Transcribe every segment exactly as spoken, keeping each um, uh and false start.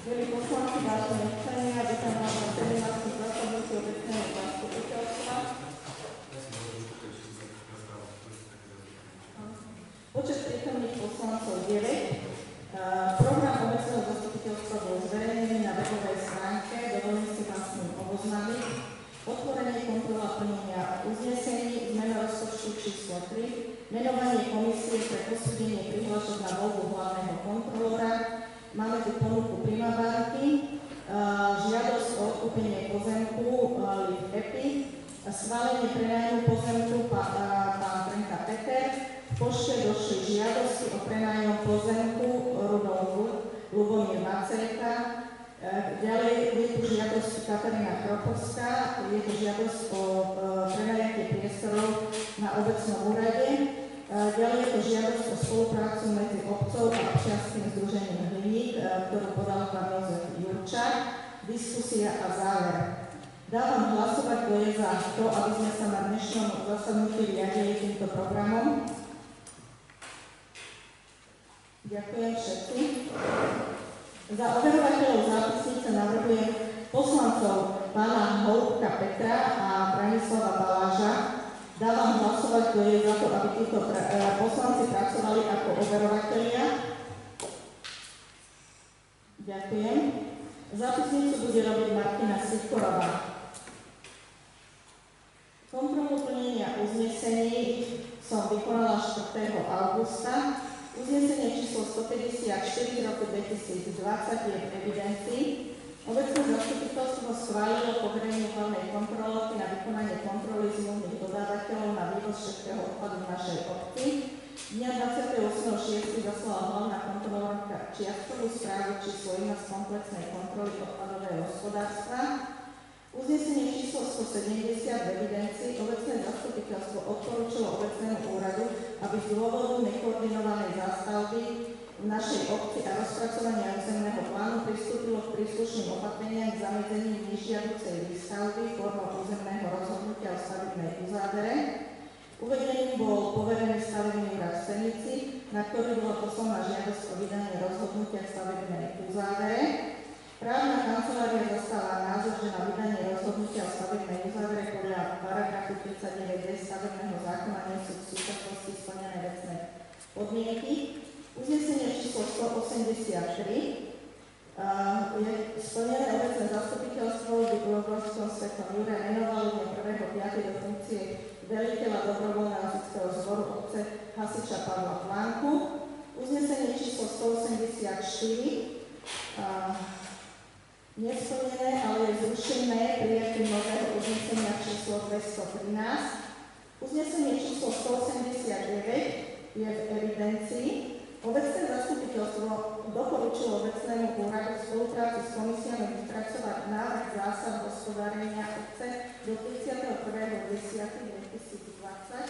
Milí poslanci, vážení občania, vítam vás na sedemnástom zasadnutí obecného zastupiteľstva. Počet prítomných poslancov deväť. Program obecného zastupiteľstva bol zverejnený na webovej stránke, dovolím si vás s ním oboznámiť. Otvorenie kontrola plnenia uznesení, zmena rozpočtu číslo tri, menovanie komisie pre posúdenie prihlášok na voľbu hlavného kontrolóra. Máme tu ponuku Primabanky, žiadosť o odkúpenie pozemku Liv Epi, schválenie prenájmu pozemku pán Trenka Peter, v pošte došli žiadosti o prenájom pozemku Rudolf Lubomír Macerka, ďalej je tu žiadosť Katarína Kropovská, je tu žiadosť o prenajatie priestorov na obecnom úrade, ďalej je to žiadosť o spoluprácu medzi obcov a občianskym združením Hliník, ktorú podal pán Jozef Jurčák, diskusia a záver. Dávam hlasovať, kto je za to, aby sme sa na dnešnom zasadnutí riadili týmto programom. Ďakujem všetci. Za overovateľov zápisnice navrhujem poslancov pána Holubka Petra a Branislava Baláža. Dávam hlasovať, kto je za to, aby títo poslanci pracovali ako overovatelia. Ďakujem. Zápisnicu bude robiť Martina Sikorová. Kontrolu plnenia uznesení som vykonala štvrtého augusta. Uznesenie číslo stopäťdesiatštyri roku dvetisícdvadsať je v evidencii. Obecné zastupiteľstvo schválilo poverenie hlavnej kontrolórky na vykonanie kontroly zmluvných dodávateľov na vývoz všetkého odpadu v našej obci. Dňa dvadsiateho ôsmeho šiesteho zaslala hlavná kontrolórka čiastkovú správu číslo jedna z komplexnej kontroly odpadového hospodárstva. Uznesenie číslo stosedemdesiat v evidencii obecné zastupiteľstvo odporúčilo obecnému úradu, aby z dôvodu nekoordinovanej zástavby v našej obci a rozpracovania územného plánu pristúpilo k príslušným opatreniam k zamedzeniu nežiaducej výstavby formou územného rozhodnutia o stavebnej uzávere. Uvedením bol poverený stavebný úrad v Senici, na ktorý bola poslaná žiadosť o vydanie rozhodnutia k stavebnej uzávere. Právna kancelária zastala názor, že na vydanie rozhodnutia o stavebnej uzávere podľa paragrafu tridsaťdeväť d stavebného zákona nie sú v súčasnosti splnené vecné podmienky. Uznesenie číslo stoosemdesiattri uh, je splnené obecné zastupiteľstvo v Dubrovskom Svetom Jure menovalo dňa prvého piateho do funkcie veliteľa dobrovoľného hasičského zboru obce hasiča Pavla Plánku. Uznesenie číslo stoosemdesiatštyri uh, nesplnené, ale je zrušené prijatím nového uznesenia číslo dvestotrinásť. Uznesenie číslo stoosemdesiatdeväť je v evidencii. Obecné zastupiteľstvo doporučilo obecnému úradu v spolupráci s komisiami vypracovať návrh zásad hospodárenia obce do tridsiateho prvého októbra dvetisícdvadsať.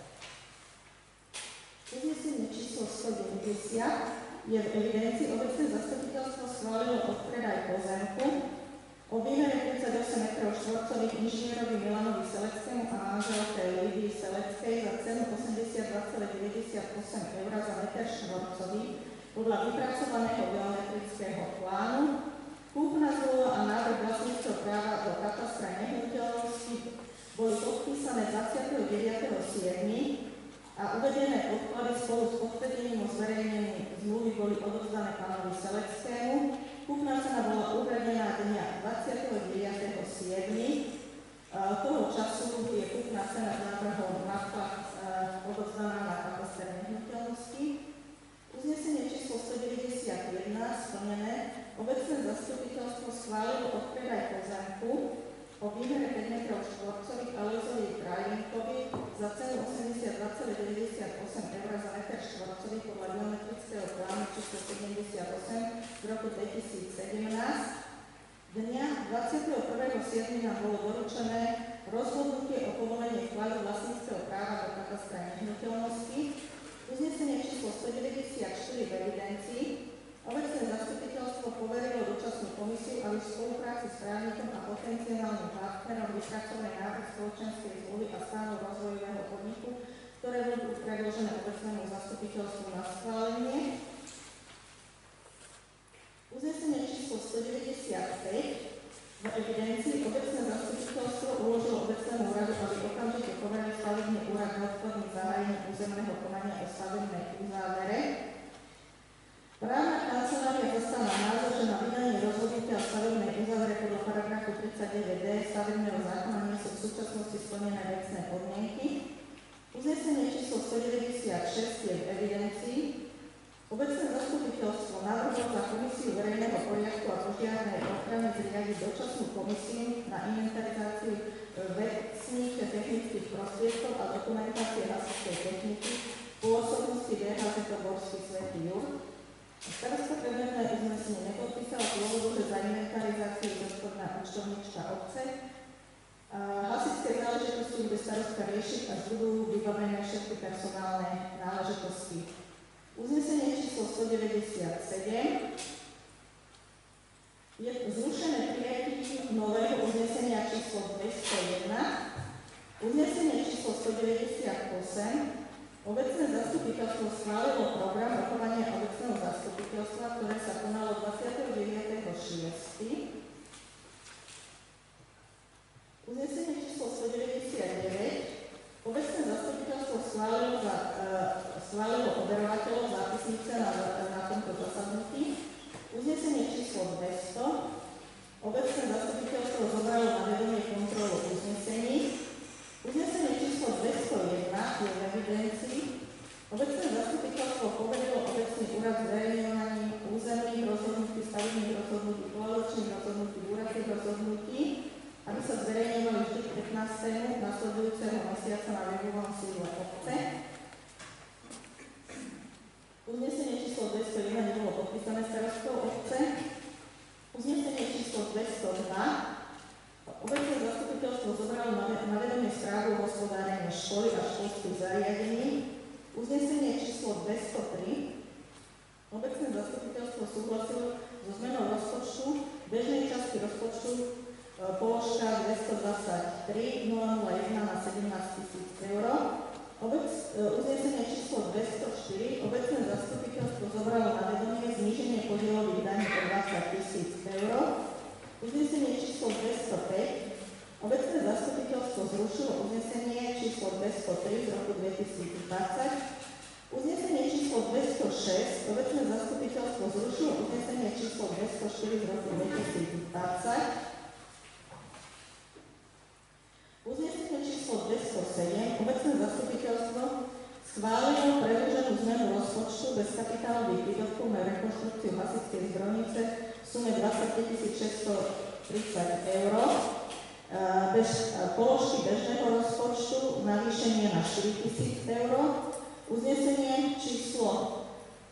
Uznesenie číslo stodeväťdesiat je v evidencii. Obecné zastupiteľstvo schválilo odpredaj pozemku o výmere tridsaťosem metrov štvorcových inžinierovi Milanovi Seleckému a manželke Lidii Seleckej za cenu osemdesiatdva celá deväťdesiatosem eur za meter štvorcový podľa vypracovaného geometrického plánu. Kúpna zmluva a návrh vlastníckeho práva do katastra nehnuteľnosti boli podpísané dvadsiateho deviateho júla a uvedené podklady spolu s potvrdením o zverejnení zmluvy boli odovzdané pánovi Seleckému. Kúpna cena bola uvedená dňa dvadsiateho deviateho júla Toho času je kúpna cena návrhov náklad odovzdaná na kataster nehnuteľnosti. Uznesenie číslo stodeväťdesiatjeden splnené. Obecné zastupiteľstvo schválilo odpredaj pozemku o výmere päť metrov štvorcových Alojzovi Krajinkovi za cenu osemdesiatdva celá deväťdesiatosem eur za meter štvorcový podľa geometrického plánu číslo sedemdesiatosem z roku dvetisícsedemnásť. Dňa dvadsiateho prvého júla nám bolo doručené rozhodnutie o povolení vkladu vlastníckeho práva do katastra nehnuteľnosti. Uznesenie číslo stodeväťdesiatštyri v evidencii. Obecné zastupiteľstvo poverilo dočasnú komisiu, aby v spolupráci s právnikom a potenciálnym partnerom vypracovali návrh spoločenskej zmluvy a stavu rozvojového podniku, ktoré budú predložené obecnému zastupiteľstvu na schválenie. Uznesenie číslo paragrafu tridsaťdeväť d stavebného zákona nie sú v súčasnosti splnené vecné podmienky. Uznesenie číslo stodeväťdesiatšesť je v evidencii. Obecné zastupiteľstvo navrhlo za Komisiu verejného poriadku a požiarnej ochrany zriadiť dočasnú komisiu na inventarizáciu vecných technických prostriedkov a dokumentácie hasičskej techniky v pôsobnosti vé há zet Borský Svätý Jurg. Starosta predmetné uznesenie nepodpísala z dôvodu, že za inventarizáciu je zodpovedná účtovníčka obce. Hasičské záležitosti bude starostka riešiť, až budú vybavené všetky personálne náležitosti. Uznesenie číslo stodeväťdesiatsedem je zrušené prijatím nového uznesenia číslo dvestojedna. Uznesenie číslo stodeväťdesiatosem. Obecné zastupiteľstvo schválilo program rokovania obecného zastupiteľstva, ktoré sa konalo dvadsiateho deviateho šiesteho Uznesenie číslo stodeväťdesiatdeväť. Obecné zastupiteľstvo schválilo, za, uh, schválilo overovateľov zápisnice na, na tomto zasadnutí. Uznesenie číslo dvesto. Obecné zastupiteľstvo zobralo na vedomie kontrolu uznesení. Uznesenie číslo dvestojedna je v evidencii. Obecné zastupiteľstvo poverilo obecný úrad zverejňovaním územných rozhodnutí, stavebných rozhodnutí, koaličných rozhodnutí, úradných rozhodnutí, aby sa zverejňovali vždy k pätnástemu nasledujúceho mesiaca na webovom sídle obce. Uznesenie číslo dvestojedenásť nebolo podpísané starostkou obce. Uznesenie číslo dvestodva. Obecné zastupiteľstvo zobralo na vedomie správu o hospodárení školy a školských zariadení. Uznesenie číslo dvestotri. Obecné zastupiteľstvo súhlasilo so zmenou rozpočtu bežnej časti rozpočtu položka dvestodvadsaťtri nula nula jeden na sedemnásť tisíc eur. Obec, uznesenie číslo dvestoštyri. Obecné zastupiteľstvo zobralo na vedomie zníženie podielových daní o dvadsať tisíc eur. Uznesenie číslo dvestopäť. Obecné zastupiteľstvo zrušilo uznesenie číslo dvestotri z roku dvetisícdvadsať. Uznesenie číslo dvestošesť. Obecné zastupiteľstvo zrušilo uznesenie číslo dvestoštyri z roku dvetisícdvadsať. Uznesenie číslo dvestosedem. Obecné zastupiteľstvo schválilo predĺženú zmenu rozpočtu bez kapitálových výdavkov na rekonštrukciu hasičskej zbrojnice v sume dvadsaťpäť tisíc šesťstotridsať eur, bez položky bežného rozpočtu navýšenie na štyri tisíc eur. Uznesenie číslo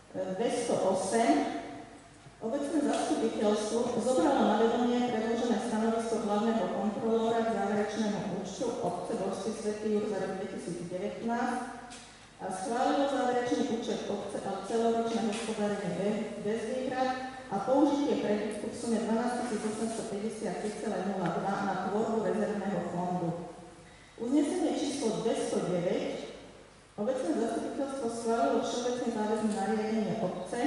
dvestoosem. Obecné zastupiteľstvo zobralo na vedomie predložené stanovisko hlavného kontrolóra k záverečnému účtu obce Borský Svätý Jurg za rok dvetisícdevätnásť a schválilo záverečný účet obce a celoročné hospodárenie bez výhrad a použitie prebytku v sume dvanásť tisíc osemstopäťdesiattri celá nula dva na tvorbu rezervného fondu. Uznesenie číslo dvestodeväť. Obecné zastupiteľstvo schválilo všeobecne záväzné nariadenie obce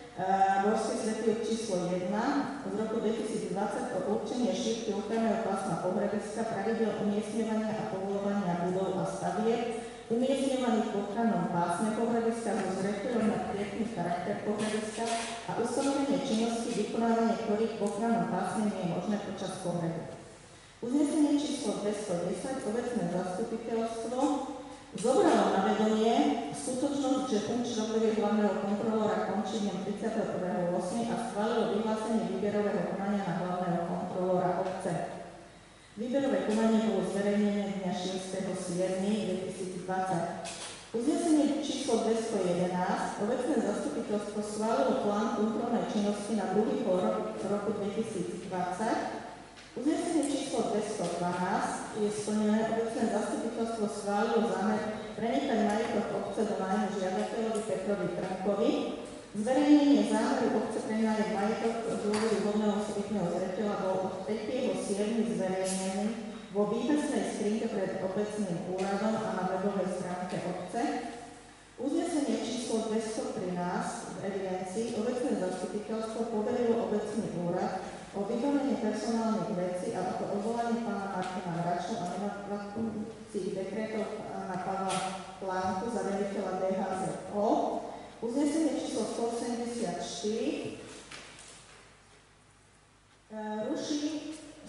Borský Svätý Jurg číslo jedna z roku dvetisícdvadsať o určenie šírky ochranného pásma pohrebeska, pravidiel umiestňovania a povoľovania budov a stavieb, umiestňovaných v ochrannom pásme pohrebeska so zreteľom na prietný charakter pohrebeska a ustanovenie činnosti, vykonávanie ktorých v ochrannom pásme nie je možné počas pohrebu. Uznesenie číslo dvestodesať. Obecné zastupiteľstvo zobralo na vedomie skutočnosť, že funkčný obdobie hlavného kontrolóra končí dňom tridsiateho prvého ôsmeho a schválilo vyhlásenie výberového konania na hlavného kontrolóra obce. Výberové konanie bolo zverejnené dňa šiesteho siedmeho dvetisícdvadsať. Uznesenie číslo dvestojedenásť. Obecné zastupiteľstvo schválilo plán kontrolnej činnosti na druhý pol rok roku dvetisícdvadsať. Uznesenie číslo dvestodvanásť je splnené. Obecné zastupiteľstvo schválilo zámer prenechať majetok obce do nájmu žiadateľovi Petrovi Trnkovi. Zverejnenie zámeru obce prenájať majetok z dôvodu vhodného osobitného zreteľa bol od tretieho siedmeho zverejnený vo výpisnej skrinke pred obecným úradom a na webovej stránke obce. Uznesenie číslo dvestotrinásť v evidencii. Obecné zastupiteľstvo poverilo obecný úrad o vybavenie personálnych vecí a ako odvolanie pána Martina Hraču a nenaplňujúcich dekretov pána Pavla Plánku za veliteľa dé há zet ó. Uznesenie číslo stoosemdesiatštyri ruší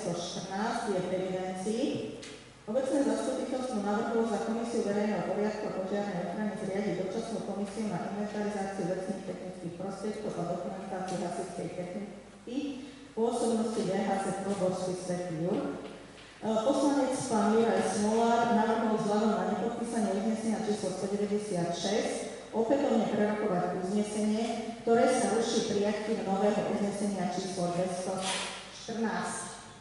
dvestoštrnásť je v evidencii. Obecné zastupiteľstvo navrhlo za Komisiu verejného poriadku a požiarnej ochrany zriadiť dočasnú komisiu na inventarizáciu vecných technických prostriedkov a dokumentáciu hasičskej techniky v pôsobnosti dé há zet Poborský Svätý Jur. Poslanec pán Juraj Smolár navrhol vzhľadom na nepodpísanie uznesenia číslo stodeväťdesiatšesť opätovne prerokovať uznesenie, ktoré sa ruší prijatím nového uznesenia číslo dvestoštrnásť.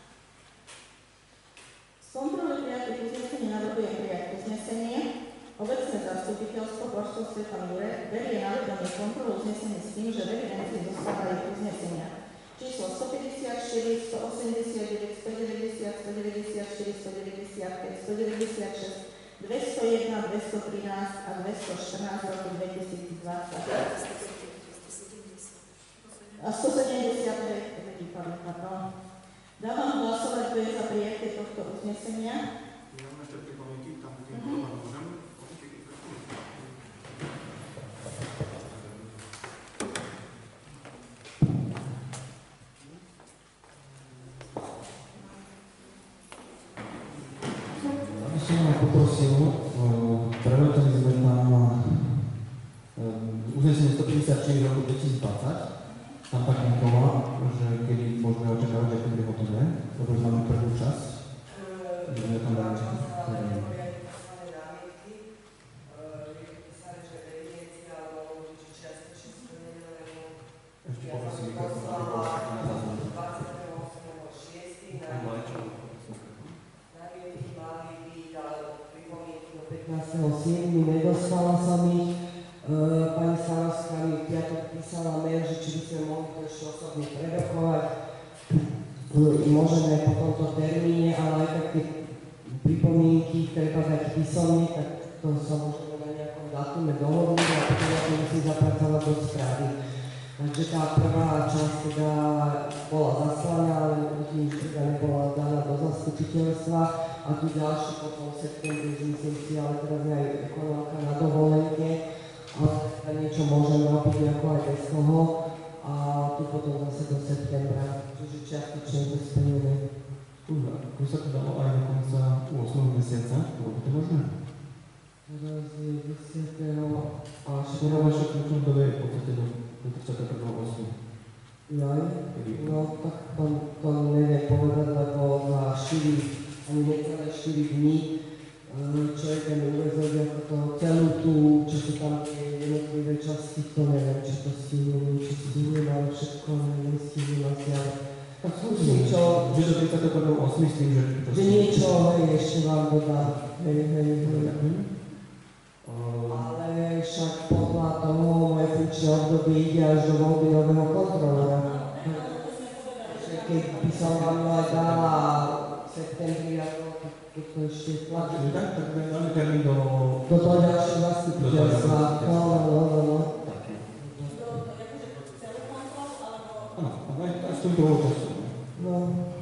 Z kontroly prijatých uznesení navrhujem prijať uznesenie. Obecné zastupiteľstvo Božcovstva pán Jure berie na vedomie kontrolu uznesení s tým, že v evidencii zostávajú uznesenia číslo stopäťdesiatštyri, stoosemdesiatdeväť, stodeväťdesiat, stodeväťdesiatštyri, stodeväťdesiatpäť, stodeväťdesiatšesť, dvestojedna, dvestotrinásť a dvestoštrnásť roku dvetisícdvadsať. A stosedemdesiatpäť, pardon. Dávam hlasovať, kto je za prijatie tohto uznesenia. Ja mám ešte pripomienky, tam tým mm-hmm. môžem. Ešte som poprosil, preleteli sme tam uznesenie stopäťdesiatštyri roku dvetisícdvadsať. Tam tak nikola, že kedy môžeme očakávať, že bude hotové, lebo máme prvú časť. Že tam dali čas. Ešte poprosím, ako sa to bolo na záznam. pätnásteho siedmeho nedostala som ich. Uh, pani Sanovská mi v piatok písala mail, že či by sme mohli to ešte osobne prerokovať. Uh, môžeme po tomto termíne, ale aj tak tie pripomienky treba dať písomne, tak to sa môžeme na nejakom dátume dohodnúť a potom ja to musím zapracovať do správy. Takže tá prvá časť teda bola zaslaná, ale tým už teda nebola daná do zastupiteľstva a tu ďalší potom v septembri, myslím si, ale teraz je aj ekonomka na dovolenke. Ale niečo môžem robiť ako aj bez toho a tu potom zase do septembra, čiže čiastočne to splníme. Už sa to dalo aj do konca ôsmeho mesiaca, bolo by to možné? Teraz je desiateho až... Skoro vaše kľúčové dobe je v podstate do tridsiateho ôsmeho Jaj, no tak to, to neviem povedať, lebo za štyri, ani necelé štyri dní človek ten uvezol ako to celú tú, čo sú tam tie jednotlivé časti, to neviem, či to stihnem, či stihnem, ale všetko neviem, stihnem asi, ale tak skúsim, že do tridsiateho ôsmeho s tým, že... že niečo, hej, ešte vám dodám, hej, hej, hej. Ale však podľa toho moje funkčné obdobie ide až do voľby nového kontrolera. Takže keď by som vám aj dala v septembri, ako to ešte platí. Tak, tak dáme termín do... Do toho ďalšieho zastupiteľstva. No, no, no, no, no. Áno, aj s týmto času. No.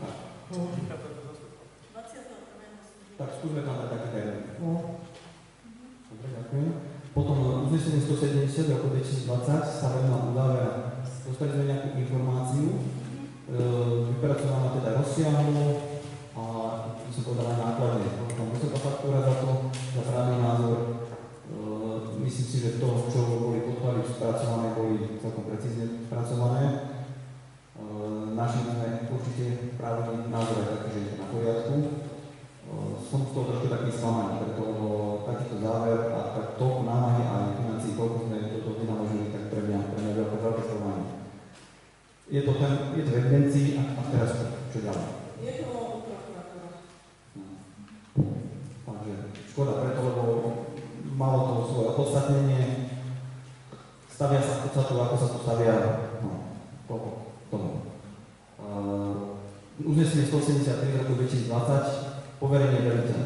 Tak skúsme tam dať taký termín. No. Dobre, ďakujem. Potom uznesenie stosedemdesiat roku dvetisícdvadsať staveb na udávera. Dostali sme nejakú informáciu, vypracovaná teda rozsiahlo a by som povedal aj nákladne. Tam vysoká faktúra za to, za právny názor. Myslím si, že to, čo boli podklady spracované, boli celkom precízne spracované. Našli sme určite právny názor aj taký, že je to na poriadku. Som z toho trošku taký sklamaný, preto takýto záver a tak toľko námahy a financií, koľko sme do toho vynaložili, tak pre mňa, pre mňa veľké, veľké sklamanie. Je to, ten, je to v evidencii a, a teraz čo ďalej? Je to u prokuratúra. No. Takže škoda preto, lebo malo to svoje opodstatnenie, stavia sa v podstate, ako sa to stavia, no, koľko tomu. Uh, uznesenie stoosemdesiattri roku dvetisícdvadsať, poverenie veliteľa.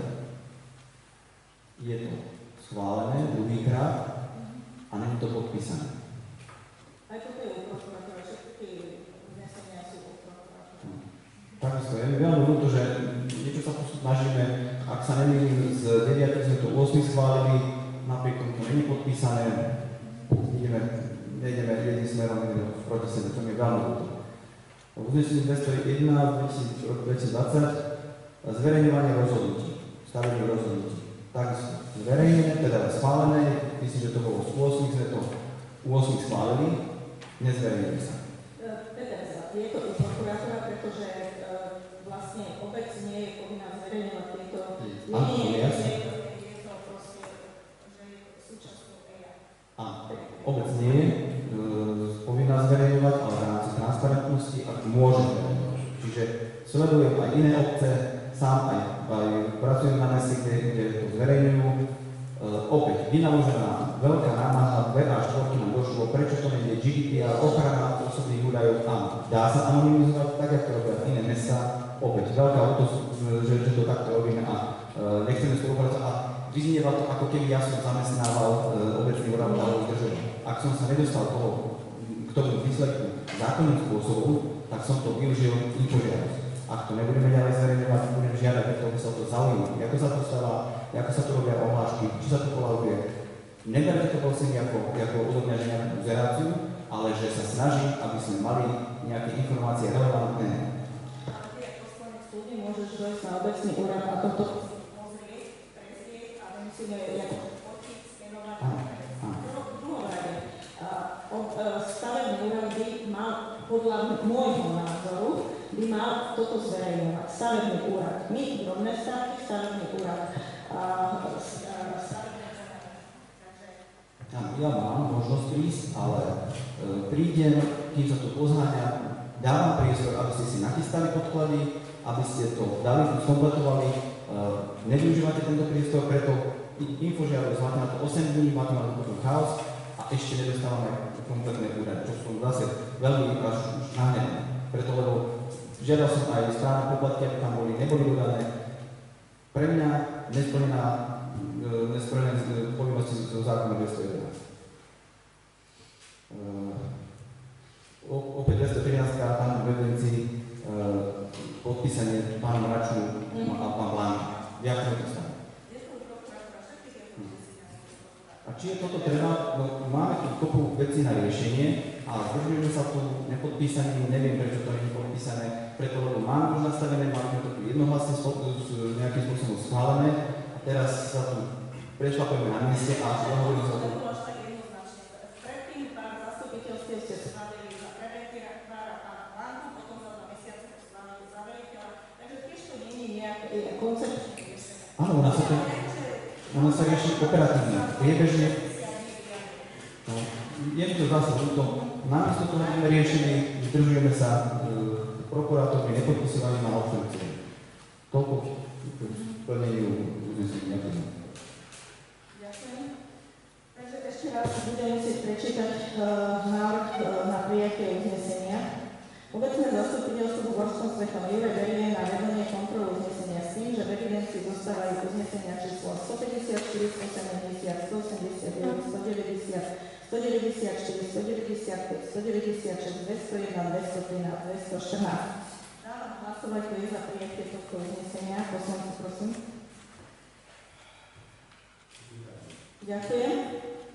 Je to schválené druhýkrát a nie je to podpísané. Aj toto je u prokuratúra, všetky uznesenia sú u prokuratúra. Takisto je mi veľmi ľúto, že niečo sa tu snažíme, ak sa nemýlim, z deviatich sme to ôsmich schválili, napriek tomu to nie je podpísané, ideme, nejdeme jedným smerom, ideme proti sebe, to mi je veľmi ľúto. Uznesenie dvestojedenásť dvetisícdvadsať zverejňovanie rozhodnutí, stavebných rozhodnutí. Tak zverejnené, teda schválené, myslím, že to bolo u osem, sme to u osem schválili, nezverejnili sa. Peter, je to u prokurátora, pretože e, vlastne obec nie je povinná zverejňovať tieto jedine, je to proste, že je súčasťou é í á. Áno, obec nie je e, povinná zverejňovať, ale v rámci transparentnosti, ak môže zverejňovať. Čiže sledujem aj iné obce, sám aj, aj pracujem na meste, kde, kde to zverejňujú. E, opäť, vynaložená veľká námaha, dve až štvorky nám došlo, prečo to nie je G D P R, ochrana osobných údajov, áno. Dá sa anonymizovať, tak ako to robia iné mesta, opäť, veľká autos, že, že to takto robíme a e, nechceme spolupracovať a vyznieva to, ako keby ja som zamestnával e, obecný úrad alebo zdržoval. Ak som sa nedostal toho, k tomu výsledku zákonným spôsobom, tak som to využil i požiadať. Ak to nebudeme ďalej zverejňovať, budem žiadať, preto by sa to zaujímalo, ako sa to stáva, ako sa to robia ohlášky, či sa to polavuje. Neberte to prosím ako, ako úvodňa nejakú zeráciu, ale že sa snažím, aby sme mali nejaké informácie relevantné. Ale ty ako poslanec súdne môžeš dojsť na obecný úrad a toto pozrieť, prezrieť a nemusíme ako fotiť, skenovať. Druhorade, stavebný úrad by mal podľa môjho názoru by mal toto zverejňovať. Stavebný úrad. My, drobné stavky, stavebný úrad. Ja mám možnosť prísť, ale e, prídem, kým sa to poznáňa, dávam priestor, aby ste si nachystali podklady, aby ste to dali, skompletovali. E, nevyužívate tento priestor, preto infožiaľ máte na to osem dní, máte na to potom chaos a ešte nedostávame kompletné údaje, čo som zase veľmi až nahnevaný. Preto, lebo žiadal som aj správne poplatky, aby tam boli, neboli dodané. Pre mňa nesplnená, nesplnené povinnosti zo zákona dvestojedenásť. Opäť dvestotrinásť tam v evidencii podpísanie pánom Raču a pán Vláň. Viac to stále. A či je toto treba, no máme tu kopu vecí na riešenie a zdržujeme sa tu nepodpísaním, neviem prečo to nie je podpísané, preto lebo máme už nastavené, máme to tu jednohlasne nejakým spôsobom schválené a teraz sa tu prešlapujeme na mieste a hovoríme sa tu. Predtým pár zastupiteľstiev ste schválili za preventíra pára pána Vlánku, potom za dva mesiace to schválili za veliteľa, takže tiež to nie je nejaký koncept. Áno, u nás sa to... Ono sa rieši operatívne, priebežne. No, je mi to zase ľúto. Namiesto toho máme riešenie, zdržujeme sa e, prokurátormi nepodpisovaním na občancov. Toľko k plneniu uznesenia. Ďakujem. Takže ešte raz budem musieť prečítať uh, návrh uh, na prijatie uznesenia. Obecné zastupiteľstvo v Horskom Svetom Jure berie na vedomie kontrolu uznesenia s tým, že v evidencii zostávajú uznesenia číslo stopäťdesiatštyri, stosedemdesiat, stoosemdesiatdeväť, stodeväťdesiat, stodeväťdesiatštyri, stodeväťdesiatpäť, stodeväťdesiatšesť, dvestojedenásť, dvestotrinásť, dvestoštrnásť. Dávam hlasovať, kto je za prijatie tohto uznesenia. Poslanci, prosím. Ďakujem.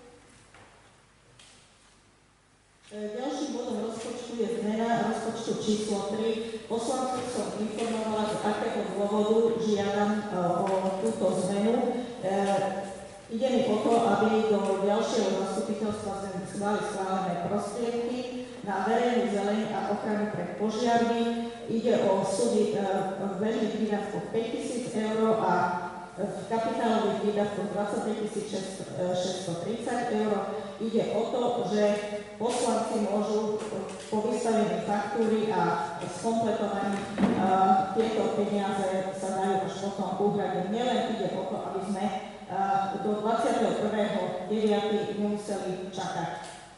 Ďalším bodom rozpočtu je zmena rozpočtu číslo tri. Poslancov som informovala, z akého dôvodu žiadam o túto zmenu. E, ide mi o to, aby do ďalšieho zastupiteľstva sme mali schválené prostriedky na verejnú zeleň a ochranu pred požiarmi. Ide o súdy e, v bežných výdavkoch päťtisíc eur a v kapitálových výdavkoch dvadsaťdva tisíc šesťstotridsať eur. Ide o to, že poslanci môžu po vystavení faktúry a skompletovaní uh, tieto peniaze sa dajú až potom uhradiť. Nielen ide o to, aby sme uh, do dvadsiateho prvého deviateho nemuseli čakať.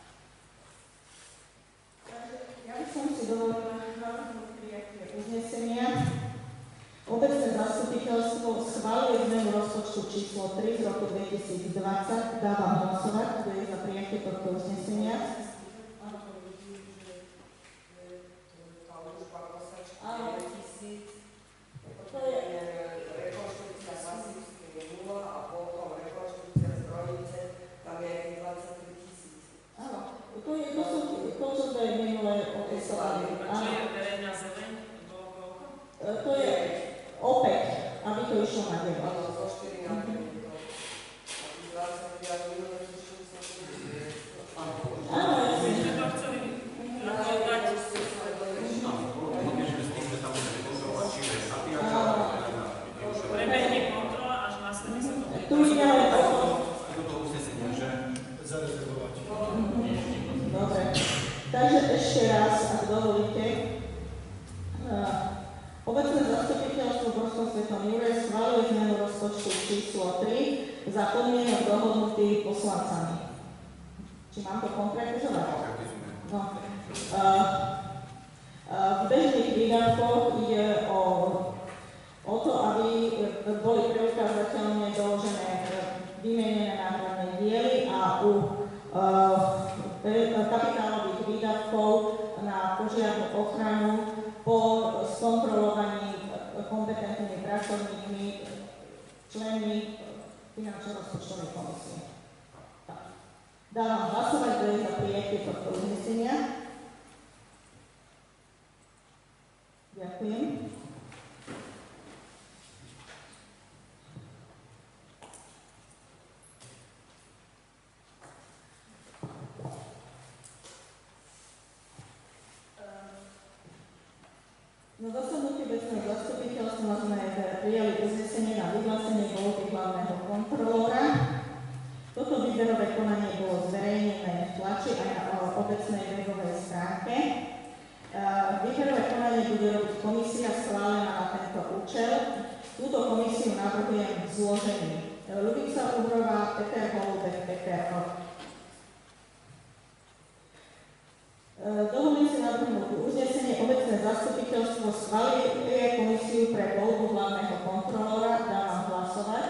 Takže ja by som si dovolila navrhnúť prijatie uznesenia. Obecné zastupiteľstvo schváluje zmenu rozpočtu číslo tri z roku dvetisícdvadsať. Dávam hlasovať, kto je za prijatie tohto uznesenia. Áno. To je rekonštrukcia Masivskej je nula a potom rekonštrukcia Zdrojnice, tam je dvadsaťtri tisíc. Áno, to je to, čo sme minule otestovali. Áno. Tu ide len o to, aj do toho uznesenia, že zarezervovať. dobre. Takže ešte raz, ak dovolíte, uh, obecné zastupiteľstvo v Borskom Svetom Jure schvaľuje zmenu rozpočtu číslo tri za podmienok dohodnutých poslancami. Či mám to konkretizovať? No. Uh, uh, v bežných výdavkoch ide o, o to, aby boli preukázateľne doložené vymenené náhradné diely a u uh, kapitálových výdavkov na požiarnú ochranu po skontrolovaní kompetentnými pracovníkmi, členmi finančno-rozpočtovej komisie. Dávam hlasovať, kto je za prijatie tohto uznesenia. Ďakujem. Na zasadnutí obecného zastupiteľstva sme prijali uznesenie na vyhlásenie voľby hlavného kontrolóra. Toto výberové konanie bolo zverejnené v tlači aj na obecnej webovej stránke. Výberové konanie bude robiť komisia schválená na tento účel. Túto komisiu navrhujem v zložení Ľubica Uhrová, Peter Holubek, Peter Hoch. Dovolím si navrhnúť uznesenie obecné zastupiteľstvo schvaľuje komisiu pre voľbu hlavného kontrolóra. Dávam hlasovať.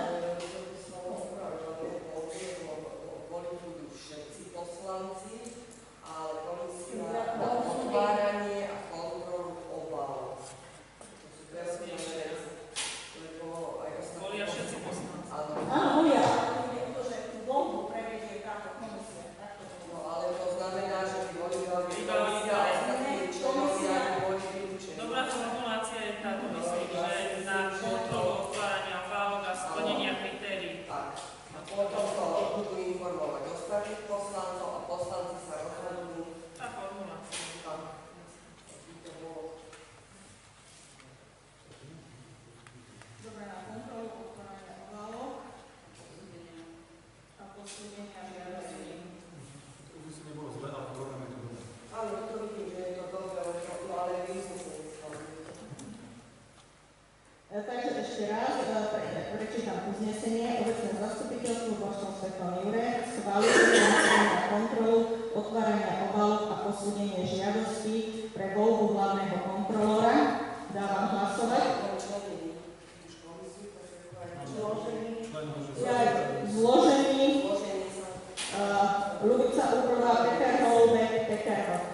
Všetci poslanci, ale komisia na otváranie a kontrolu obalov. To sú presne veci, ktoré bolo aj ostatné. Volia všetci poslanci. Áno, volia. Pretože voľbu prevedie táto komisia. No ale to znamená, že by volila Iba komisia a ostatní členovia boli vylúčení. Dobrá formulácia je táto, myslím, že na kontrolu otvárania obálok a splnenia kritérií. Tak. A potom to budú informovať ostatných poslancov a poslanci sa rozhodujú. Tá formulácia. Tam. Aby to bolo. Dobre, na kontrolu otvárania obálok a posúdenia žiadosti. Uznesenie bolo zle, ale program je to dobré. Áno, to vidím, že je to dobré, ale to ale vyznesenie schváľujú. Takže ešte raz pre, prečítam uznesenie. Obecné zastupiteľstvo v Borskom Svetom Jure schvaľuje na kontrolu otvárania obálok a posúdenie žiadosti pre voľbu hlavného kontrolóra. Dávam hlasovať. Zložený. Uh, Ľubica Uhrová, Peter Holubek, Peter Hoch.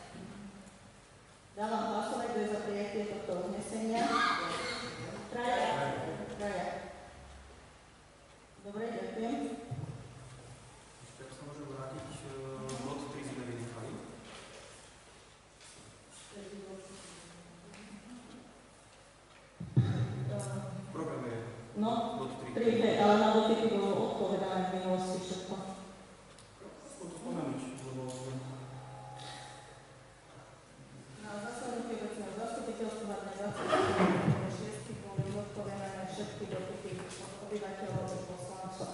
Dávam hlasovať, kto je za prijatie tohto uznesenia. Traja. Traja. Dobre, ďakujem. Ešte ak sa môžem vrátiť, uh, bod tri sme vynechali. V programe je No, bod tri. príde, ale na dotyky bolo odpovedané v minulosti všetko. Chcem to spomenúť, lebo Na zasadnutí obecného zastupiteľstva dne dvadsiateho šiesteho boli odpovedané všetky dotyky obyvateľov a poslancov.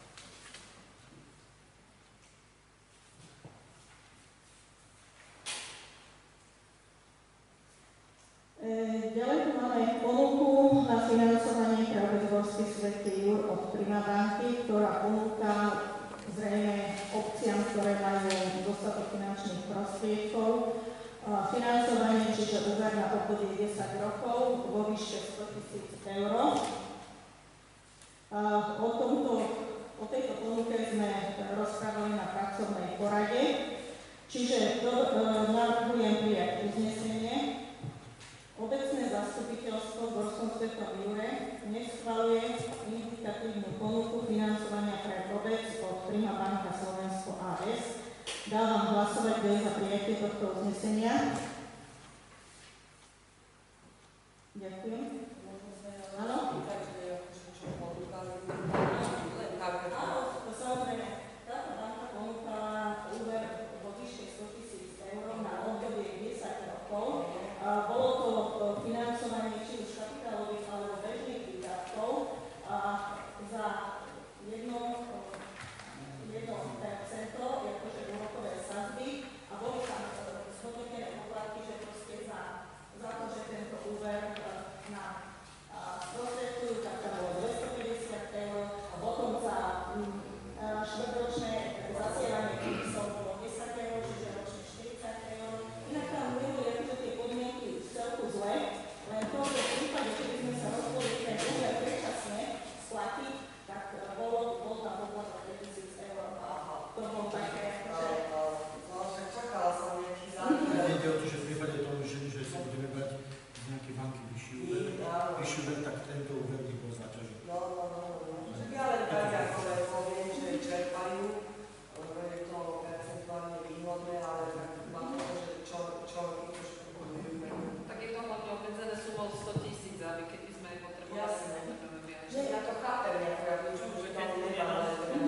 E, ďalej tu máme ponuku na financovanie pre obec Borský Svätý Jur od Primabanky, ktorá ponúka zrejme obciam, ktoré majú dostatok finančných prostriedkov, financovanie, čiže úver na obdobie desať rokov vo výške sto tisíc eur. O, tomto, o tejto ponuke sme rozprávali na pracovnej porade, čiže to, e, navrhujem prijať uznesenie. Obecné zastupiteľstvo v Borskom Svetom Jure neschvaľuje indikatívnu ponuku financovania pre obec od Primabanka Slovensko á es. Dávam hlasovať, kto je za prijatie tohto uznesenia. Ďakujem. Áno? Áno, to samozrejme. Táto banka ponúkala úver vo výške sto tisíc eur na obdobie desať rokov. Bolo to financovanie či už kapitálových alebo bežných výdavkov za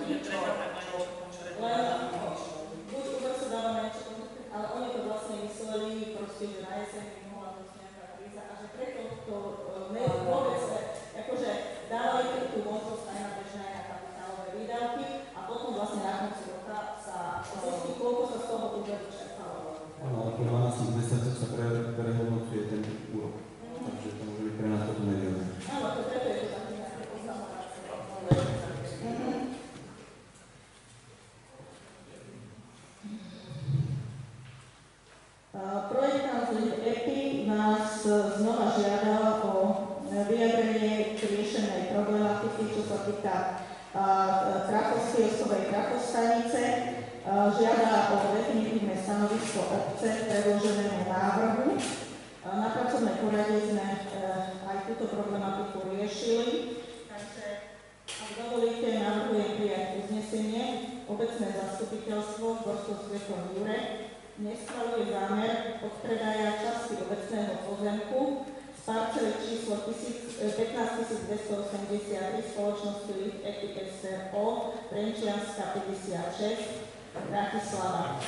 netreba, tak na niečo konkrétne. Len buď Uber sa dáva na niečo konkrétne, ale oni to vlastne mysleli proste, že na jeseň by mohla byť nejaká kríza a že preto to ne, vôbec, akože dávali tú možnosť aj na bežné aj na kapitálové výdavky a potom vlastne na konci roka sa zistí, koľko sa z toho Uber čerpalo. Áno, ale po dvanástich mesiacoch sa pre, prehodnocuje ten úrok. Mm. Takže to môže byť pre nás potom nevýhodné. Áno, to preto je to taký nejaké oznamovacie. Projektant é pé í nás znova žiadal o vyjadrenie k riešenej problematiky, čo sa týka Krakovskej Krakostanice. Žiada o definitívne stanovisko obce k predloženému návrhu. Na pracovnej porade sme aj túto problematiku riešili. Takže, ak dovolíte, navrhujem prijať uznesenie. Obecné zastupiteľstvo v Borskom Svetom Jure neschvaľuje zámer odpredaja časti obecného pozemku z parcely číslo pätnásť dvestoosemdesiattri spoločnosti Lift Epi es er ó Trenčianska päťdesiatšesť Bratislava.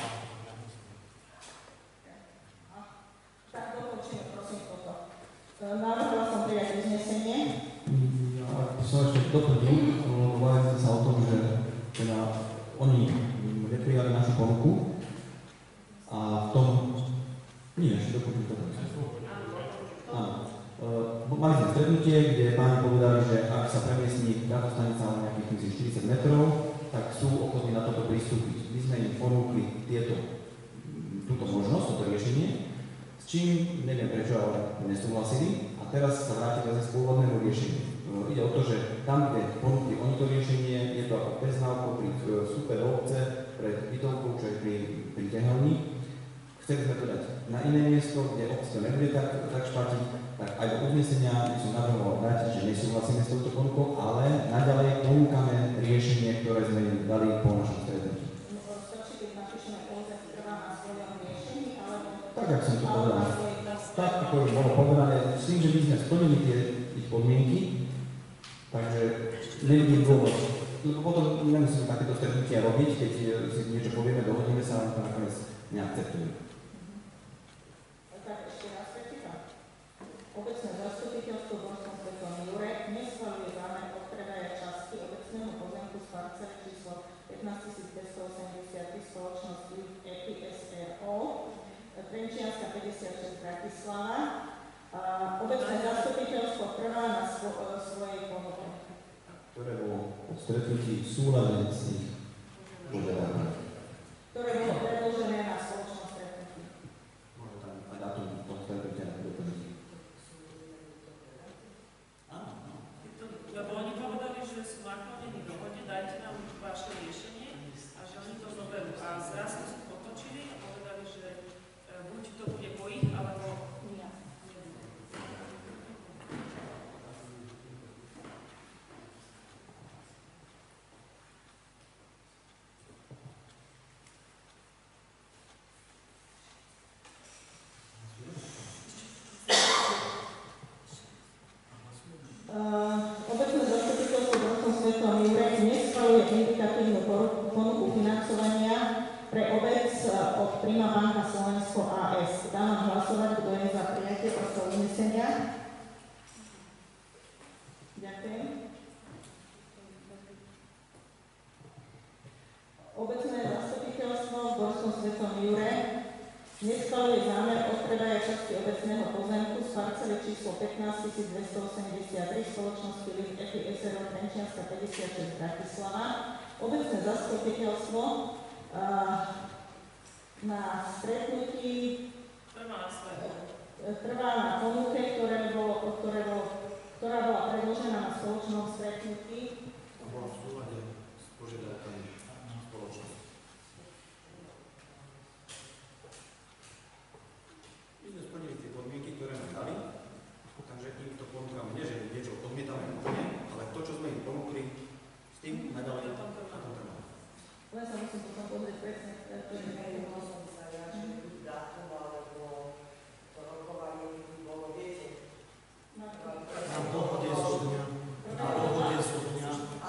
Tak dokončíme prosím toto. Navrhla som prijať uznesenie. Ja by som ešte doplnil, hovorili sa o tom, že teda oni neprijali našu ponuku a v tom... Nie, ešte doplnil to. Áno. Mali sme stretnutie, kde páni povedali, že ak sa premiestní táto stanica o nejakých štyridsať metrov, tak sú ochotní na toto pristúpiť. My sme im ponúkli tieto, túto možnosť, toto riešenie, s čím, neviem prečo, ale nesúhlasili a teraz sa vrátili zase k pôvodnému riešeniu. Ide o to, že tam, kde ponúkli oni to riešenie, je to ako beznávko pri vstupe do obce, pred bytovkou, čo je pri, pri tehelni. Chceli sme to dať na iné miesto, kde obce to nebude tak, tak špatiť, tak aj do uznesenia som navrhoval dať, že nesúhlasíme s touto ponukou, ale naďalej ponúkame riešenie, ktoré sme im dali po našom stretnutí. Stačí, keď napíšeme pouze trvá na svojom riešení, alebo... Tak, ako som to povedal. Tak, ako bolo povedané, s tým, že my sme splnili tie ich podmienky, takže nevidím dôvod. Lebo potom nemusíme takéto stretnutia robiť, keď si niečo povieme, dohodneme sa, ale to nakoniec neakceptujú. Tak ešte raz prečítam. Obecné zastupiteľstvo v Borskom Svetom Jure neschvaľuje zámer odpredaja časti obecného pozemku z parcely číslo pätnásť dvestoosemdesiattri spoločnosti Epi es er ó Trenčianska päťdesiatšesť Bratislava. Obecné zastupiteľstvo trvá na svo- svojej ponuke. Ktoré bolo od stretnutí súľadne s ich požiadavkami. Ktoré bolo predložené na spoločnom stretnutí. Môže tam aj dátum toho stretnutia doplniť. Áno, no. Lebo oni povedali, že sú naklonení dohode, dajte nám vaše riešenie a že oni to zoberú. A zrazu sa otočili a povedali, že buď to bude po ich, alebo nie. Obecné zastupiteľstvo v Borskom Svetom Jure neschvaľuje indikatívnu ponuku financovania pre obec od Prima Banka Slovensko á es. Dávam hlasovať, kto je za prijatie tohto uznesenia. Ďakujem. Obecné zastupiteľstvo v Borskom Svetom Jure neschvaľuje zámer odpredaja časti obecného pozemku z parcely číslo pätnásť dvestoosemdesiattri spoločnosti Lift Epi es er ó Trenčianska päťdesiatšesť Bratislava. Obecné zastupiteľstvo na stretnutí trvá na ponuke, ktoré bolo, ktoré bolo, ktorá bola predložená na spoločnom stretnutí. To bolo v súlade s požiadavkami spoločnosti. My sme splnili tie podmienky, ktoré nám dali, takže im to ponúkame, nie že niečo odmietame úplne, ale to, čo sme im ponúkli, s tým naďalej na tom trvá. Len sa musím potom pozrieť presne, to je Nemohol som sa ja, že by dátum alebo to rokovanie by bolo, viete, Na dohode sú dňa, na dohode sú dňa,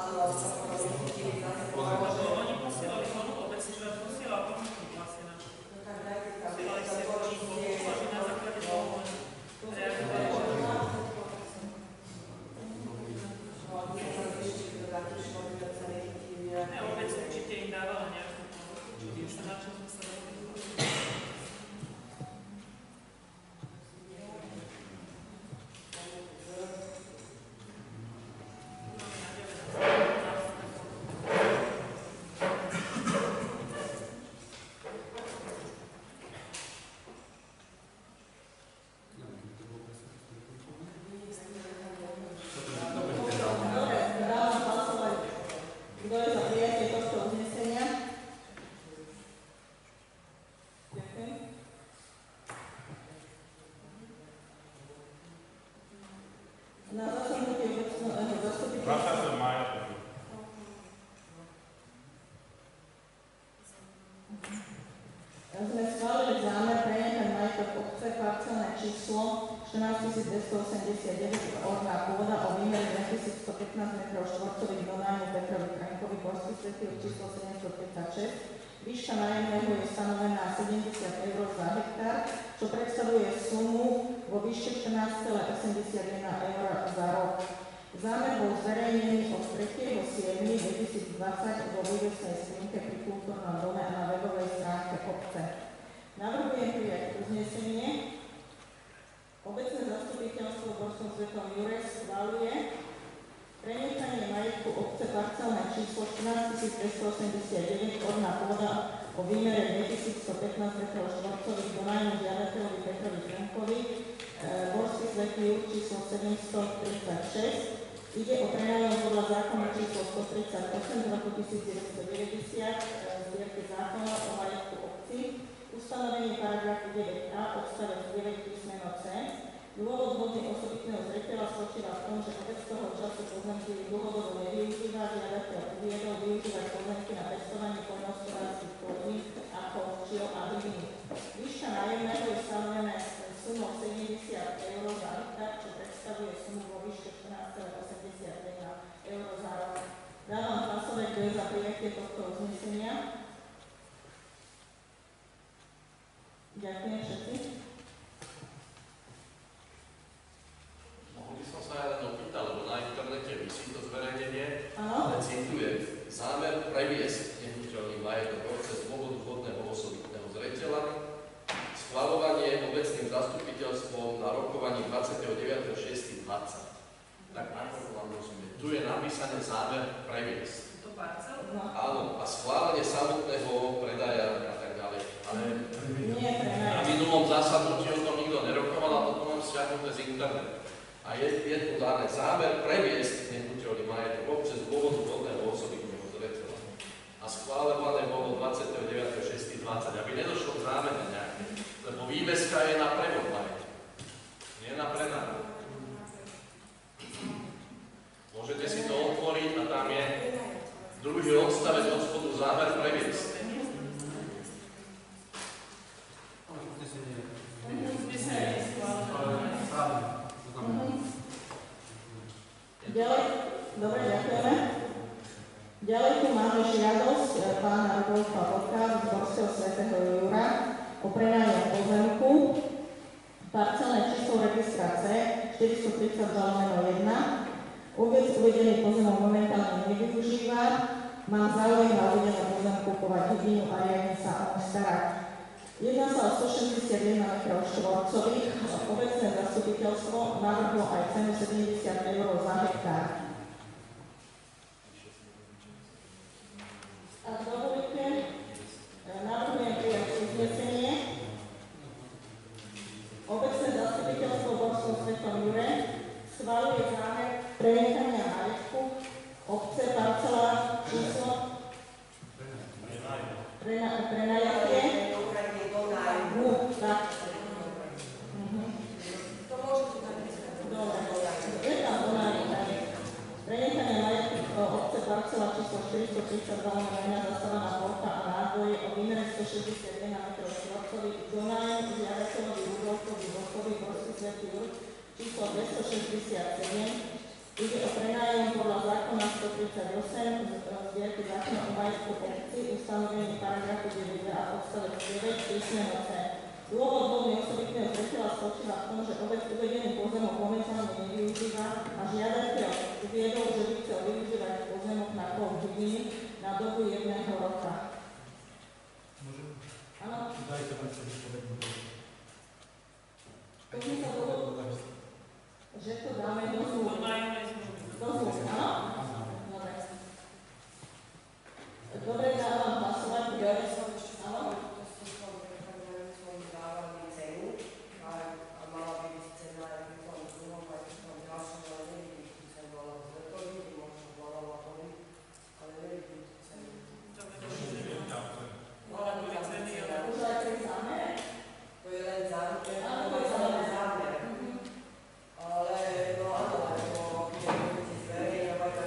štrnásť tisíc dvestoosemdesiatdeväť orná pôda o výmere dvetisícstopätnásť metrov štvorcových do nájmu Petrovi Krajnkovi Borský Svätý číslo sedemstotridsaťšesť. Výška nájomného je stanovená sedemdesiat eur za hektár, čo predstavuje sumu vo výške štrnásť celá osemdesiatjeden eur za rok. Zámer bol zverejnený od tretieho júla dvetisícdvadsať vo vývesnej skrinke pri Kultúrnom dome a na webovej stránke obce. Navrhujem prijať uznesenie. Obecné zastupiteľstvo v Borskom Svetom Jure schvaľuje prenechanie majetku obce parcelné číslo štrnásť tisíc dvestoosemdesiatdeväť orná pôda o výmere dvetisícstopätnásť metrov štvorcových do nájmu žiadateľovi Petrovi Krajnkovi, e, Borský Svätý Jur číslo sedemstotridsaťšesť. Ide o prenájom podľa zákona číslo stotridsaťosem z roku devätnásťstodeväťdesiat e, zbierky zákona o majetku obci. Ustanovenie paragrafu deväť a odstavec deväť písmeno C. Dôvod vhodný osobitného zreteľa spočíva v tom, že obec toho času pozemky dlhodobo nevyužíva, žiadateľ uviedol využívať pozemky na pestovanie poľnohospodárskych plodín ako včiel a hydiny. Výška nájomného je stanovená sumou sedemdesiat eur za hektár, čo predstavuje sumu vo výške štrnásť celá osemdesiatjeden eur za rok. Dávam hlasovať, kto je za prijatie tohto uznesenia. Ďakujem všetci. Mohol by som sa aj len opýtať, lebo na internete visí to zverejnenie, Áno. ale citujem, zámer previesť nehnuteľný majetok obce z dôvodu vhodného osobitného zreteľa, schvaľovanie obecným zastupiteľstvom na rokovaní dvadsiateho deviateho šiesteho dvadsať. Tak ako to vám rozumieť? Tu je napísané zámer previesť. To parcel? No. Áno, a schválenie samotného predaja a tak ďalej. Ale Nie pre na nás. minulom zasadnutí o tom nikto nerokoval a toto mám stiahnuté z internetu. A je, je tu dané zámer previesť nehnuteľný majetok obce z dôvodu vhodného osobitného zreteľa. A schváľované bolo dvadsiateho deviateho šiesteho dvadsať, aby nedošlo k zámene nejaké. Lebo výveska je na prevod majetku, nie na prenajm. Môžete si to otvoriť a tam je druhý odstavec od spodu zámer previesť. Uznesenie je schválené. Ďalej, dobre, ďakujeme. Ďalej tu máme žiadosť e, pána Rudolfa Vlka z Borského Svätého Jura o prenájom pozemku. Parcelné číslo registra C štyristotridsaťdva lomeno jeden. Obec uvedený pozemok momentálne nevyužíva. Mám záujem na uvedené pozemku kupovať hydinu a riadne sa o ňu starať. Jedná sa o stošesťdesiatjeden metrov štvorcových. Obecné zastupiteľstvo navrhlo aj cenu sedemdesiat eur za hektár. Ak dovolíte, navrhujem prijať uznesenie. Obecné zastupiteľstvo v Borskom Svetom Jure schvaľuje zámer prenechania majetku obce parcela číslo prenajatie. No, tak. Mhm. Dobre, je tam donájanie. Prenechanie majetku obce parcela číslo štyristotridsaťdva lomeno jeden zastávaná polka a nádvoje o výmere stošesťdesiatjeden metrov štvorcových do nájmu žiadateľovi Rudolfovi Vlkovi Borský Svätý Jur číslo dvestošesťdesiatsedem. Ide o prenájom podľa zákona stotridsaťosem zbierky zákona o majetku obci, ustanovenie paragrafu deväť a odstavec deväť písmeno C. Dôvod vhodný osobitného zreteľa spočíva v tom, že obec uvedený pozemok momentálne nevyužíva a žiadateľ uviedol, že by chcel využívať pozemok na chov hydiny na dobu jedného roka. Môžem? Áno, Dajte vám sa vypovednúť. to sme sa dohodli, že to dáme do Do zmluvy. nájomnej zmluvy. Do zmluvy, áno? Dobre. Dobre, dávam hlasovať. Áno? Už aj pri zámere? To je len zámer. Áno, to je zámer. Ale no áno, lebo keď budete zverejňovať a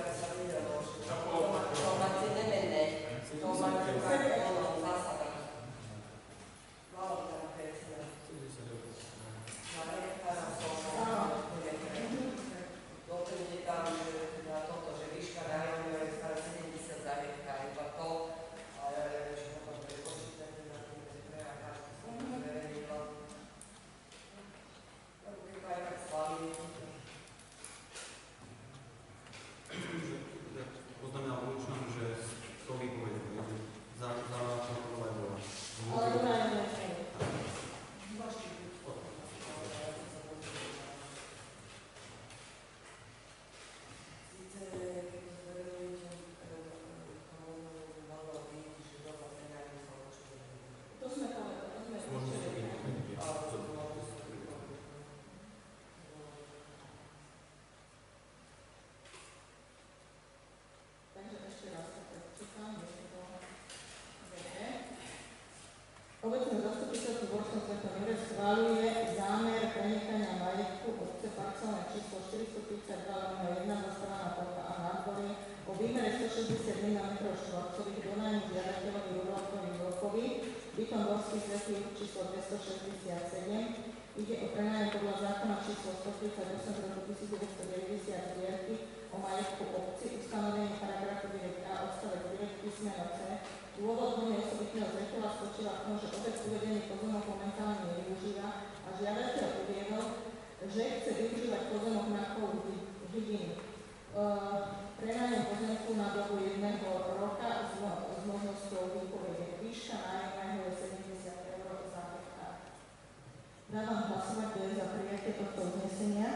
Borskom Svetom Jure schváľuje zámer prenechania majetku obce parcelné číslo štyristotridsaťdva lomeno jeden zastavená plocha a nádvorie o výmere stošesťdesiatjeden metrov štvorcových do nájmu žiadateľovi Rudolfovi Vlkovi, bytom Borský Svätý Jur číslo dvestošesťdesiatsedem. Ide o prenájom podľa zákona číslo stotridsaťosem z roku devätnásťstodeväťdesiat zbierky o majetku obci, ustanovenie paragrafu deväť a odstavec deväť písmeno C. Dôvod vône osobitného zreteľa spočíva v tom, že obec uvedený pozemok momentálne nevyužíva a žiadateľ uviedol, že chce využívať pozemok na chov hydiny. Prenájom pozemku na dobu jedného roka s, s možnosťou výpovede. Výška nájomného je sedemdesiat eur za hektár. Dávam hlasovať, kto je za prijatie tohto uznesenia.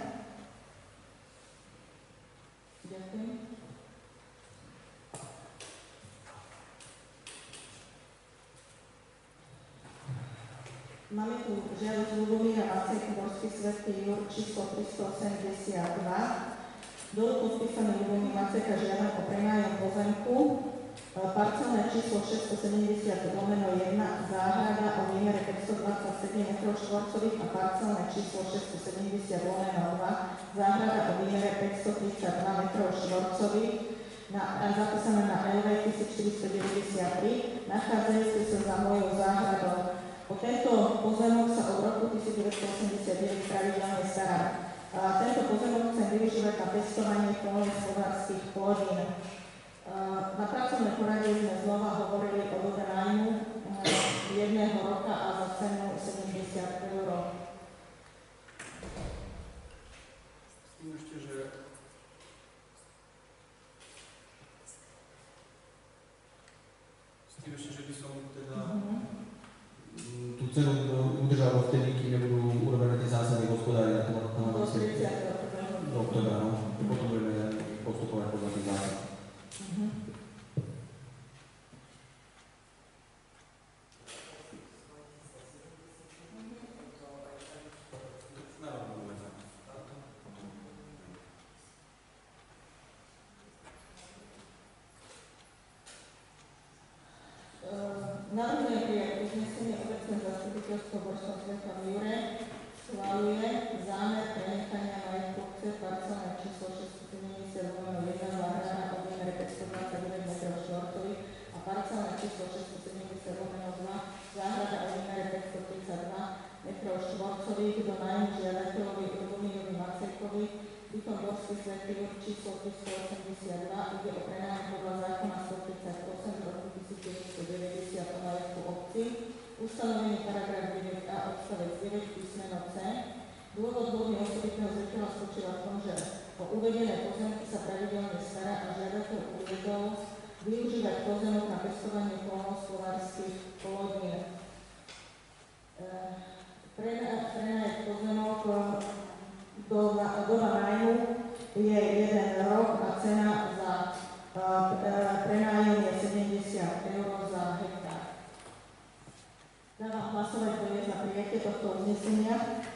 Ďakujem. Máme tu žiadosť Ľubomíra Macejku, Borský Svätý Jur, číslo tristoosemdesiatdva. Dolu podpísaný Ľubomír Macejka žiada o prenájom pozemku, parcelné číslo šesťstosedemdesiat lomeno jeden, záhrada o výmere päťstodvadsaťsedem metrov štvorcových a parcelné číslo šesťstosedemdesiat lomeno dva, záhrada o výmere päťstotridsaťdva metrov štvorcových, na, zapísané na el vé tisícštyristodeväťdesiattri, nachádzajúce sa za mojou záhradou. O tento pozemok sa od roku devätnásťstoosemdesiatdeväť pravidelne stará. A tento pozemok chcem využívať na pestovanie poľnohospodárskych plodín. Na pracovnej porade sme znova hovorili o dobe nájmu jedného roka a za cenu sedemdesiat eur. S tým ešte, že s tým ešte, že by som teda tú cenu udržal vo vtedy, kým nebudú urobené tie zásady hospodári na tom Do tridsiateho do oktobra, no. Potom budeme postupovať podľa tých zásad. Navrhujem prijať uznesenie obecné zastupiteľstvo v Borskom Svetom Jure schváľuje zámer prenechania majetku obce parcelné číslo šesťstosedemdesiat lomeno jeden záhrada o výmere päťstodvadsaťdeväť metrov štvorcových a parcelné číslo šesťstosedemdesiat lomeno dva záhrada o výmere päťstotridsaťdva metrov štvorcových do nájmu žiadateľovi Ľubomírovi Macejkovi, bytom Borský Svätý Jur číslo tristoosemdesiatdva. Ide o prenájom podľa zákona stotridsaťosem z roku devätnásťstodeväťdesiat o majetku obci, ustanovenie paragraf deväť a odstavec deväť písmeno C. Dôvod vône osobitného zreteľa spočíva v tom, že o uvedené pozemky sa pravidelne stará a žiadateľ uviedol využívať pozemok na pestovanie poľnohospodárskych plodín. Prenajať pozemok doba, doba nájmu je jeden rok a cena za prenájom je sedemdesiat eur za hektár. Dávam hlasovať, kto je za prijatie tohto uznesenia.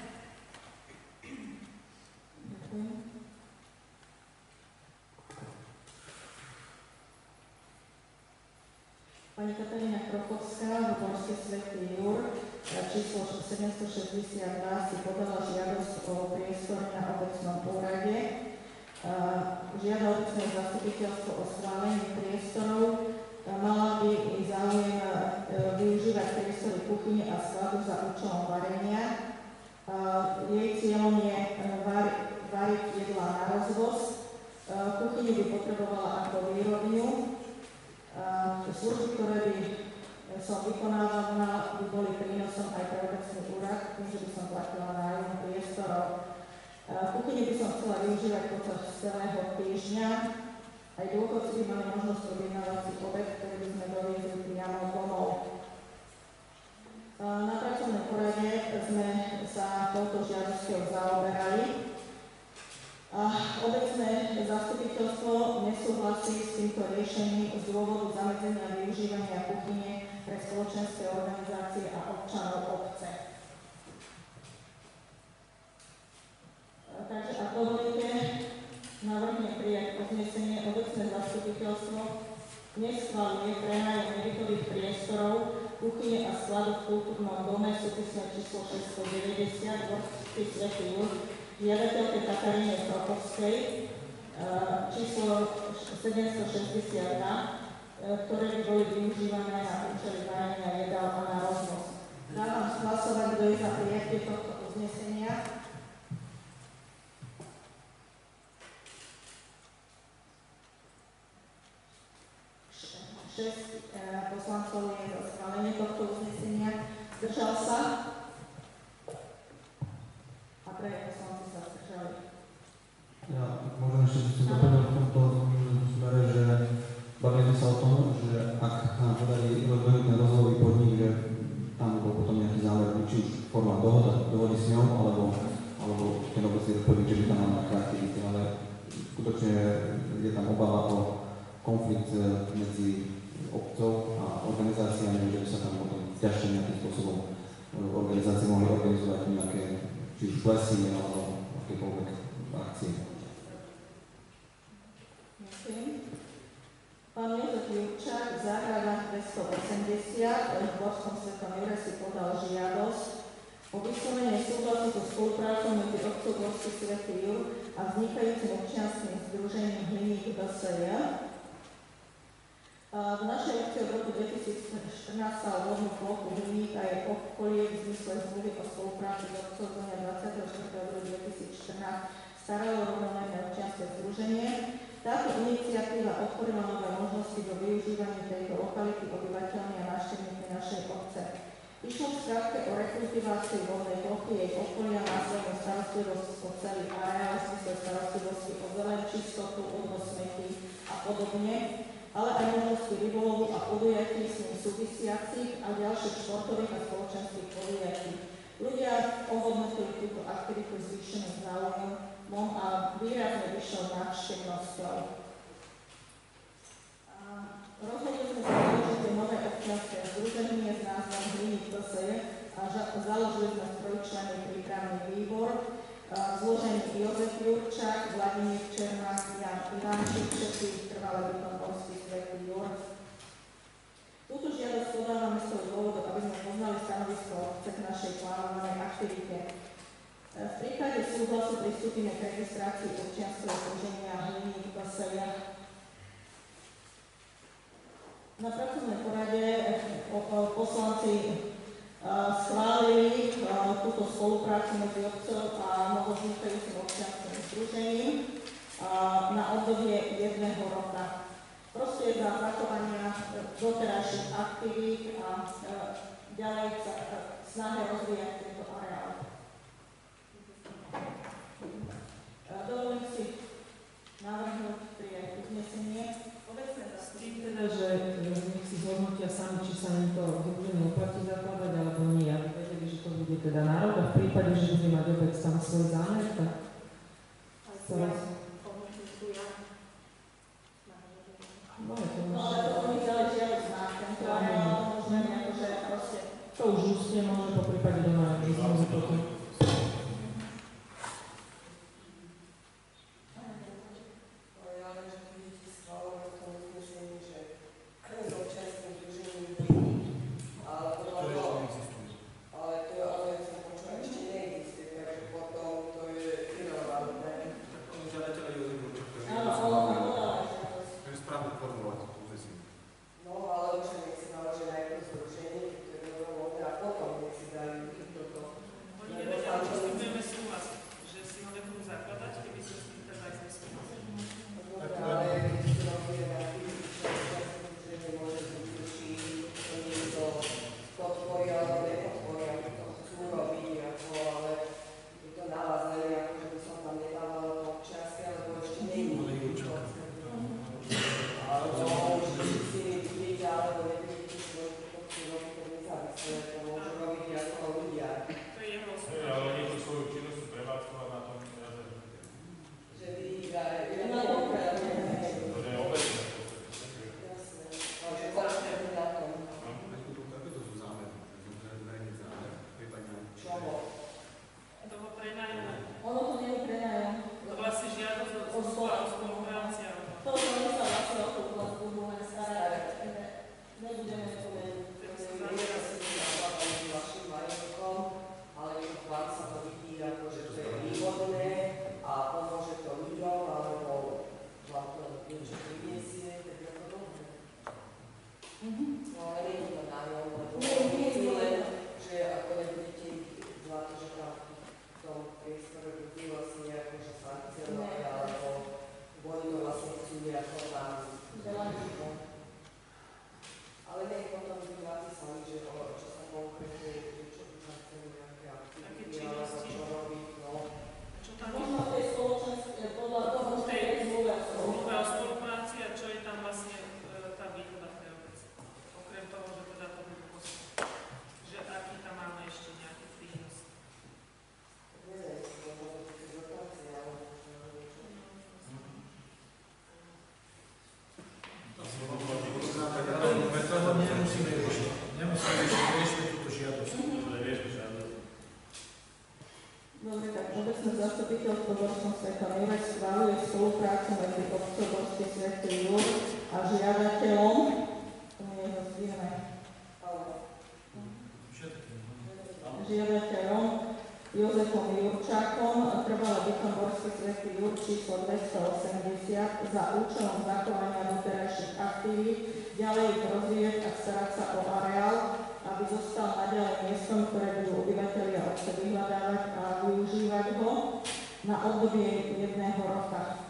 Ďakujem. Pani Katarína Krochovská, Borský Svätý Jur, číslo sedemstošesťdesiatdva, si podala žiadosť o priestor na obecnom úrade. Žiada obecné zastupiteľstvo o schválenie priestorov. Mala by záujem využívať priestory kuchyne a skladu za účelom varenia. Jej cieľom je variť jedlá na rozvoz. Kuchyňu by potrebovala ako výrobňu. Služby, ktoré by som vykonávala, by boli prínosom aj pre obecný úrad, tým, že by som platila nájom priestorov. Kuchyňu by som chcela využívať počas celého týždňa. Aj dôchodci by mali možnosť objednávať si obed, ktorý by sme doviezli priamo domov. Na pracovnej porade sme sa touto žiadosťou zaoberali. Obecné zastupiteľstvo nesúhlasí s týmto riešením z dôvodu zamedzenia využívania kuchyne pre spoločenské organizácie a občanov obce. Takže ak dovolíte, navrhnem prijať uznesenie. Obecné zastupiteľstvo neschvaľuje prenájom nebytových priestorov kuchyne a skladu v kultúrnom dome súpisné číslo šesťstodeväťdesiat Dvorský Svätý Jurg žiadateľke Kataríne Krokovskej číslo sedemstošesťdesiatdva, ktoré by boli využívané na účely varenia jedál a na roznos. Dávam hlasovať, kto je za prijatie tohto uznesenia. šesť poslancov je za schválenie tohto uznesenia. Zdržal sa? A traja poslanci sa zdržali. Ja možno ešte som doplnil v tomto smere, že bavíme sa o tom, že ak nám podarí rozbehnúť ten rozvojový podnik, že tam bol potom nejaký záver, či už forma dohoda, dohody s ňou, alebo, alebo ten obecný podnik, že by tam mal nejaké aktivity, ale skutočne je tam obava o konflikt medzi obcov a organizáciami, že by sa tam potom ťažšie nejakým spôsobom organizácie mohli organizovať nejaké, či už plesy, alebo akékoľvek akcie. Ďakujem. Pán Jozef Jurčák, záhrada dvestoosemdesiat, v Borskom Svetom Jure si podal žiadosť o vyslovenie súhlasu so spoluprácou medzi obcov Borský Svätý Jur a vznikajúcim občianskym združením Hliník bé es jé. V našej obci od roku dvetisícštrnásť sa vodnú plochu Hliník a jej okolie v zmysle zmluvy o spolupráci s obcov z dňa dvadsiateho štvrtého júla dvetisícštrnásť staralo rovnomerné občianske združenie. Táto iniciatíva otvorila nové možnosti do využívania tejto lokality obyvateľmi a návštevníkmi našej obce. Išlo v skratke o rekultiváciu vodnej plochy, jej okolia, následnú starostlivosť o celý areál, v zmysle starostlivosti o zeleň, čistotu, odvoz smetí a podobne, ale aj možnosti rybolovu a podujatí s ním súvisiacich a ďalších športových a spoločenských podujatí. Ľudia ohodnotili túto aktivitu zvýšeným záujmom a výrazne vyššou návštevnosťou. Rozhodli sme sa založiť nové občianske združenie s názvom Hliník bé es jé a založili sme trojčlenný prípravný výbor zložený Jozef Jurčák, Vladimír Čermák, Jan Ivančík, všetkých trvalé bytom Borský Svätý Jurg. Túto žiadosť podávame z toho dôvodu, aby sme poznali stanovisko obce k našej plánovanej aktivite. V prípade súhlasu pristúpime k registrácii občianskeho združenia Hliník bé es jé. Na pracovnej porade poslanci schválili túto spoluprácu medzi obcov a novovznikajúcim občianskym združením na obdobie jedného roka. Proste za zachovania doterajších aktivít a ďalej snahe rozvíjať tento areál. Dovolím si navrhnúť prijať uznesenie. S tým teda, že nech si zhodnotia sami, či sa im to združenie oplatí zakladať, alebo nie. Aby vedeli, že to bude teda národ a v prípade, že bude mať obec tam svoj zámer, tak sa raz... No, je to No, ale to oni dali žiadosť na tento areál, možno nejako, že proste... To už ústne môže po prípade doma aj znovu potom. Nebudeme to vedieť. spoluprácu medzi obcov Gorský Svätý Jur a žiadateľom, to je ho zdvihne, žiadateľom Jozefom Jurčákom, trvalý výkon Gorský Svätý Jur číslo dvestoosemdesiat za účelom zachovania doterajších aktivít, ďalej ich rozvíjať a starať sa o areál, aby zostal naďalej miestom, ktoré budú obyvatelia obce vyhľadávať a využívať ho na obdobie jedného roka.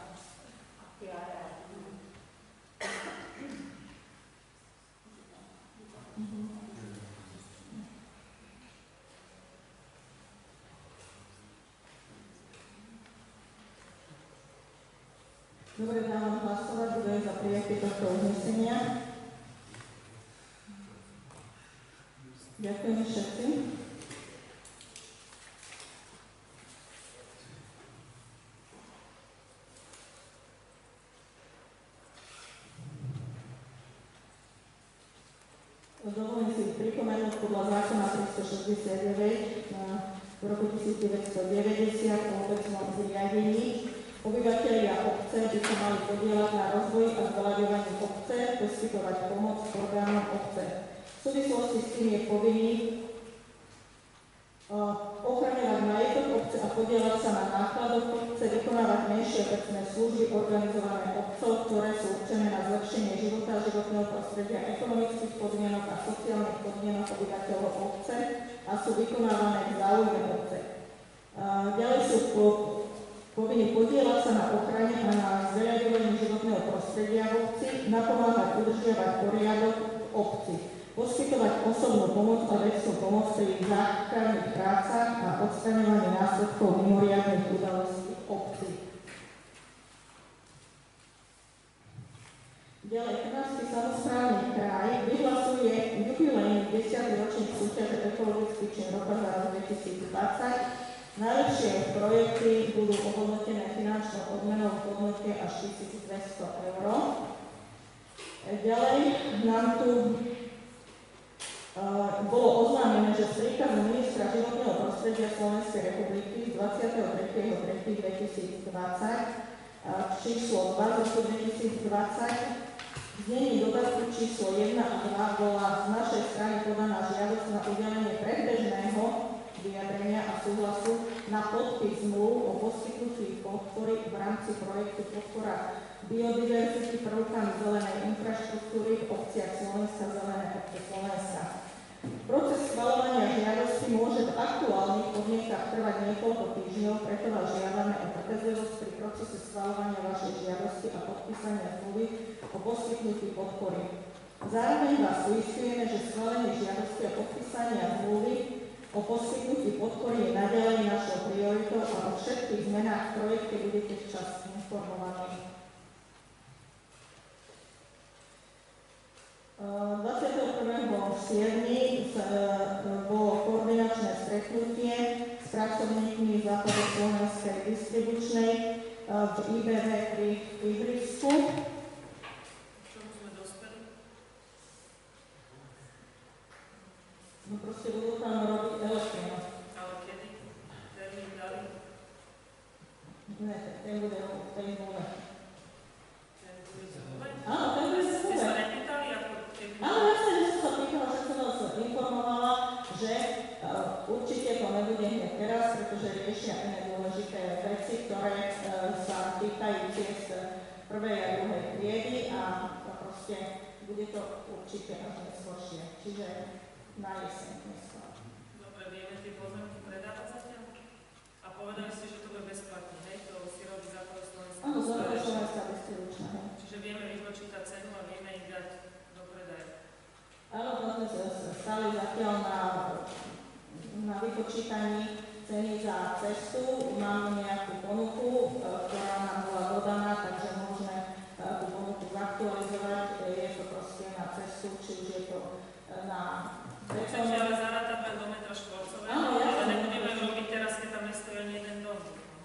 Dobre, dávam hlasovať, kto je za prijatie tohto uznesenia. Ďakujem všetci. Dovolím si pripomenúť podľa zákona tristošesťdesiatdeväť v roku devätnásťstodeväťdesiat o obecnom zriadení. Obyvatelia obce by sa mali podieľať na rozvoji a zveľaďovaní obce, poskytovať pomoc orgánom obce. V súvislosti s tým je povinný uh, ochraňovať majetok obce a podieľať sa na nákladoch obce, vykonávať menšie obecné služby organizované obcov, ktoré sú určené na zlepšenie života, životného prostredia, ekonomických podmienok a sociálnych podmienok obyvateľov obce a sú vykonávané v záujme obce. Uh, ďalej sú po povinni podieľať sa na ochrane a na zveľaďovaní životného prostredia v obci, napomáhať udržiavať poriadok v obci, poskytovať osobnú pomoc a vecnú pomoc pri záchranných prácach a odstraňovaní následkov mimoriadnych udalostí v obci. Ďalej, Trnavský samosprávny kraj vyhlasuje jubilejný desiaty ročník súťaže Ekologický čin roka za rok dvetisícdvadsať. Najlepšie projekty budú ohodnotené finančnou odmenou v hodnote až tisícdvesto eur. Ďalej nám tu uh, bolo oznámené, že z príkazu ministra životného prostredia Slovenskej republiky z dvadsiateho tretieho tretieho dvetisícdvadsať uh, číslo dva z roku dvetisícdvadsať v znení dodatku číslo jeden a dva bola z našej strany podaná žiadosť na udelenie predbežného vyjadrenia a súhlasu na podpis zmluv o poskytnutí podpory v rámci projektu podpora biodiverzity prvkami zelenej infraštruktúry v obciach Slovenska, zelené obce Slovenska. Proces schvaľovania žiadosti môže v aktuálnych podmienkach trvať niekoľko týždňov, preto vás žiadame o trpezlivosť pri procese schvaľovania vašej žiadosti a podpísania zmluvy o poskytnutí podpory. Zároveň vás uistujeme, že schválenie žiadosti a podpísania zmluvy o poskytnutí podpory je naďalej našou prioritou a o všetkých zmenách v projekte budete včas informovaní. dvadsiateho prvého júla bolo koordinačné stretnutie s pracovníkmi Západoslovenskej distribučnej v í bé vé pri ihrisku. No proste budú tam robiť elektrinu. Ale kedy? Termín dali? Ne, ten bude v tej zmluve. Ten bude zmluve? Áno, ten bude v Ste zmluve. sa nepýtali, ako keby... Áno, ja sa, že som sa pýtala, že som vás informovala, že uh, určite to nebude hneď teraz, pretože riešia iné dôležité veci, ktoré uh, sa týkajú tiež prvej a druhej triedy a proste bude to určite až neskôršie. Čiže na jeseň neskôr. Dobre, vieme tie pozemky predávať zatiaľ? A povedali ste, že to bude bezplatne, hej? To si robí Západoslovenská. Áno, Západoslovenská distribučná, hej. Čiže vieme vypočítať cenu a vieme ich dať do predaja. Áno, to sme sa stali zatiaľ na, na vypočítaní ceny za cestu. Máme nejakú ponuku, ktorá nám bola dodaná, takže môžeme tú ponuku zaktualizovať. Je to proste na cestu, či už je to na Chcete ale zarátať len do metra štvorcového, Áno, ja ale som- nebudeme robiť teraz, keď tam nestojí ani jeden dom.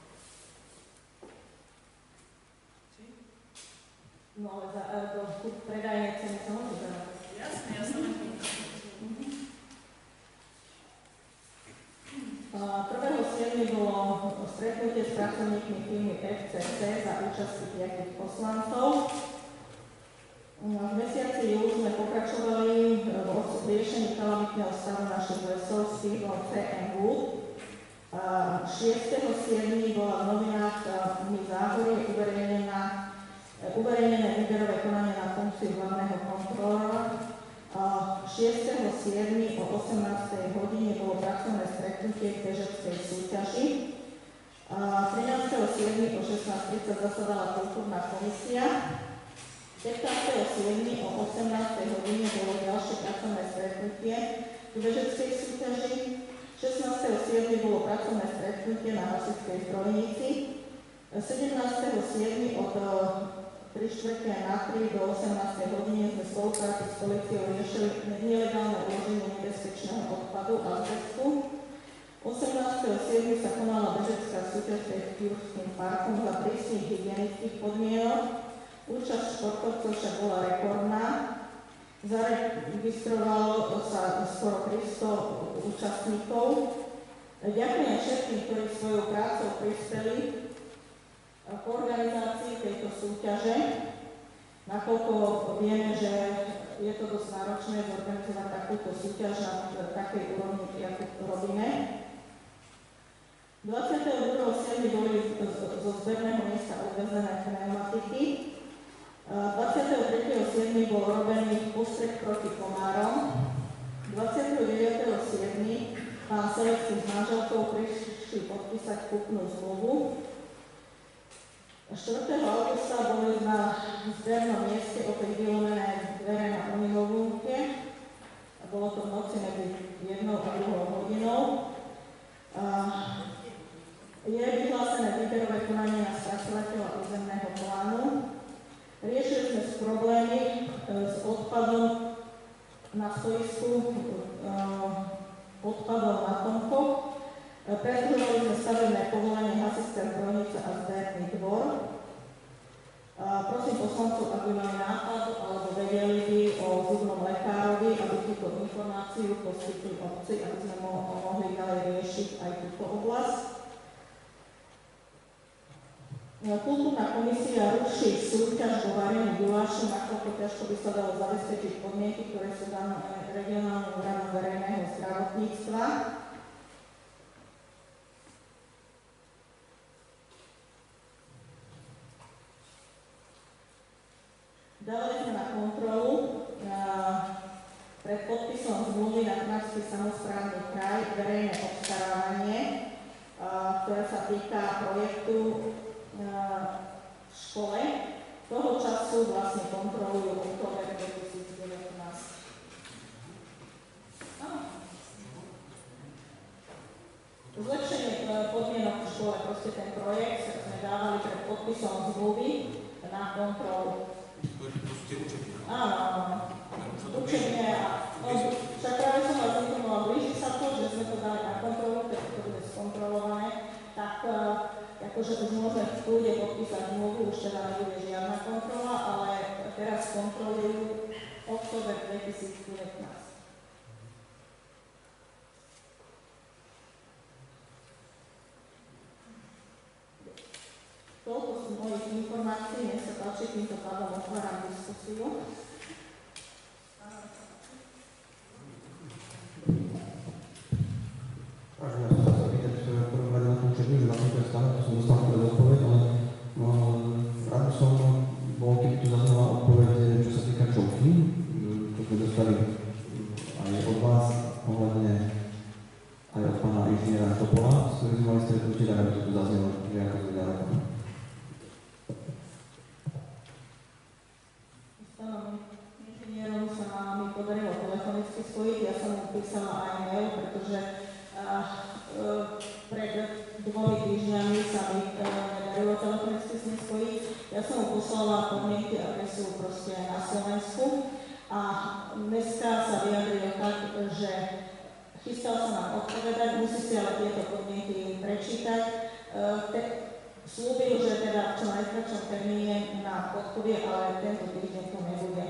Či? No ale za, e, do predajnej ceny sa môže zarátať. Jasne, ja som len pýtam. prvého júla bolo stretnutie s pracovníkmi firmy ef cé cé za účasti piatich poslancov. V mesiaci júl sme pokračovali v riešení kalamitného stavu našich lesov s firmou cé em Wood. šiesteho siedmeho bola v novinách Mi Záhorie uverejnená uverejnené výberové konanie na funkciu hlavného kontrolora. šiesteho siedmeho o osemnástej hodine bolo pracovné stretnutie k bežeckej súťaži. trinásteho siedmeho o šestnásť tridsať zasadala kultúrna komisia. pätnásteho siedmeho o osemnástej hodine bolo ďalšie pracovné stretnutie k bežeckej súťaži. šestnásteho siedmeho bolo pracovné stretnutie na hasičskej strojnici. sedemnásteho siedmeho od tri štvrte na tri do osemnástej hodine sme spolupráci s políciou riešili nelegálne uloženie nebezpečného odpadu a azbestu. osemnásteho siedmeho sa konala bežecká súťaž pred Kýrským parkom za prísnych hygienických podmienok. Účasť športovcov však bola rekordná. Zaregistrovalo sa skoro tristo účastníkov. Ďakujem všetkým, ktorí svojou prácou prispeli k organizácii tejto súťaže, nakoľko vieme, že je to dosť náročné zorganizovať takúto súťaž na takej úrovni, ako robíme. dvadsiateho druhého siedmeho boli zo zberného miesta odvezené pneumatiky. dvadsiateho tretieho siedmeho bol robený postreh proti komárom. dvadsiateho deviateho siedmeho pán Selekci s manželkou prišli podpísať kúpnu zmluvu. štvrtého augusta boli na zbernom mieste opäť vylomené dvere na Unimovúnke. Bolo to v noci medzi jednou a druhou hodinou. Je vyhlásené výberové konanie na spracovateľa územného plánu. Riešili sme s problémy s odpadom na stoisku odpadov na Tomkoch. Predĺžovali sme stavebné povolenie hasičská zbrojnica a zberný dvor. Prosím poslancov, aby mali nápad alebo vedeli by o zubnom lekárovi, aby túto informáciu poskytli obci, aby sme mo- mohli ďalej riešiť aj túto oblasť. Kultúrna komisia ruší súťaž o varení gulášu, nakoľko ťažko by sa dalo zabezpečiť podmienky, ktoré sú dané regionálnym úradom verejného zdravotníctva. Dávali sme na kontrolu pred podpisom zmluvy na Trnavský samosprávny kraj verejné obstarávanie, ktoré sa týka projektu v škole. Toho času vlastne kontrolujú október dvetisícdevätnásť. Zlepšenie podmienok v škole, proste ten projekt sme dávali pred podpisom zmluvy na kontrolu. To sú tie učebne. Áno, áno. Učebne a no, však práve som vás informovala, blíži sa to, že sme to dali na kontrolu, keď to bude skontrolované, tak akože už môžeme v kľude podpísať zmluvu, už teda nebude žiadna kontrola, ale teraz kontrolujú október dvetisícdevätnásť. Toľko sú mojich informácií, nech sa páči, týmto pádom otváram diskusiu. Vážená, ja som sa chcel pýtať v prvom rade na tom učebník, že vlastne to je stále, to som dostal teda odpoveď, ale no, rád by som bol, keby tu zaznala odpoveď, čo sa týka čovky, čo sme dostali aj od vás, ohľadne aj od pána inžiniera Topola, s ktorým sme mali stretnutie, tak aby to tu zaznelo, že ako to ďaleko. Inžinierom sa mi podarilo telefonicky spojiť, ja som mu písala aj mail, pretože uh, uh, pred dvomi týždňami sa mi uh, nedarilo telefonicky s ním spojiť. Ja som mu poslala podmienky, aké sú proste na Slovensku a dneska sa vyjadril tak, že chystal sa nám odpovedať, musí si ale tieto podmienky prečítať. Uh, te- Slúbil, že teda v čo najkračšom termíne na odpovie, ale tento týždeň to nebude.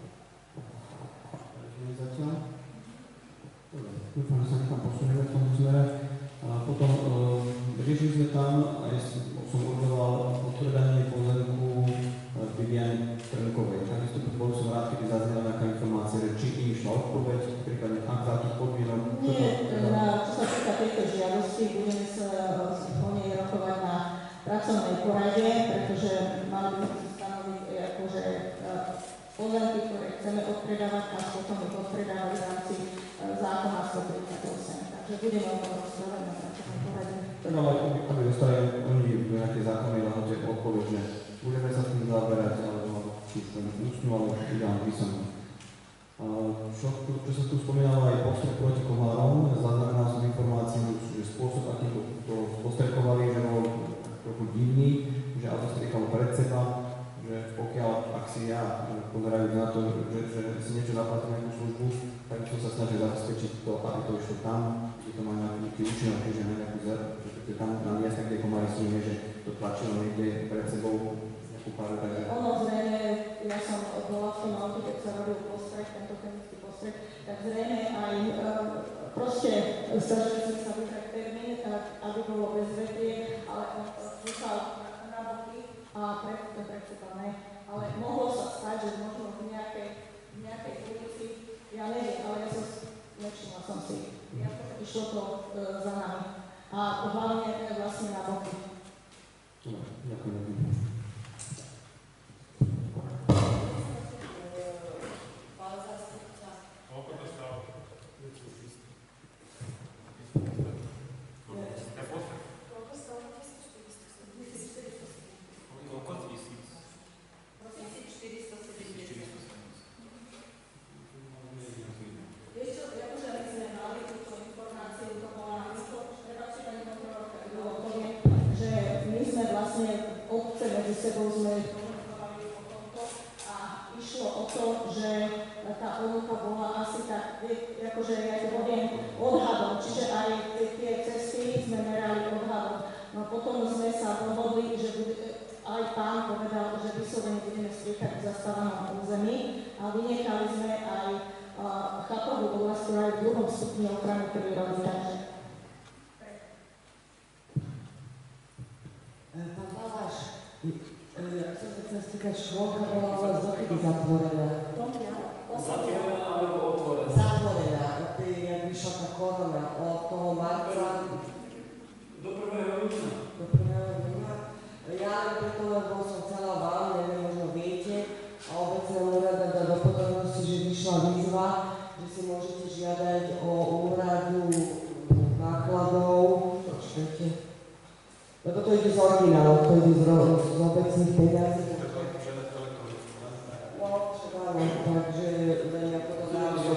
Zatiaľ. Dobre, dúfam, že sa nechám posunieme v tomto smere. A potom e, riešili sme tam, aj som určoval odpredanie pozemku Viviane Trnkovej. Takisto bol som rád, keby zaznela nejaká informácia, že či im išla odpoveď, prípadne ak za akých podmienok. Nie, na, čo sa týka tejto žiadosti, budeme sa o nej rokovať na pracovnej porade, pretože mali by sme stanoviť akože pozemky, ktoré chceme odpredávať a potom ich odpredávať v rámci zákona stotridsaťosem. Takže budeme o tom rozprávať na pracovnej porade. Tak ale aby dostali oni do nejakej zákonnej lehote odpoveď, že budeme sa tým zaoberať, alebo či už to ústnu, alebo ideálne písomne. Čo, čo sa tu spomínalo aj postrek proti komárom, zaznamenal som informáciu, že spôsob, aký to, to postrekovali, že bol trochu divný, že auto striekalo pred seba, že pokiaľ, ak si ja pozerajú na to, že, že si niečo zaplatí nejakú službu, tak som sa snažil zabezpečiť to, aby to išlo tam, kde to má nejaký účinok, že na nejakú zer, že tam na miesta, kde komári sú, nie, že to tlačilo niekde pred sebou nejakú páru, takže... Ono zrejme, ja som bola v tom aute, keď sa robil postrek, tento chemický postrek, tak zrejme aj e, proste snažili sme sa vyhrať termín, aby bolo bez vetie, ale on zúfal na boky a preto to precípané. Ale mohlo sa stať, že možno v nejakej, v nejakej ulici, ja neviem, ale ja som nevšimla som si, išlo to e, za nami. A hlavne e, vlastne na boky. Ďakujem. Sebou sme komunikovali o tomto a išlo o to, že tá ponuka bola asi tak, akože ja to poviem, odhadom, čiže aj tie cesty sme merali odhadom. No potom sme sa dohodli, že bude, aj pán povedal, že vyslovene budeme striekať v zastávanom území a vynechali sme aj uh, chatovú oblasť, ktorá je v druhom stupni ochrany prírody. Takže pán Baláš, ja som sa chcel stýkať, škôlka bola u vás dokedy zatvorená? Zatvorená alebo otvorená? Zatvorená, jak vyšla tá korona, od toho marca do prvého júna. Do prvého júna. Ja preto, lebo som chcela vám, neviem, možno viete, a obecného úrada dá do podrobnosti, že vyšla výzva, že si môžete žiadať o úradu nákladov, počkajte, lebo to ide z originálu, to ide z, z obecných peniazí. No, však takže len ako to nášlo.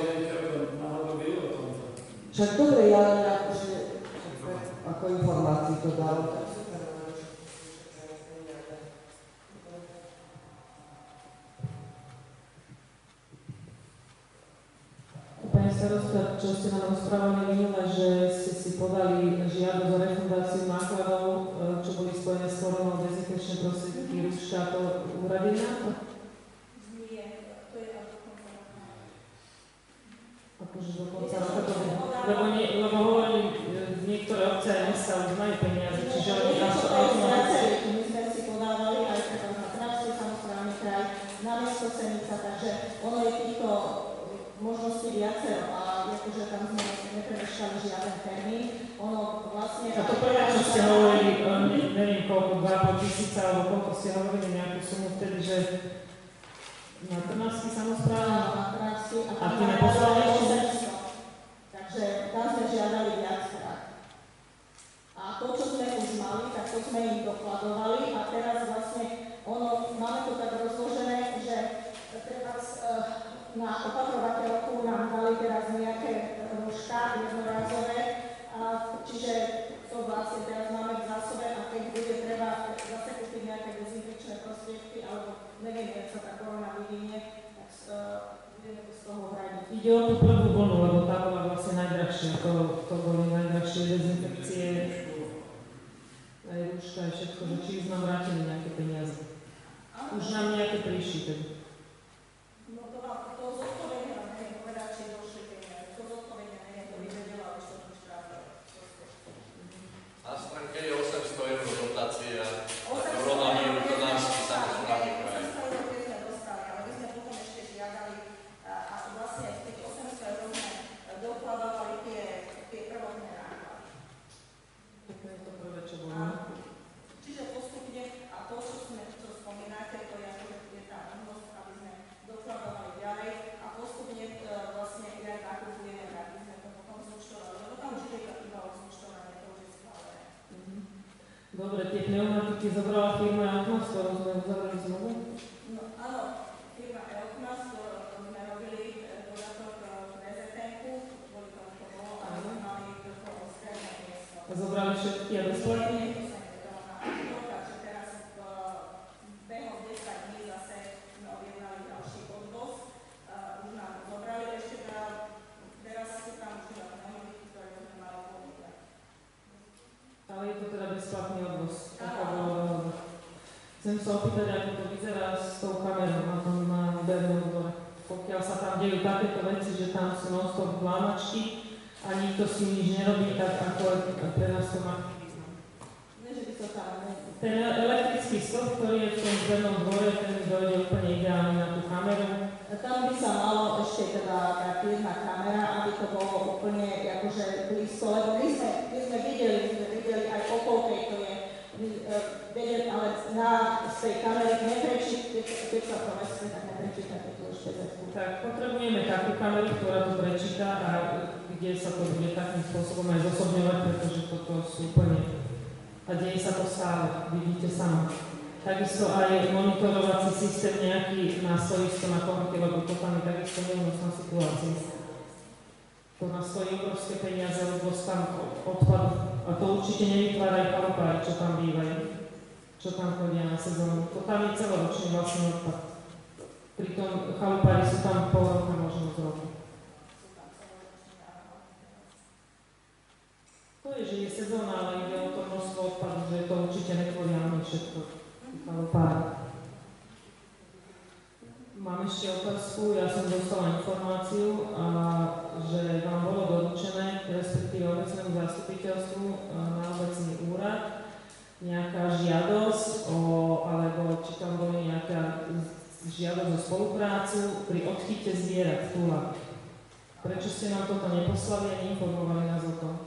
Však dobre, ja len akože, ako informácií to dalo, tak super. Pani starostka, čo ste nám rozprávali minule, že ste si podali žiadosť o refundáciu nákladov, čo boli spojené s koronou, dezinfekčné prostriedky, rúška, to úrady na to? Nie, to je až do konca roka. Akože do konca roka to je. Lebo, nie, lebo hovorím, niektoré obce aj mesta už majú peniaze, čiže oni tam sú automaticky. My sme si podávali aj teda na Trnavský samosprávny kraj, na mesto Senica, takže ono je týchto možností viacero a akože tam sme nepremeškali žiaden termín. Ono vlastne... A to prvé, čo ste hovorili, neviem koľko, dva po tisíca, alebo koľko ste hovorili nejakú sumu vtedy, že na Trnavský samosprávny? Na Trnavský a A tam ty neposlali ešte? Takže tam sme žiadali viackrát. A to, čo sme už mali, tak to sme im dokladovali a teraz vlastne ono, máme to tak rozložené, že teraz uh, na opatrovateľku nám dali teraz nejaké rúška jednorázové, a čiže to vlastne teraz máme v zásobe a keď bude treba zase kúpiť nejaké dezinfekčné prostriedky alebo neviem, jak sa tá korona vyvinie, tak uh, budeme to z toho hradiť. Ide o tú prvú vlnu, lebo tá bola vlastne najdrahšia, to, to boli najdrahšie dezinfekcie, aj rúška, aj všetko, že či už nám vrátili nejaké peniaze. Už nám nejaké prišli tedy. No to vám to zodpovedne neviem povedať, či došli peniaze. To zodpovedne neviem, to by vedela, už to už trápilo. Na stránke je Dobre, tie pneumatiky zobrala firma Elkmas, ktorú sme uzavreli zmluvu? No áno, firma Elkmas, ktorú sme robili dodatok v é zet en-ku, boli to to bolo, a sme mali vrcholo stredné miesto. A zobrali všetky a bezplatne? Takže teraz behom desať dní zase sme objednali ďalší odvoz. Už nám zobrali ešte teda, teraz sú tam už teda pneumatiky, ktoré by sme mali ponúkať. Ale je to teda bezplatný odvoz. Chcem sa opýtať, ako to vyzerá s tou kamerou na tom na údernom dvore. Pokiaľ sa tam dejú takéto veci, že tam sú non-stop vlámačky a nikto s tým nič nerobí, tak ako pre nás to má význam. Nie, že by to tam ne... Ten elektrický stĺp, ktorý je v tom údernom dvore, ten dojde úplne ideálne na tú kameru. Tam by sa malo ešte teda tá jedna kamera, aby to bolo úplne akože blízko, lebo my sme, my sme videli, my sme videli aj okolo tejto je, vedeli, ale na z tej kamery neprečíta, keď, keď sa to vesme, tak neprečíta, keď to už šesťdesiat. Tak potrebujeme takú kameru, ktorá to prečíta a kde sa to bude takým spôsobom aj zosobňovať, pretože toto sú úplne... A deje sa to stále, vidíte sami. Takisto aj monitorovací systém nejaký na stojisko na povrche, lebo to tam je takisto neúnosná situácia. To nás stojí obrovské peniaze, lebo tam odpadu. A to určite nevytvára aj chalupári, čo tam bývajú, čo tam chodia na sezónu. To tam je celoročný vlastný odpad. Pritom chalupári sú tam pol roka, možno z roku. To je, že je sezóna, ale ide o to množstvo odpadu, že to určite netvoria ani všetko. Mám ešte otázku, ja som dostala informáciu, a, že vám bolo doručené, respektíve obecnému zastupiteľstvu na obecný úrad, nejaká žiadosť, o, alebo či tam boli nejaká žiadosť o spoluprácu pri odchyte zvierat v túlach. Prečo ste nám toto neposlali a neinformovali nás o tom?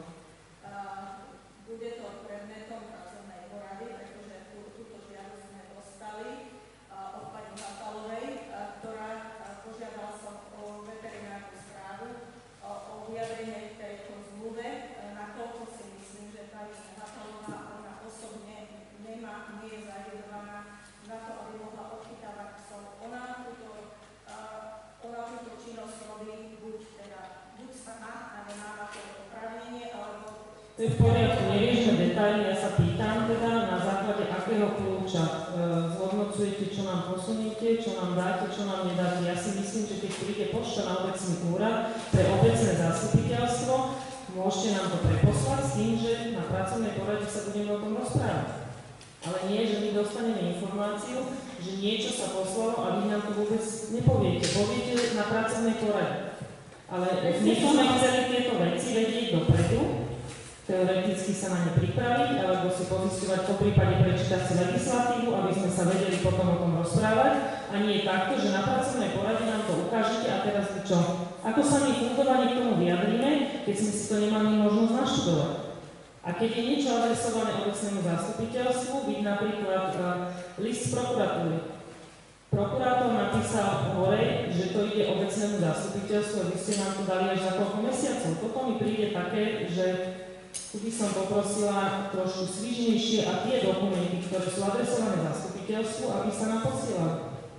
Bude to predmetom pracovnej porady, pretože túto žiadosť sme dostali od pani Hatalovej, ktorá požiadala som o veterinárnu správu, o vyjadrenie v tejto zmluve, nakoľko si myslím, že pani Hatalová, ona osobne nemá, nie je zaviedovaná na to, aby mohla odchytávať psov. Ona túto, ona túto činnosť robí buď teda, buď sama a nemá na to oprávnenie, alebo to je v poriadku, neriešme detaily, ja sa pýtam teda, na základe akého kľúča e, zhodnocujete, čo nám posuniete, čo nám dáte, čo nám nedáte. Ja si myslím, že keď príde pošta na obecný úrad pre obecné zastupiteľstvo, môžete nám to preposlať s tým, že na pracovnej porade sa budeme o tom rozprávať. Ale nie, že my dostaneme informáciu, že niečo sa poslalo a vy nám to vôbec nepoviete. Poviete na pracovnej porade. Ale my sme chceli tieto veci vedieť dopredu, teoreticky sa na ne pripraviť, alebo si pozistovať po prípade prečítať si legislatívu, aby sme sa vedeli potom o tom rozprávať. A nie je takto, že na pracovnej porade nám to ukážete a teraz vy čo? Ako sa my fungovanie k tomu vyjadríme, keď sme si to nemali možnosť naštudovať? A keď je niečo adresované obecnému zastupiteľstvu, byť napríklad uh, list z prokuratúry. Prokurátor napísal hore, že to ide obecnému zastupiteľstvu a vy ste nám to dali až za koľko mesiacov. Toto mi príde také, že tu by som poprosila trošku svižnejšie a tie dokumenty, ktoré sú adresované zastupiteľstvu, aby sa nám posielali.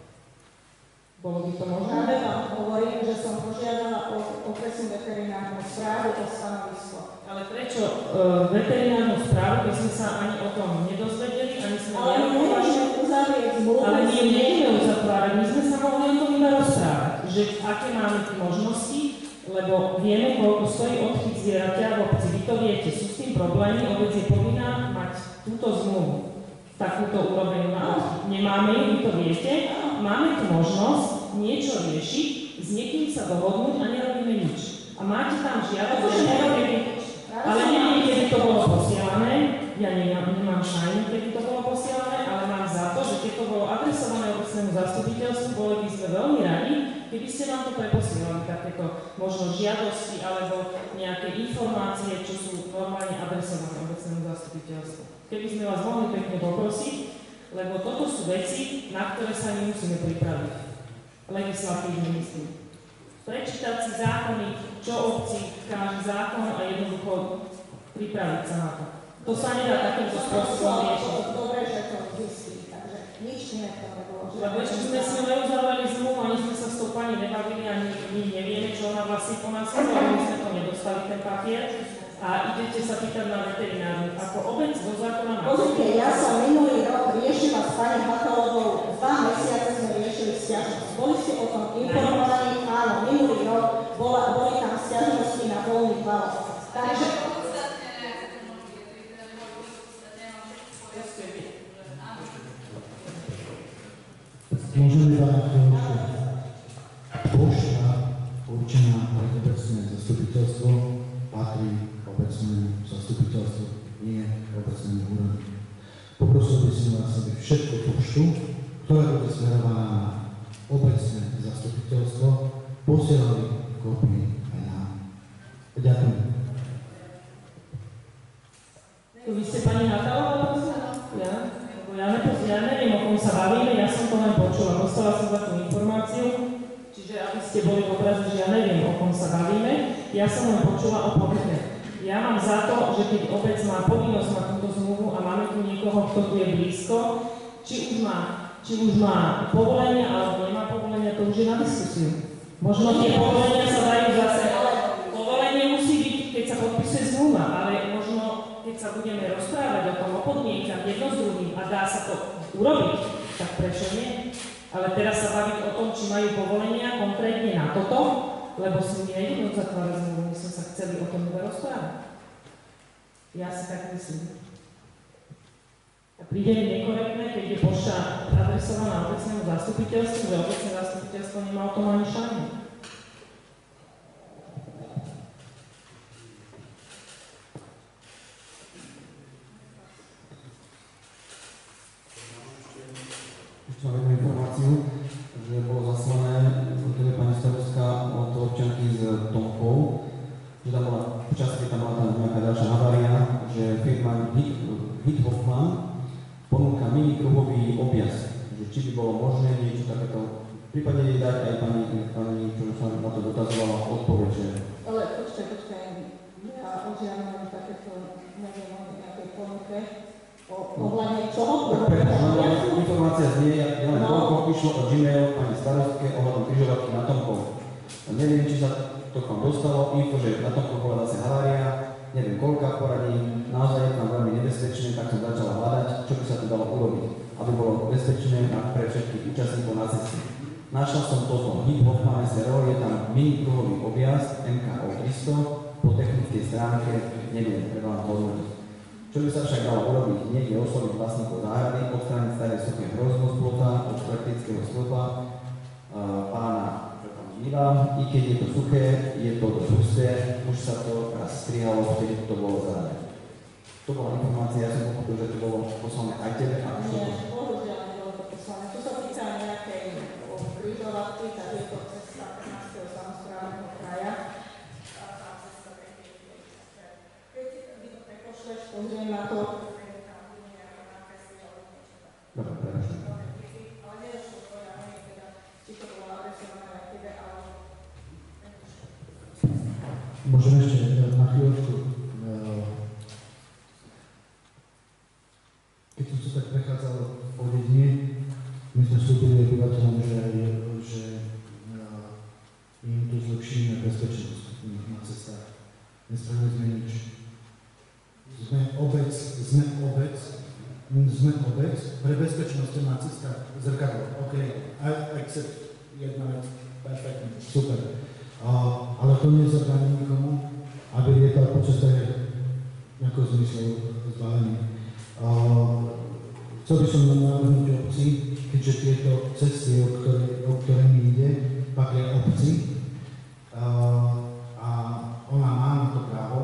Bolo by to možné? Práve vám hovorím, že som požiadala o okresnú veterinárnu správu o stanovisko. Ale prečo e, veterinárnu správu, keď sme sa ani o tom nedozvedeli, ani sme ale nemôžeme uzavrieť zmluvu. Ale my nebudeme uzatvárať, my sme sa mohli o tom iba rozprávať, že aké máme možnosti, lebo vieme, koľko stojí odchyt zvieratia v obci. Vy to viete, sú s tým problémy, obec je povinná mať túto zmluvu, takúto úroveň na odchyt. Nemáme ju, vy to viete, máme tu možnosť niečo riešiť, s niekým sa dohodnúť a nerobíme nič. A máte tam žiadosť, že nerobíme nič. Ale neviem, kedy to bolo posielané, ja nemám, nemám šajnu, kedy to bolo posielané, ale mám za to, že keď to bolo adresované obecnému zastupiteľstvu, boli by sme veľmi radi, keby ste nám to preposielali, takéto možno žiadosti alebo nejaké informácie, čo sú normálne adresované obecnému zastupiteľstvu. Keby sme vás mohli pekne poprosiť, lebo toto sú veci, na ktoré sa my musíme pripraviť. Legislatívne myslím. Prečítať si zákony, čo obci káže zákon a jednoducho pripraviť sa na to. To sa nedá takýmto spôsobom riešiť. Dobre, že to zistí, takže nič iné to nebolo. Lebo ešte sme s ňou neuzavreli zmluvu, ani sme sa s tou pani nebavili, ani my nevieme, čo ona vlastne po nás chcela, my sme to nedostali, ten papier. A idete sa pýtať na veterinárnu. Ako obec do zákona má... Pozrite, ja som minulý rok riešila s pani Hatalovou, dva mesiace sme riešili sťažnosť. Boli ste o tom informovaní? Áno, minulý rok bola, boli tam sťažnosti na voľný val. Takže... Môžeme dať chvíľku. Pošta určená pre obecné zastupiteľstvo patrí obecnému zastupiteľstvu, nie obecnému úradu. Poprosil by som vás, aby všetko poštu, ktorá bude smerovaná na obecné zastupiteľstvo, posielali kópie aj nám. Ďakujem. Vy ste pani Natálová? Ja? Ja, nepoz, ja neviem, o kom sa bavíme, ja som to len počula, dostala som za tú informáciu, čiže aby ste boli v obraze, že ja neviem, o kom sa bavíme, ja som len počula o pobytne. Ja mám za to, že keď obec má povinnosť na túto zmluvu a máme tu niekoho, kto tu je blízko, či už má, či už má povolenia alebo nemá povolenia, to už je na diskusiu. Možno tie povolenia sa dajú zase, povolenie musí byť, keď sa podpisuje zmluva, ale možno keď sa budeme rozprávať o tom, o podmienkach jedno s druhým a dá sa to urobiť, tak prečo nie? Ale teraz sa baviť o tom, či majú povolenia konkrétne na toto, lebo si mi nejde zatvárať zmluvu, my sme sa chceli o tom iba rozprávať. Ja si tak myslím. A príde mi nekorektné, keď je pošta adresovaná obecnému zastupiteľstvu, že obecné zastupiteľstvo nemá o tom ani šajnu. Ešte mám jednu informáciu, že bolo zaslané teda pani starostka od občianky z Tomkov, že tam bola, v čase, keď tam bola tam nejaká ďalšia havária, že firma Hithoffman ponúka mini kruhový objazd, že či by bolo možné niečo takéto, prípadne jej dať aj pani, pani, čo sa na to dotazovala, odpoveď, že... Ale počkaj, počkaj, ja ožiadam takéto, neviem, o nejakej ponuke, ohľadne čoho? Informácia znie, ja len toľko išlo o Gmail pani starostke ohľadom križovatky na Tomkov. Neviem, či sa to tam dostalo, info, že na Tomkov bola zase havária, neviem koľká poradí, naozaj je tam veľmi nebezpečné, tak som začala hľadať, čo by sa tu dalo urobiť, aby bolo bezpečné pre všetkých účastníkov na ceste. Našla som toto, Hithoffman es er o, je tam mini kruhový objazd em ká ó tristo, po technickej stránke, neviem, treba vám to odvodiť. Čo by sa však dalo urobiť, niekde osloviť vlastníkov záhrady, odstrániť staré suché hrozno z plota, od praktického sklopa, uh, pána, čo tam žíva, i keď je to suché, je to dosť husté, už sa to raz strihalo, vtedy to bolo zadané. To bola informácia, ja som pochopil, že to bolo poslané aj tebe a už to... Nie, bohužiaľ nebolo to poslané. Tu sa týka nejakej križovatky, tak je to cesta pätnásteho samosprávneho kraja. Pozriem na to. Dobre, preražujem. Ale nedošlo to, ja neviem teda, či to bolo adresované na tebe, ale... Môžem ešte na chvíľočku. Keď som sa tak prechádzal po dedine, my sme slúbili obyvateľom, že, že im tu zlepšíme bezpečnosť na cestách. Nespravili sme nič. Sme obec, sme obec, sme obec pre bezpečnosť na cestách zrkadlo. OK, I accept jedna vec, perfektne, super. Uh, ale to nezabráni nikomu, aby lietal po cestách nejakou zmyslu zbavený. Uh, chcel by som navrhnúť obci, keďže tieto cesty, o ktoré, o ktoré mi ide, patria obci uh, a ona má na to právo,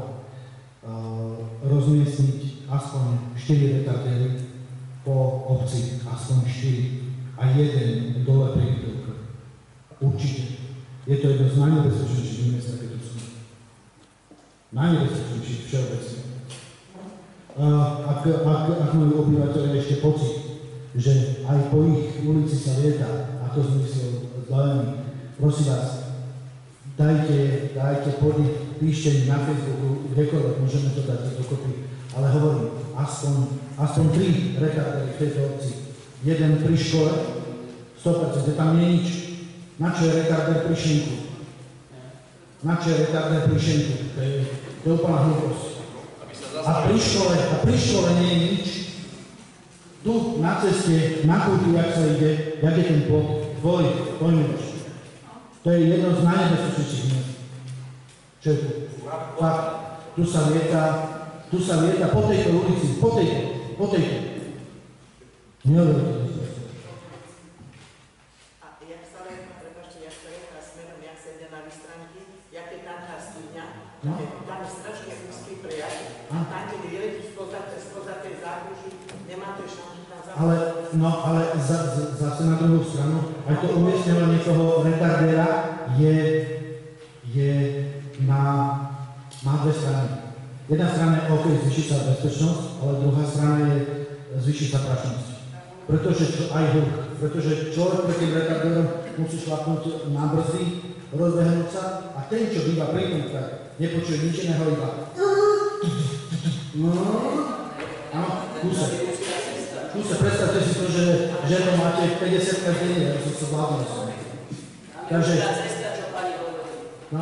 rozmiestniť aspoň štyri retardéry po obci, aspoň štyri a jeden dole pri Bytovke. Určite. Je to jedno z najnebezpečnejších miest, aké tu sú. Najnebezpečnejších všeobecne. Ak, ak, ak majú obyvateľe ešte pocit, že aj po ich ulici sa lieta, a to zmysel zbavený, prosím vás, dajte, dajte podnik, píšte mi na Facebooku, kdekoľvek môžeme to dať dokopy, ale hovorím, aspoň, aspoň tri retardery v tejto obci. Jeden pri škole, sto percent, tam nie je nič. Na čo je retarder pri šinku? Na čo je retarder pri šinku? To je, to je úplná hlúposť. A pri škole, a pri škole nie je nič. Tu na ceste, na kúti, jak sa ide, jak je ten plot, tvoj, tvoj miloš. To je jedno z najnebezpečnejších miest. Čo je tu? Fakt, tu sa lieta, tu sa lieta po tejto ulici, po tejto, po tejto. Neuveriteľné. A jak sa lieta, prepáčte, jak sa lieta smerom, jak sa ide na Vystránky, jak je tam tá studňa, tam je strašne úzký prejazd. A tam, keď vyletí spoza tej záruži, nemáte šancu tam zabrať. Ale, no, ale za, za, zase na druhú stranu, aj to umiestňovanie toho retardéra je, je na, má dve strany. Jedna strana je OK, zvýšiť sa bezpečnosť, ale druhá strana je zvýšiť sa prašnosť. Pretože čo, aj hluk, pretože človek pre tým retardérom musí šlapnúť na brzdy, rozbehnúť sa a ten, čo býva pri tom kraj, nepočuje nič iného iba. No, áno, kúse. Kúse, predstavte si to, že, že to máte päťdesiat každý deň, ja som sa vládol. Takže... No?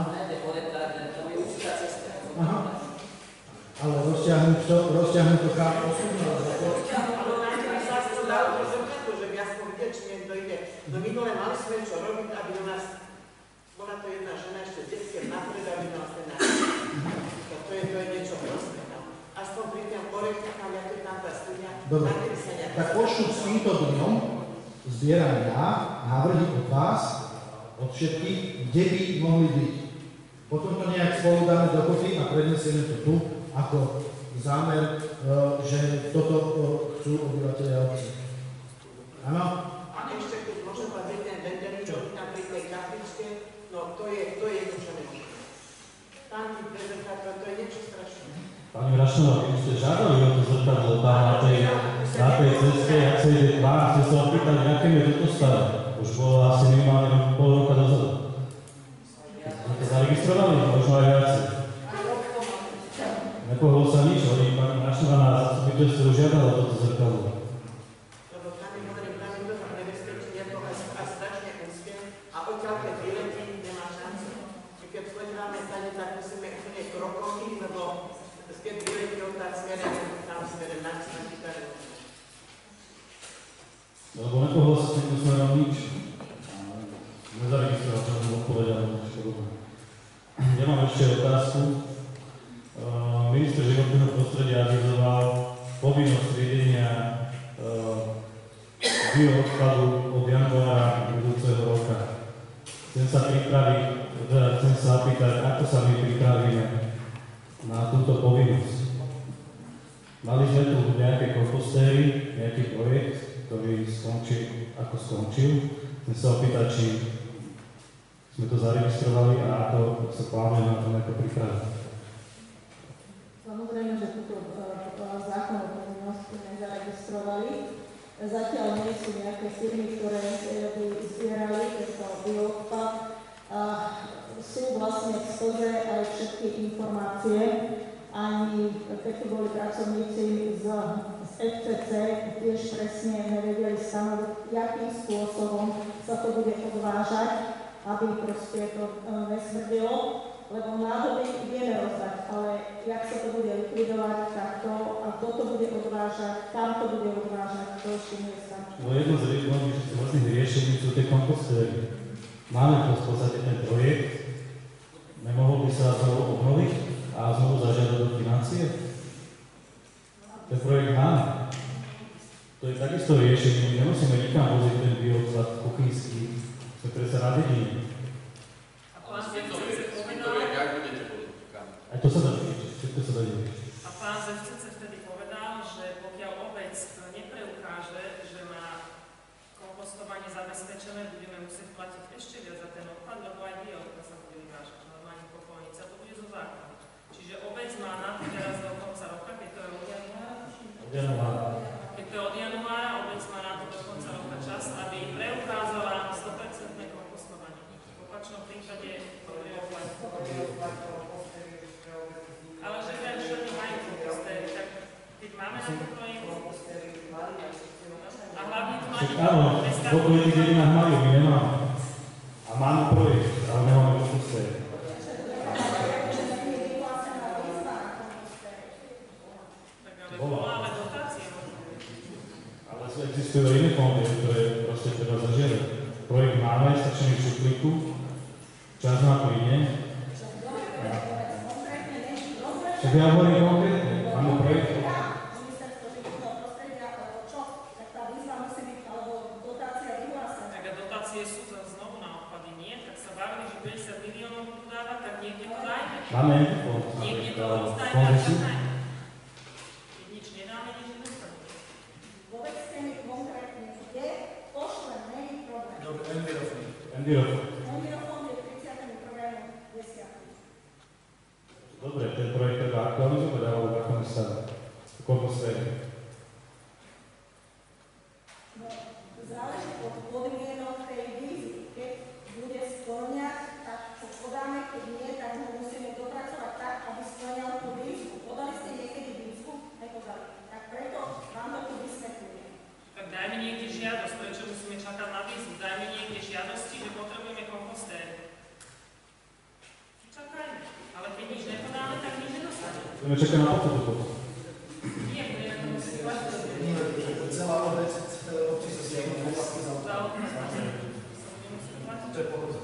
Aha. Ale rozťahnuť to, rozťahnuť to ká osem. Ale najmä by sa to dalo do zrkadlo, že by aspoň vidieť, či niekto ide. No minule mali sme čo robiť, aby u nás bola to jedna žena ešte detské napred, aby u nás ten nášť. To je, to je niečo prosté. Aspoň pri tým korektu, tam jak je tam tá studňa, tam kedy sa nejaká... Tak pošlu s týmto dňom zbieram ja návrhy od vás, od všetkých, kde by mohli byť. Potom to nejak spolu dáme dokopy a prednesieme to tu ako zámer, že toto chcú obyvateľia obce. Áno? A ešte, keď môžem povedať ten venderný, čo tam pri tej kapličke, no to je, to je jedno, čo nemôže. Tam tí prezerkátor, to je niečo strašné. Pani Rašnová, vy ste žiadali o to zrkadlo tam na tej, na tej ceste, jak sa ide k vám, ste sa opýtali, aké je toto stave. Už bolo asi minimálne pol roka dozadu. Sme to zaregistrovali, možno aj viacej. Nepohlo sa nič, hovorí pani Rašnová na zastupiteľstve už žiadala toto zrkadlo. Lebo tam je, hovorím, tam je to tam nebezpečí, je to až strašne úzke a odtiaľ keď vyletí, nemá šancu. Keď chodíme stane, tak musíme úplne krokový, lebo keď vyletí od tam smerem, tam smerem na Kytaru. Lebo nepohlo sa s týmto smerom nič. Nezaregistroval, čo som odpovedal na všetko dobré. Ja mám ešte otázku. Uh, minister životného prostredia avizoval povinnosť riedenia uh, bioodpadu od januára budúceho roka. Chcem sa pripraviť, teda chcem sa opýtať, ako sa my pripravíme na túto povinnosť. Mali sme tu nejaké kompostéry, nejaký projekt, ktorý skončil, ako skončil. Chcem sa opýtať, či sme to zaregistrovali a ako sa plánuje na to nejako pripraviť. Samozrejme, že túto zákonnú povinnosť nezaregistrovali. Zatiaľ nie sú nejaké firmy, ktoré by zbierali tento bioodpad. Sú vlastne v sklze aj všetky informácie. Ani keď tu boli pracovníci z, z ef cé cé, tiež presne nevedeli stanoviť, akým spôsobom sa to bude odvážať, aby proste to nesmrdilo. Lebo nádoby vieme rozdať, ale jak sa to bude likvidovať, tak to, a kto to bude odvážať, kam to bude odvážať, to ešte nie je tam. No jedno z možných riešení sú tie kompostéry. Máme to v podstate ten projekt, nemohol by sa znovu obnoviť a znovu zažiadať do financie? Ten projekt máme. To je takisto riešenie, my nemusíme nikam voziť ten bioodpad kuchynský, sme predsa na dedine. Aj to sa dá riešiť, všetko sa dá riešiť. A pán z ef cé cé vtedy povedal, že pokiaľ obec nepreukáže, že má kompostovanie zabezpečené, budeme musieť platiť ešte viac za ten odpad, lebo aj bioodpad sa bude vyvážať, normálne popolnica, to bude zo zákona. Čiže obec má na to teraz do konca roka, keď to je od januára, Od januára. keď to je od januára, obec má na to do konca roka čas, aby preukázala sto percent kompostovanie. V opačnom prípade to bude oplatiť. Ale že vraj všade majú kompostéry, tak Však áno, v okolitých dedinách majú, my nemáme. A máme projekt, ale nemáme kompostér. Máme dotácie. Ale sú existujú aj iné fondy, ktoré proste treba zažiadať. Projekt máme, stačí mi v šuplíku, čas má plyne. Však ja hovorím konkrétne, máme projekt. Tak a dotácie sú znovu na odpady, nie? Tak sa bavili, že päťdesiat miliónov budú dávať, tak niekde to dajme. Máme fond. Niekde to rozdajme a tak dajme. Keď nič nedáme, nič nedostaneme. Povedzte mi konkrétne, kde pošlem není problém. Dobre, Envirofond. Envirofond. Envirofond je tridsiateho prvého desiateho Dobre, ten projekt treba aktualizovať, alebo v akom stave? V kompostéri. No, záleží od podmienok tej výzvy. Keď bude spĺňať, tak ho podáme, keď nie, tak ho musíme dopracovať tak, aby spĺňal tú výzvu. Podali ste niekedy výzvu? Nepodali. Tak preto vám to tu vysvetľujem. Tak dajme niekde žiadosť, prečo musíme čakať na výzvu? Dajme niekde žiadosti, že potrebujeme kompostér. Čakajme. Ale keď nič nepodáme, tak nič nedostaneme. Budeme čakať na pochodu potom. Nie, budeme to musieť platiť. Nie, celá obec, obci sa si ako poplatky za Za odpad sa bude musieť platiť. To je pohoda.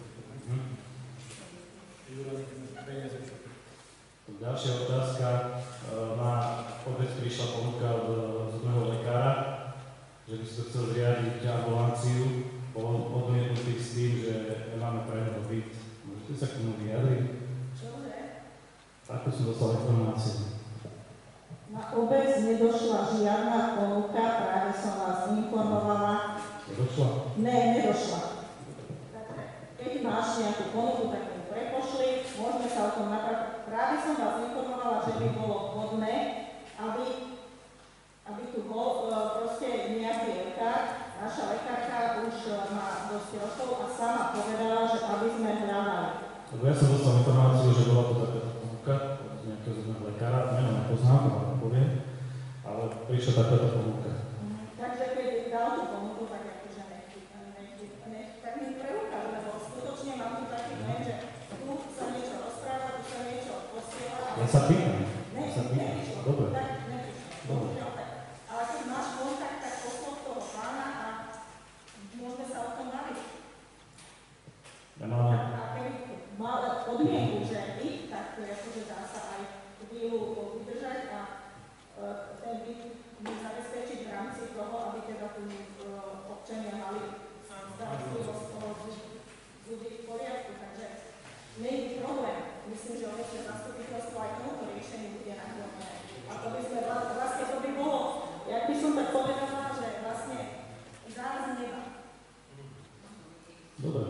Ďalšia otázka. Na obec prišla ponuka od zubného lekára, že by si to chcel zriadiť ambulanciu. Bol odmietnutý s tým, že nemáme pre neho byt. Môžete sa k tomu vyjadriť? Čože? Takú som dostal informáciu. Na obec nedošla žiadna ponuka, práve som vás informovala. Nedošla? Ne, nedošla. Keď máš nejakú ponuku, tak ju prepošli, môžeme sa o tom napraviť. Práve som vás informovala, že by bolo vhodné, aby, aby tu bol e, proste nejaký lekár. Naša lekárka už má dosť rokov a sama povedala, že aby sme hľadali. Lebo ja som dostal informáciu, že bola to takáto ponuka od nejakého zubného lekára, meno nepoznám, to vám poviem, ale prišla takáto ponuka. Takže keď dal tú ponuku, tak akože nech, nech, nech, tak mi preukáž, lebo skutočne mám tu taký dojem, že tu sa niečo rozpráva, tu sa niečo posiela. Ja sa pýtam. Ne, Ja sa pýtam. nepíšlo. Dobre. Tak nepíšlo. Bohužiaľ tak. Ale keď máš kontakt, tak poslov toho pána a môžeme sa o tom baviť. Ja mám... A keby mal podmienku, že byt, tak to je akože dá sa aj chvíľu vydržať a uh, ten byt zabezpečiť v rámci toho, aby teda tu uh, občania mali starostlivosť o zuby v poriadku. Takže nie je problém. Myslím, že obecné zastupiteľstvo aj tomuto riešeniu bude naklonené. A to by sme vlastne, to by bolo, jak by som tak povedala, že vlastne záraz neba. Dobre.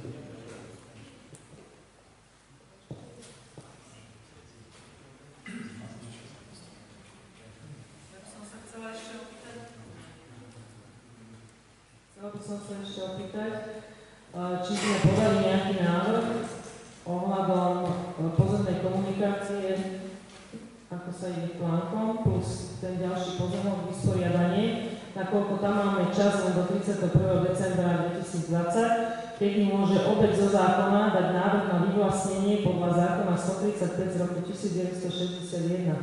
Chcela by som sa ešte opýtať, či sme podali nejaký návrh ohľadom pozemnej komunikácie, ako sa ide plánkom, plus ten ďalší pozemok vysporiadanie, nakoľko tam máme čas len do tridsiateho prvého decembra dvetisícdvadsať, keď mi môže obec zo zákona dať návrh na vyvlastnenie podľa zákona stotridsaťpäť z roku devätnásťstošesťdesiatjeden.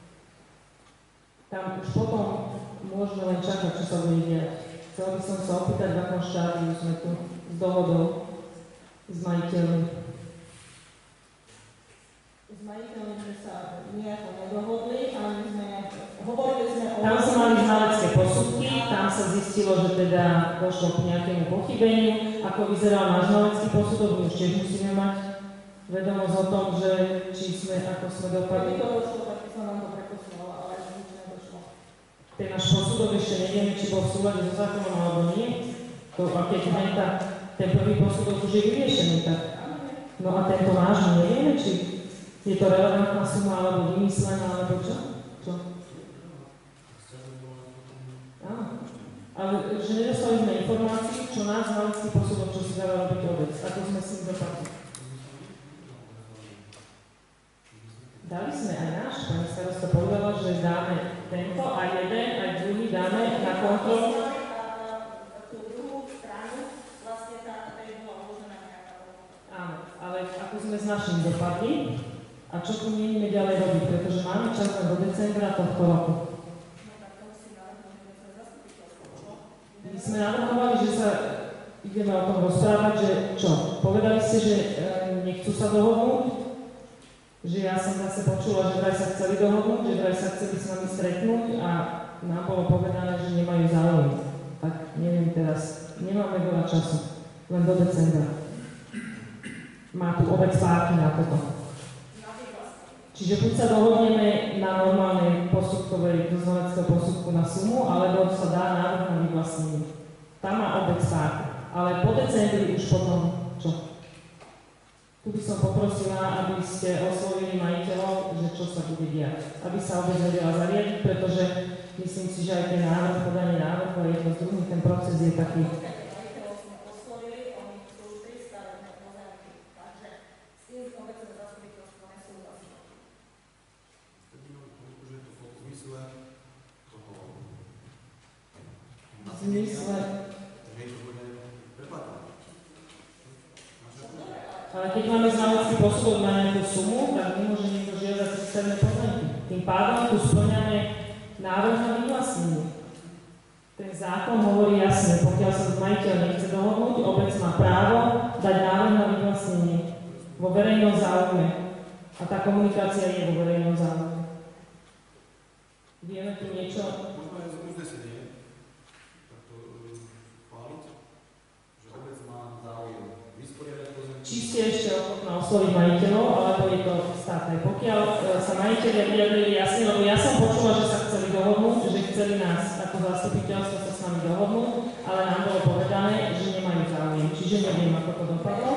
Tam už potom môžeme len čakať, čo sa bude diať. Chcela by som sa opýtať, v akom štádiu sme tu s dohodou s majiteľmi. S majiteľmi sme sa nejako nedohodli, ale sme, hovorili sme o... Tam sa mali znalecké posudky, tam sa zistilo, že teda došlo k nejakému pochybeniu. Ako vyzeral náš znalecký posudok, my už tiež musíme mať vedomosť o tom, že či sme, ako sme dopadli. Keby to došlo, tak by som nám to preposlala, ale nič nedošlo. Ten náš posudok ešte nevieme, či bol v súlade so zákonom alebo nie. To, a keď henta, ten prvý posudok už je vyriešený, tak. No a tento náš nevieme, či je to relevantná suma, alebo vymyslená, alebo čo? Čo? Áno. Ale že nedostali sme informáciu, čo nás znalecký posudok, čo si dáva robiť obec. Ako sme s ním dopadli. Dali sme aj náš, pani starosta povedala, že dáme tento, aj jeden, aj druhý dáme na kontrolu. ako sme s našimi dopadli a čo tu mienime ďalej robiť, pretože máme čas len do decembra tohto roku. My sme navrhovali, že sa ideme o tom rozprávať, že čo? Povedali ste, že e, nechcú sa dohodnúť, že ja som zase počula, že vraj sa chceli dohodnúť, že vraj sa chceli s nami stretnúť a nám bolo povedané, že nemajú záujem. Tak neviem teraz, nemáme veľa času, len do decembra. Má tu obec párky na toto. Čiže buď sa dohodneme na normálnej posudkovej doznaleckého posudku na sumu, alebo sa dá návrh na vyvlastnenie. Tam má obec párky. Ale po decembri už potom čo? Tu by som poprosila, aby ste oslovili majiteľov, že čo sa bude diať. Aby sa obec vedela zariadiť, pretože myslím si, že aj ten návrh, podanie návrhu a jedno z druhým, ten proces je taký. V zmysle. Ale keď máme znalecký posudok na nejakú sumu, tak nemôže niekto žiadať cisterné pozemky. Tým pádom tu spĺňame návrh na vyvlastnenie. Ten zákon hovorí jasne, pokiaľ sa majiteľ nechce dohodnúť, obec má právo dať návrh na vyvlastnenie vo verejnom záujme. A tá komunikácia je vo verejnom záujme. Vieme tu niečo? Možno aj z uznesenie. Či ste ešte ochotná osloviť majiteľov, alebo je to státne. Pokiaľ e, sa majiteľia vyjadrili jasne, lebo ja som počula, že sa chceli dohodnúť, že chceli nás ako zastupiteľstvo sa s nami dohodnúť, ale nám bolo povedané, že nemajú záujem. Čiže neviem, ako to dopadlo.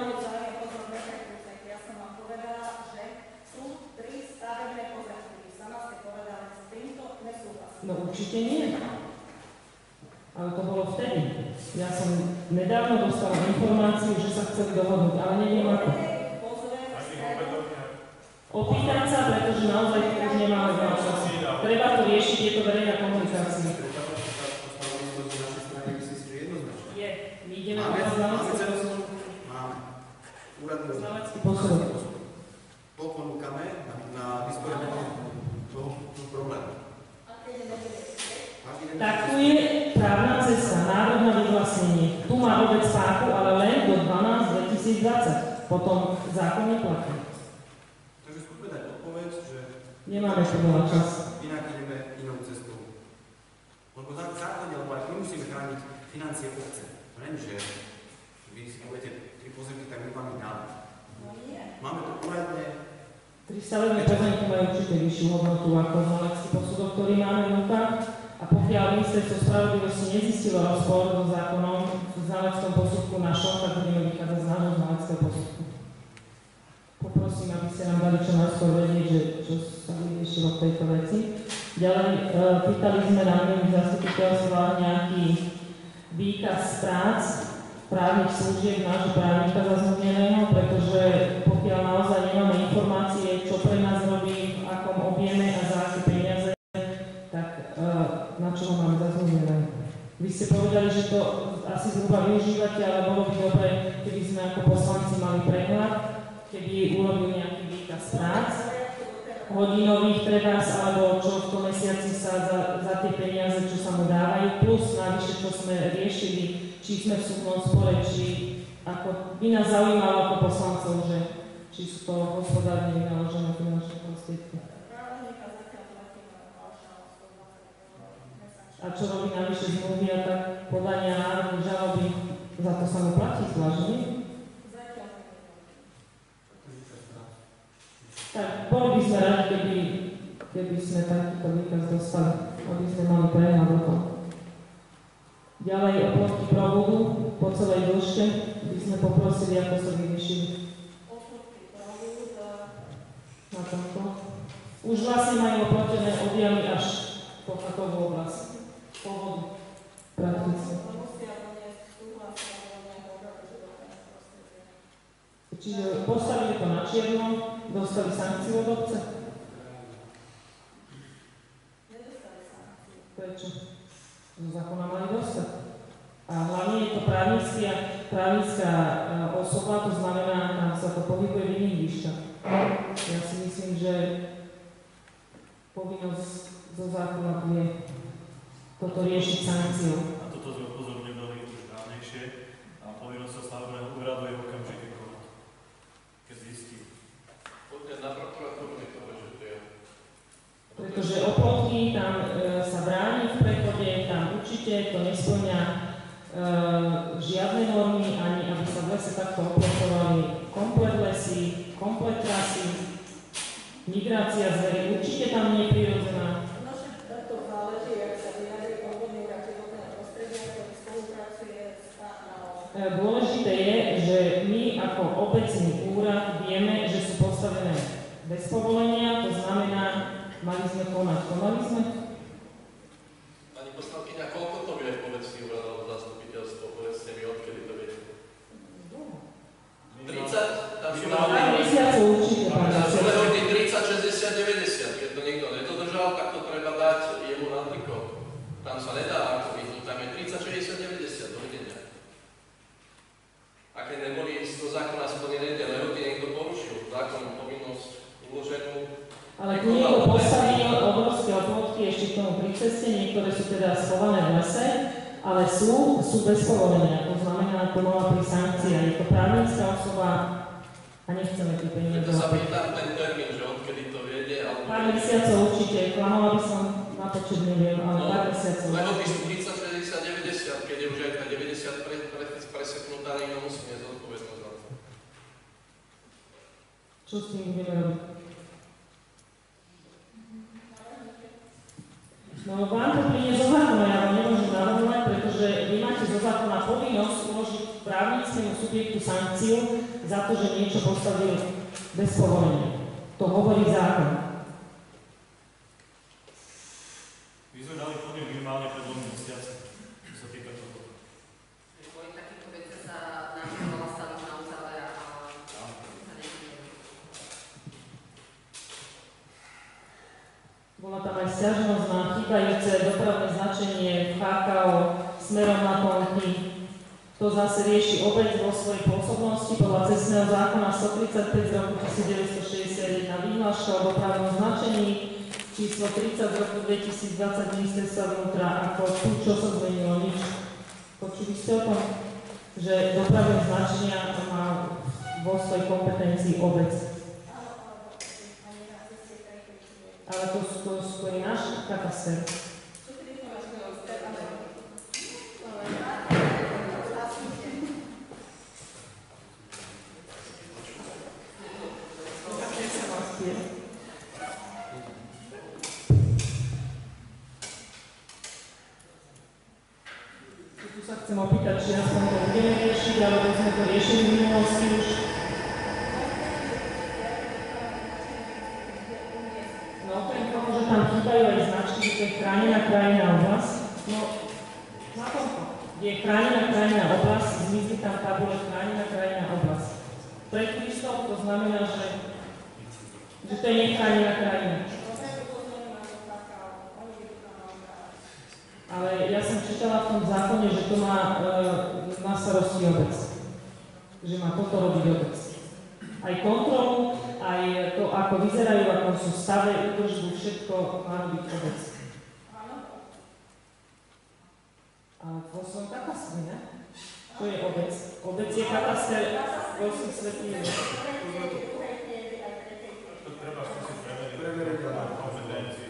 Ja som vám povedala, že sú tri stavebné pozemky. Sama ste povedali, s týmto nesúhlasím. No určite nie. Ale to bolo vtedy. Ja som nedávno dostala informáciu, že sa chceli dohodnúť, ale neviem ako. Opýtať sa, pretože naozaj už nemáme veľa času. Treba to riešiť, je to verejná komunikácia. Je, my ideme na znalecký posudok. Máme. Úradný znalecký posudok. Poponúkame na vysporiadanie toho problému. Tak tu je právna cesta, návrh na vyvlastnenie. Tu má obec páku, ale len do dvanásteho dvetisícdvadsať. Potom zákon neplatí. Takže skúsme dať odpoveď, že nemáme tu veľa čas. Inak ideme inou cestou. Lebo v základe, lebo aj my musíme chrániť financie obce. To nie je, že vy si poviete tri pozemky, tak my vám ich dáme. Máme to poradne. Tri stavebné pozemky majú určite vyššiu hodnotu ako znalecký posudok, ktorý máme v rukách. A pokiaľ ministerstvo spravodlivosti nezistilo rozpor so zákonom v znaleckom posudku našom, tak budeme vychádzať z nášho znaleckého posudku. Poprosím, aby ste nám dali čo najskôr vedieť, že čo sa vyriešilo v tejto veci. Ďalej, e, pýtali sme na minulých zastupiteľstvách nejaký výkaz prác právnych služieb nášho právnika zazmluvneného, pretože pokiaľ naozaj nemáme informácie, čo pre nás robí, v akom objeme a za aké peniaze, tak uh, na čo ho máme zazmluvnené. Vy ste povedali, že to asi zhruba využívate, ale bolo by dobre, keby sme ako poslanci mali prehľad, keby urobil nejaký výkaz prác, hodinových trebás, alebo čo v tom mesiaci sa za, za tie peniaze, čo sa mu dávajú, plus navyše, čo sme riešili, či sme v súdnom spore, či ako by nás zaujímalo ako poslancov, že či sú to hospodárne vynaložené finančné prostriedky. A čo robí navyše zmluvy a tak podania národnej žaloby, za to sa mu platí zvlášť, nie? Tak boli by sme radi, keby, keby sme takýto výkaz dostali, aby sme mali prehľad o tom. Ďalej o plotky provodu po celej dĺžke by sme poprosili, ako sa vyriešili. Na tomto. Už vlastne majú oplotené objamy až po chatovú oblasť. Povodu. Prakticky. Čiže postavili to na čierno, dostali sankciu od obce? Prečo? Z zákona mali dostať. A hlavne je to právnický a právnická osoba, to znamená, tam sa to pohybuje v iných výškach. Ja si myslím, že povinnosť zo zákona bude toto riešiť sankciou. A toto sme upozornili už dávnejšie a povinnosť sa stavebného úradu je okamžite konať, keď zistí. Poďte na prokuratúru, mi to že to je. Pretože oplotky tam e, sa bráni v prechode, tam určite to nesplňa e, žiadne normy, ani aby sa v lese takto oplotovali komplet lesy, komplet trasy, migrácia zverí, určite tam nie je prirodzená. No, že to záleží, ak sa vyjadrí odborný úrad životného prostredia, ktorý spolupracuje s pánom. E, Dôležité je, že my ako obecný úrad vieme, že sú postavené bez povolenia, to znamená, mali sme konať. Konali sme? Pani poslankyňa, koľko to vie obecný úrad alebo zastupiteľstvo? Povedzte mi, odkedy to viete? tridsať? Tam sú Pár mesiacov určite, pán Tam sú mesiacov. lehoty tridsať, šesťdesiat, deväťdesiat. Keď to niekto nedodržal, tak to treba dať jemu na triko. Tam sa nedá ako vyhnúť. Tam je tridsať, šesťdesiat, deväťdesiat. Dovidenia. A keď neboli z toho zákona splnené tie lehoty, niekto porušil zákon povinnosť uloženú. Ale tu niekto postavil obrovské oplotky ešte k tomu pri ceste, niektoré sú teda schované v lese, ale sú, sú bez povolenia. To znamená, to mala pri sankcii. Je to právnická osoba a nechceme tie peniaze. Preto sa pýtam ten termín, že odkedy to viede, alebo... Pár mesiacov určite. Klamala by som na počet neviem, ale pár mesiacov. Lehoty sú tridsať, šesťdesiat, deväťdesiat. Keď je už aj tá deväťdesiat pre, pre, preseknutá, niekto musí niesť zodpovednosť za to. Čo s tým budeme robiť? No vám to príde zo zákona, ja vám nemôžem navrhovať, pretože vy máte zo zákona povinnosť uložiť právnickému subjektu sankciu za to, že niečo postavil bez povolenia. To hovorí zákon. My sme dali podnik minimálne pred dvomi mesiacmi, čo sa týka toho. Kvôli takýchto veci sa navrhovala stavebná uzavera a sa nedieje. Bola tam aj sťažnosť na chýbajúce dopravné značenie v há ká ó smerom na Ponty. To zase rieši obec vo svojej pôsobnosti podľa cestného zákona stotridsaťpäť z roku devätnásťstošesťdesiatjeden vyhláška o dopravnom značení číslo tridsať z roku dvetisícdvadsať ministerstva vnútra ako tu, čo sa zmenilo, nič. Počuli ste o tom, že dopravné značenia má vo svojej kompetencii obec. Ale to, to, to je náš kataster. Tu sa chcem opýtať, či aspoň to budeme riešiť, alebo sme to riešili v minulosti už. No okrem toho, že tam chýbajú aj značky, že to je chránená krajinná oblasť. No, na tomto. Je chránená krajinná oblasť, zmizli tam tabule chránená krajinná oblasť. Pre turistov to znamená, že, že to je nechránená krajina. Ale ja som čítala v tom zákone, že to má e, na starosti obec. Že má toto robiť obec. Aj kontrolu, aj to, ako vyzerajú, ako sú stave, údržbu, všetko má robiť obec. Ale vo svojom katastri, ne? To je obec. Obec je kataster vo svojom svetlíne. To treba skúsiť preveriť na kompetencii.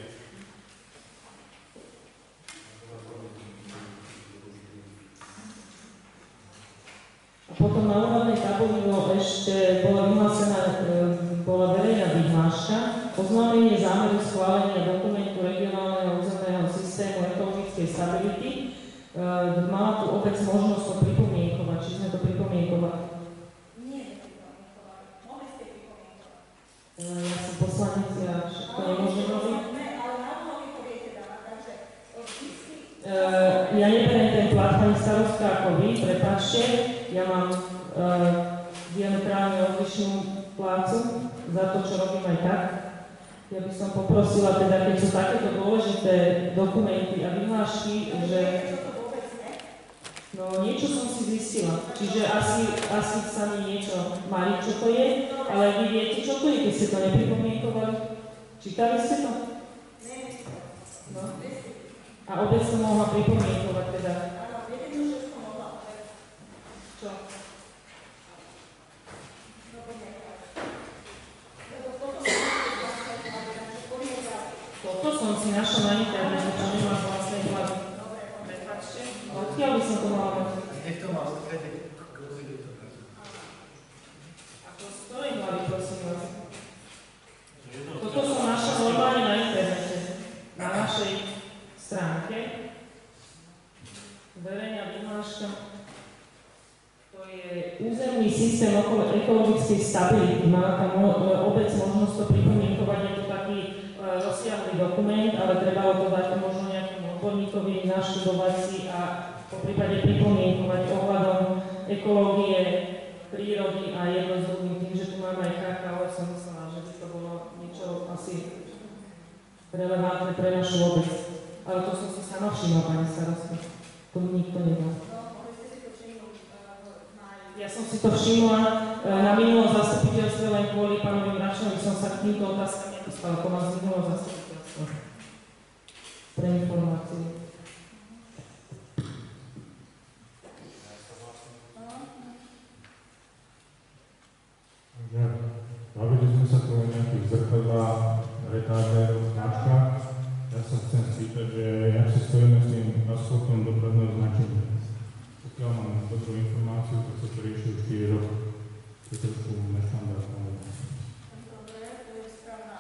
A potom na úradnej tabuli bolo ešte, bola vyhlásená, bola verejná vyhláška, oznámenie zámeru schválenia dokumentu regionálneho územného systému ekologickej stability. E, mala tu obec možnosť to pripomienkovať, či sme to pripomienkovali? Nie, nepripomienkovali. Mohli ste pripomienkovať. E, ja som poslanec, ja všetko nemôžem robiť. Ne, ale na to to viete dávať, takže vždycky... E, ja neberiem ten plat, pani starostka, ako vy, prepáčte. Ja mám uh, diametrálne odlišnú plácu za to, čo robím aj tak. Ja by som poprosila, teda, keď sú takéto dôležité dokumenty a vyhlášky, že... No niečo som si zistila, čiže asi, asi sa mi niečo marí, čo to je, ale vy viete, čo to je, keď ste to nepripomienkovali? Čítali ste to? No. A obec to mohla pripomienkovať teda. Áno, viete, čo som mohla povedať? Čo? No poďme. Lebo toto som Toto som si našla na internete, čo nemá z vlastnej hlavy. Odkiaľ by som to mala mať? Nech to má odkryť, kto bude to brať. Ako z ktorej hlavy, prosím vás? Toto som našla normálne na internete, na našej stránke. Verejná vyhláška. To je územný systém okolo ekologickej stability. Má tam obec možnosť to pripomienkovať, je to taký rozsiahlý dokument, ale trebalo to dať možno nejakému odborníkovi, naštudovať si a po prípade pripomienkovať ohľadom ekológie, prírody a jedno z druhým. Tým, že tu máme aj ká ká ó, som myslela, že by to bolo niečo asi relevantné pre našu obec. Ale to som si sama všimla, pani starostka. To mi nikto nedal. Ja som si to všimla na minulom zastupiteľstve, len kvôli pánovi Mračnovi som sa k týmto otázkam nedostala, ako mám z minulého zastupiteľstva. Pre informáciu. Bavili sme sa tu o nejakých zrkadlách, retardérov, značkách. Ja sa chcem spýtať, že jak si stojíme s tým asfaltom dopravného značenia. Pokiaľ mám dobrú informáciu, tak sa to rieši už štyri roky. To je trošku neštandardné. Dobre, to je správna.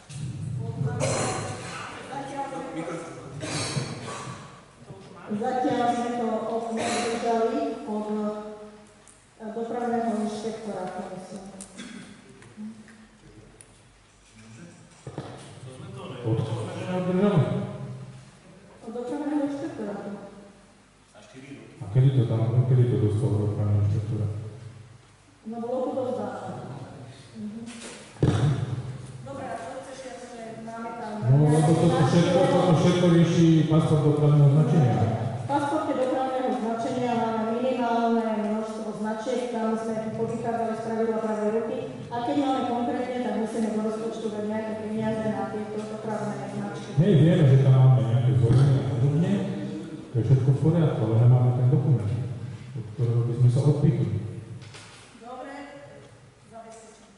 Zatiaľ sme to obdržali od dopravného inšpektora komisie. Od koho sme odbržali? Od dopravného inšpektora. A kedy to tam, kedy to dostalo dopravného inšpektora? No bolo to dosť dávno. Dobre, a čo chceš, ja že máme tam... No, lebo toto všetko, toto všetko rieši pasport dopravného značenia. V pasporte dopravného značenia máme minimálne množstvo značiek, tam sme povychádzali z pravidla pravej ruky. A keď máme konkrétne, tak musíme do rozpočtu dať nejaké peniaze na tieto dopravné značky. Hej, vieme, že tam máme nejaké zvolenie a podobne. To je všetko v poriadku, ale nemáme ten dokument, od ktorého by sme sa odpichli. Dobre, zabezpečím.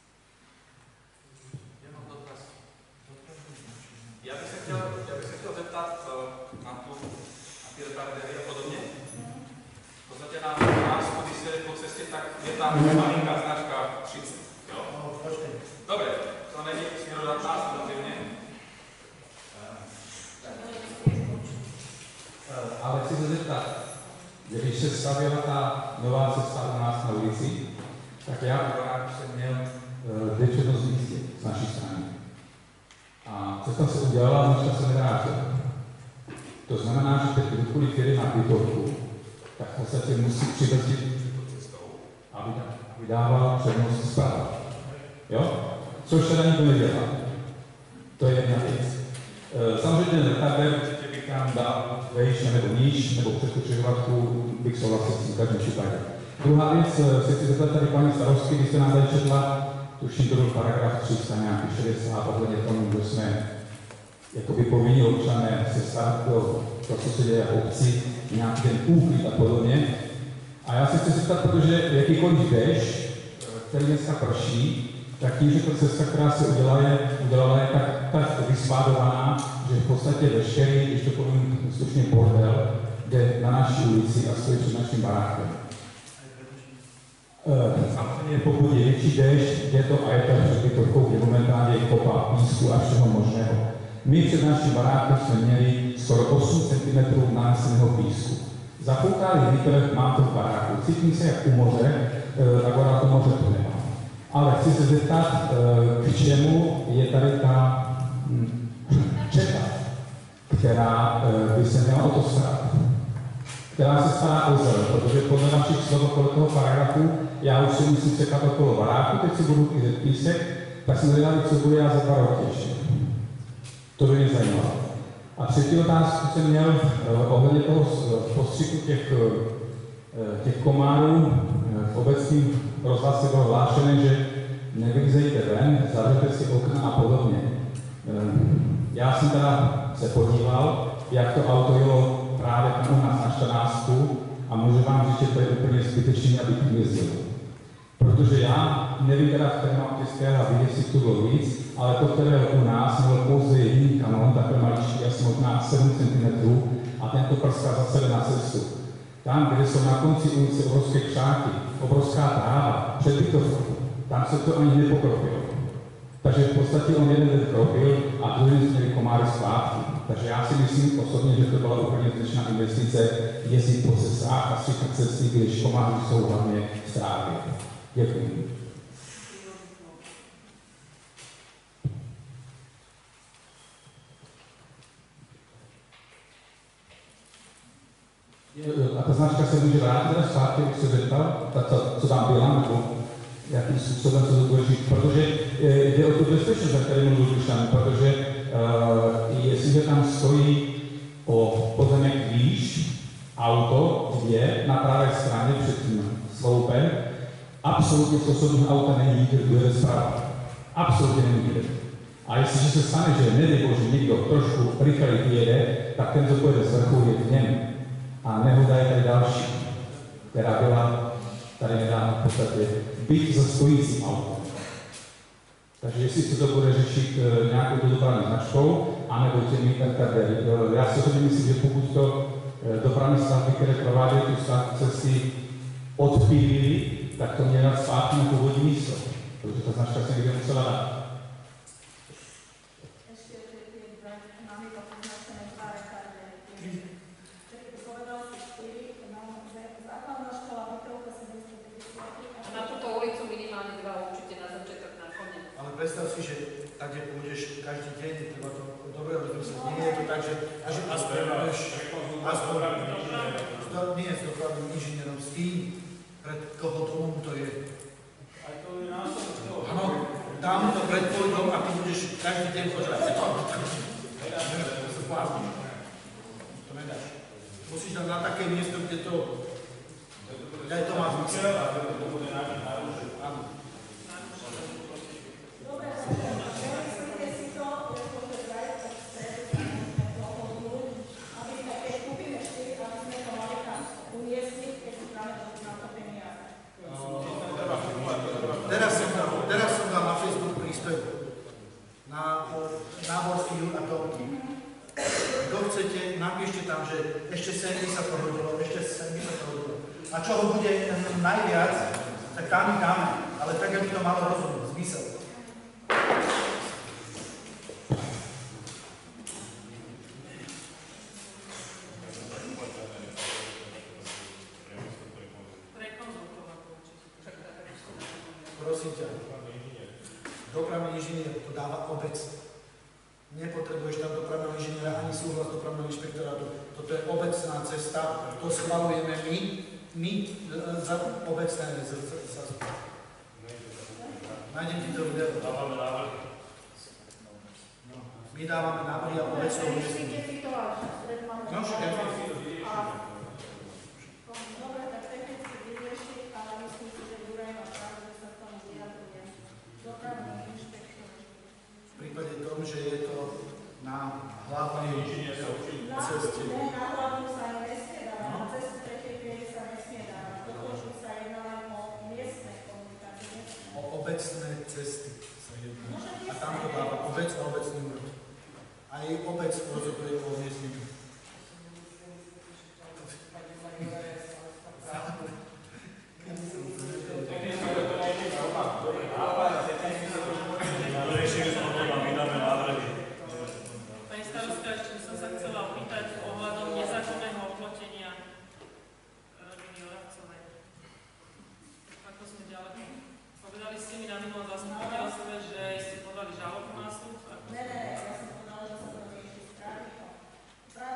Ja mám dotaz. Ja bych sa chcel, ja bych sa chcel zeptat na tu, na tie retardéry a podobne. V podstate na nás, když se po ceste, tak je tam malinká značka třicet. Jo? Dobre, to není směrodatná, samozřejmě. Ale chci se zeptat, že když se stavěla ta nová cesta u nás na ulici, tak já u baráku jsem měl dvě přednostní místě z naší strany. A cesta se udělala, značka se nevrátila. To znamená, že teď kdokoliv jede na bytovku, tak v podstatě musí přibrzdit cestou, aby, aby dával přednost zprava. Jo? Což teda nikdo nedělá. To je jedna věc. E, samozřejmě ten retardér určitě bych tam dal vejš nebo níž, nebo přes tu křižovatku bych souhlasil s tím v každém případě. Druhá věc, se chci zeptat tady paní starostky, když jste nám tady četla, tuším to byl paragraf tři sta nějaký šedesát, ohledně tomu, že jsme jakoby povinní občané se starat do to, co se děje v obci, nějaký ten úklid a podobně. A já se chci zeptat, protože jakýkoliv déšť, který dneska prší, tak tím, že ta cesta, která se udělala, je, udělala je tak, tak vyspádovaná, že v podstatě veškerý, když to povím slušně bordel, jde na naší ulici a stojí před naším barákem. E, samozřejmě pokud je větší déšť, jde to a je to přebytovkou, je momentálně kopa písku a všeho možného. My před naším barákem jsme měli skoro osm centimetrů naneseného písku. Zapoukali vítr, mám to v baráku, cítím se jak u moře, e, akorát to moře to nemá. Ale chci se zeptat, k čemu je tady ta četa, která by se měla o to starat, která se stará o zeleň, protože podle našich slov okolo toho paragrafu, já už si musím čekat okolo baráku, teď si budu klízet písek, tak jsme hledali, co bude já za dva roky ještě. To by mě zajímalo. A třetí otázku jsem měl uh, ohledně toho postřiku těch, uh, těch komárů. V obecním rozhlase bylo hlášené, že nevylízejte ven, zavřete si okna a podobně. Uh, já jsem teda se podíval, jak to auto jelo právě tam u nás na čtrnáctku a můžu vám říct, že to je úplně zbytečný, aby tím jezdil. Protože já nevím teda, v kterém autě skvělá jestli tu bylo víc, ale to, které u nás mělo pouze jediný kanon, takhle maličký, asi možná sedm centimetrů, a tento prská zase na cestu. Tam, kde jsou na konci ulice obrovské křáky, obrovská tráva, před bytovkou, tam se to ani nepokropilo. Takže v podstatě on jeden den kropil a druhý den měli komáry zpátky. Takže já si myslím osobně, že to byla úplně zbytečná investice jezdit po cestách a stříkat cesty, když komáry jsou hlavně v trávě. Děkuji. A ta značka se může vrátit teda zpátky, když se zeptal, ta, co, co tam byla, nebo jakým způsobem se to bude řešit, protože jde o tu bezpečnost, za které mluvil Dušan, protože uh, jestliže tam stojí o pozemek výš auto, dvě, na pravé straně před tím sloupem, absolutně z osobního auta není nikde, kdo jde zprava. Absolutně není nikde. A jestliže se stane, že nedej Bože někdo trošku rychleji vyjede, tak ten, co pojede z vrchu, je v něm. A nehoda je tady další, která byla tady nedávno v podstatě byť za stojícím autem. Takže jestli se to bude řešit e, nějakou dopravní značkou, anebo těmi er ká dé. E, já si osobně myslím, že pokud to e, dopravní stavby, které provádějí tu stavbu cesty, odpílili, tak to měli dát zpátky na původní místo, protože ta značka se někde musela dát. Predstav si, že tak, kde pôjdeš každý deň, treba to dobre rozmyslieť. Nie je to tak, že až aspoň budeš aspoň nie s dopravným inžinierom, s tým, pred koho domom to je. Aj to je následok toho. Áno, tam to pred tvoj dom a ty budeš každý deň počúvať. To sa plázniš. To nedáš. Musíš dať na také miesto, kde to aj to má zmysel. Áno. Teraz som dal, teraz som dal na Facebook príspevok na náborský júd a tomky. Kto chcete, napíšte tam, že ešte sem by sa to hodilo, ešte sem by sa to hodilo. A čo ho bude najviac, tak tam dáme, ale tak, aby to malo rozum, zmysel. Prosím ťa, dopravný inžinier to dáva obec. Nepotrebuješ tam dopravného inžiniera ani súhlas dopravného inšpektorátu. Toto je obecná cesta, to schvalujeme my, my za obecné zase. Nájdem ti to video. Dávame návrh. My dávame návrhy a obec to umiestní. No však aj my. Dobre, tak technicky vyriešiť, ale myslím si, že Juraj má pravdu, že sa v tom vyjadruje dopravný inšpektor. V prípade tom, že je to na hlavnej ceste. Ne, na hlavnú sa nesmie dávať, na cestu tretej triedy sa nesmie dávať. Toto už sa jedná len o miestnej komunikácie. O obecné cesty sa jedná. A tam to dáva obec a obecný úrad. Aj obec rozhoduje o miestniku. Pani starostka, ešte som sa chcela opýtať ohľadom nezákonného oplotenia rodiny Oravcovej. Ako sme ďaleko? Povedali ste mi na minulom zastupiteľstve, že ste podali žalobu na súd? Ne, ne, ja som povedala, že sa to rieši s právnikom.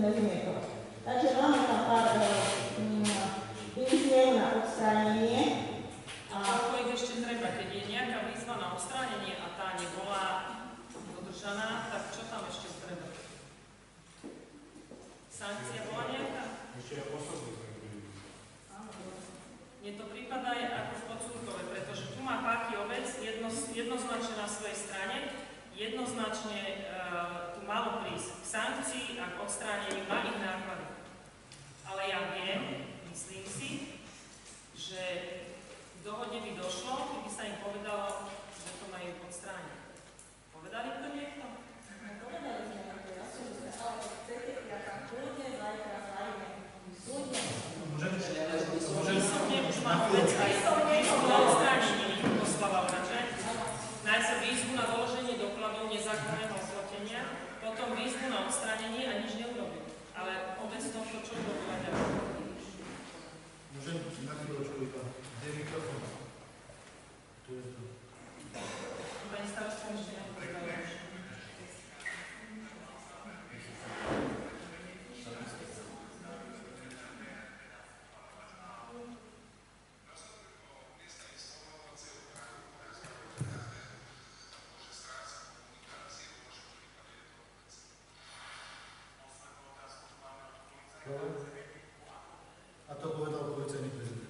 nezmietol. Takže máme tam pár výziev na odstránenie. A ako ich ešte treba, keď je nejaká výzva na odstránenie a tá nebola dodržaná, tak čo tam ešte treba? Sankcia bola nejaká? Ešte osobný. Mne to prípada aj ako v Kocúrkove, pretože tu má Páky obec jedno, jednoznačne na svojej strane, jednoznačne e, tu malo prísť k sankcii a k odstráneniu malých nákladov. Ale ja viem, myslím si, že v dohode by došlo, keby sa im povedalo, že to majú odstrániť. Povedali to niekto? Povedali sme na to, ja som že ale chcete, ja tam kľudne zajtra zajme. Kľudne. Písomne už mám vec aj výzvu na odstránenie poslala Vračaj. Najprv výzvu na doloženie dokladov nezákonného zlotenia, potom výzvu na odstránenie a nič neurobil. Ale obec tohto čo urobila ďalej? Môžem na chvíľočku iba. Kde je mikrofón? Tu je to. Pani starostka ešte nepovedala. A to povedal policajný prezident.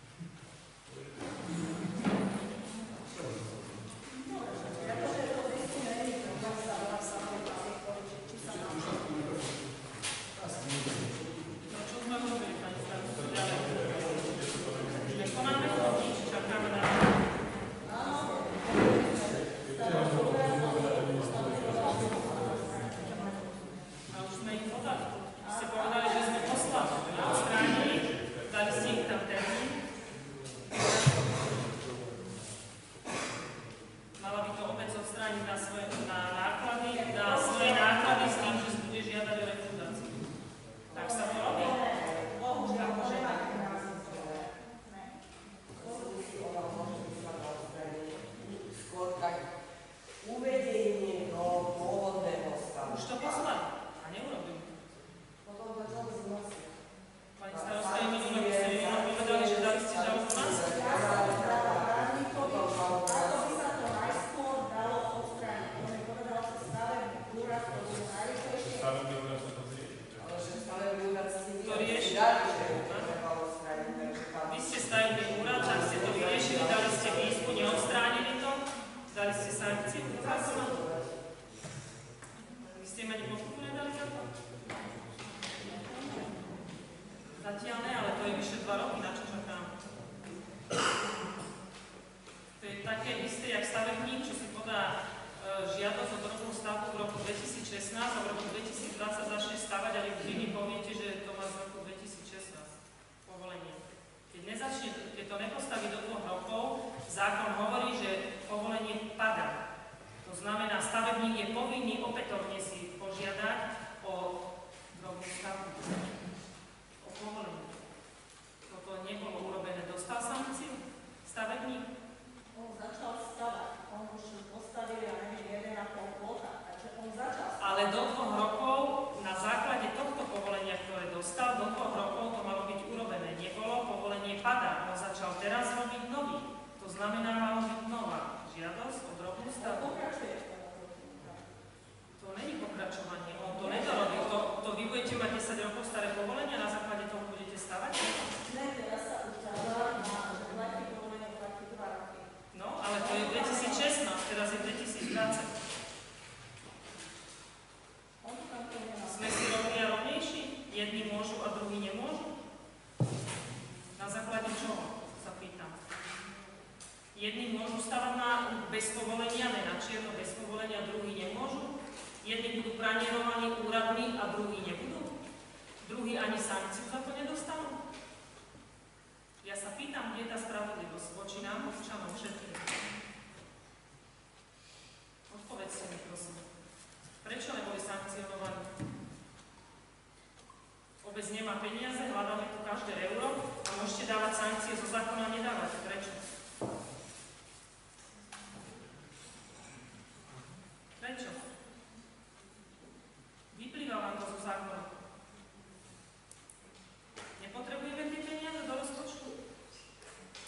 Jedni môžu stavať na bez povolenia, ne na čierno bez povolenia, druhí nemôžu. Jedni budú pranierovaní úradmi a druhí nebudú. Druhí ani sankciu za to nedostanú. Ja sa pýtam, kde je tá spravodlivosť voči nám, občanom všetkým. Odpovedzte mi, prosím. Prečo neboli sankcionovaní? Obec nemá peniaze, hľadáme tu každé euro a môžete dávať sankcie zo zákona a nedávať. Prečo? Prečo? Vyplýva vám to zo zákona.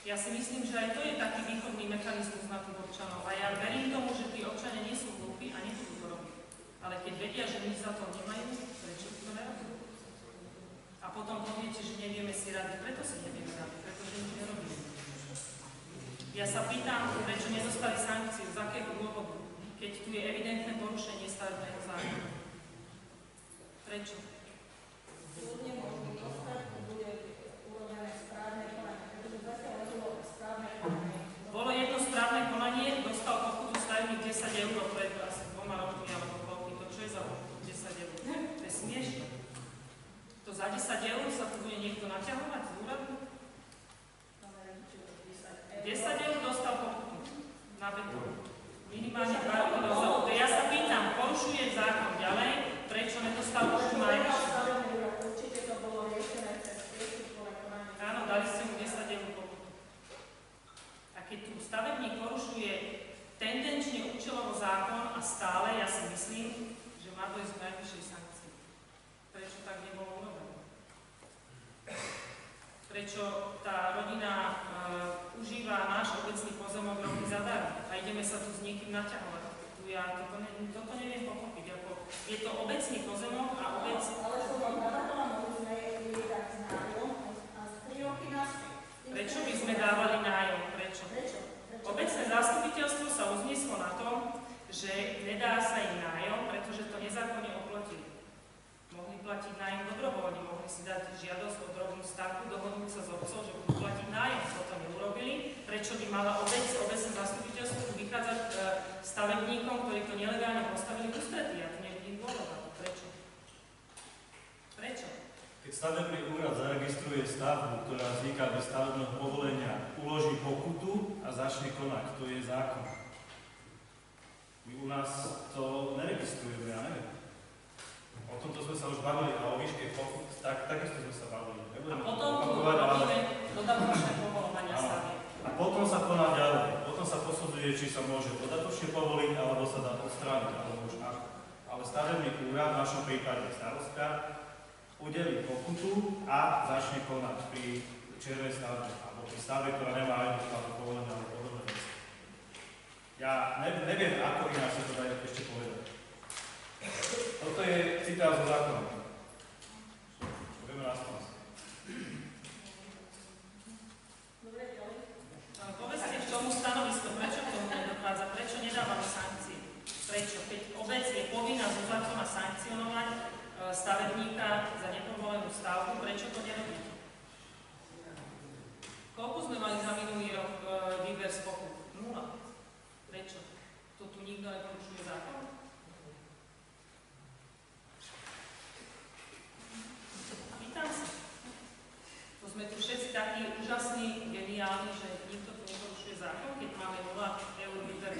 Ja si myslím, že aj to je taký východný mechanizmus na tých občanov. A ja verím tomu, že tí občania nie sú hlúpi a nebudú to robiť. Ale keď vedia, že nič za to nemajú, prečo to nerobí? A potom poviete, že nevieme si rady, preto si nevieme rady, pretože nič nerobíme. Ja sa pýtam, prečo nedostali sankciu, z akého dôvodu, keď tu je evidentné porušenie stavebného zákona. Prečo? Ľudne môžu dostať, bude urobené správne konanie, pretože zatiaľ nebolo správne konanie. Bolo jedno správne konanie, dostal pokutu stavebník desať eur pred asi dvoma rokmi alebo roky. To čo je za pokutu desať eur? To je smiešné. To za desať eur sa tu bude niekto naťahovať z úradu? desať eur dostal pokutu na beton. Minimálne dva roky dozadu. Ja sa pýtam, porušuje zákon ďalej, prečo nedostal pokutu najvyššie? Určite to bolo riešené cez priestupkové konanie. Áno, dali ste mu desať eur pokutu. A keď tu stavebník porušuje tendenčne účelovo zákon a stále, ja si myslím, že má dojsť k najvyššej sankcii. Prečo tak nebolo urobené? Prečo tá rodina uh, užíva náš obecný pozemok roky zadarmo a ideme sa tu s niekým naťahovať. Tu ja toto, ne, toto neviem pochopiť. Ako, je to obecný pozemok a obec... Ale som vám navrhla, mohli sme jej dať nájom a z tri roky nás... Prečo by sme dávali nájom? Prečo? Prečo? Obecné zastupiteľstvo sa uzneslo na tom, že nedá sa im nájom, pretože to nezákonne oplotili. Mohli platiť nájom dobrovoľne, mohli si dať žiadosť o drobnú stavku, dohodnúť sa s obcov, že budú platiť nájom, to to neurobili. Prečo by mala obec, obecné zastupiteľstvo vychádzať e, stavebníkom, ktorí to nelegálne postavili v ústretí? Ja tu nevidím dôvod. Prečo? Prečo? Keď stavebný úrad zaregistruje stavbu, ktorá vzniká bez stavebného povolenia, uloží pokutu a začne konať. To je zákon. My u nás to neregistrujeme, ja neviem. O tomto sme sa už bavili a o výške pokut, tak, takisto sme sa bavili. A potom tu robíme dodatočné povolovania stavieb. A potom sa koná ďalej. Potom sa posudzuje, či sa môže dodatočne povoliť, alebo sa dá odstrániť, alebo už ako. Ale stavebný úrad, v našom prípade starostka, udelí pokutu a začne konať pri červenej stavbe, alebo pri stavbe, ktorá nemá aj stavbu povolenia, alebo podobné veci. Ja ne, neviem, ako ináč sa to dá ešte povedať. Toto je citát zo zákona. Budeme na spás. Povedzte, v čomu stanovisko, prečo k tomu nedochádza, prečo nedávame sankcie? Prečo? Keď obec je povinná zo zákona sankcionovať e, stavebníka za nepovolenú stavbu, prečo to nerobíte? Koľko sme mali za minulý rok e, výber z pokut? Nula. Prečo? To tu nikto neporušuje zákon? Pýtam sa. To sme tu všetci takí úžasní, geniálni, že nikto tu neporušuje zákon, keď máme nula eur výber.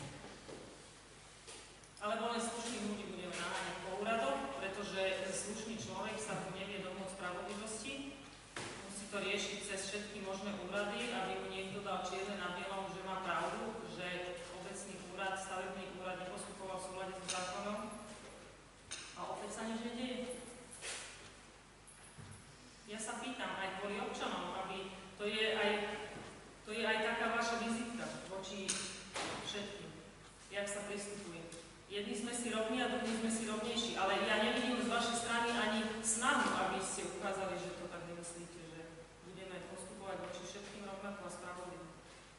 Alebo len slušných ľudí budeme naháňať po úradoch, pretože slušný človek sa tu nevie domôcť spravodlivosti. Musí to riešiť cez všetky možné úrady, aby mu niekto dal čierne na bielom, že má pravdu, že obecný úrad, stavebný úrad nepostupoval v súlade s zákonom. A opäť sa nič nedieje. Ja sa pýtam aj kvôli občanom, aby to je aj, to je aj taká vaša vizitka voči všetkým, jak sa pristupuje. Jedni sme si rovní a druhí sme si rovnejší, ale ja nevidím z vašej strany ani snahu, aby ste ukázali, že to tak nemyslíte, že budeme postupovať voči všetkým rovnako a spravodlivo.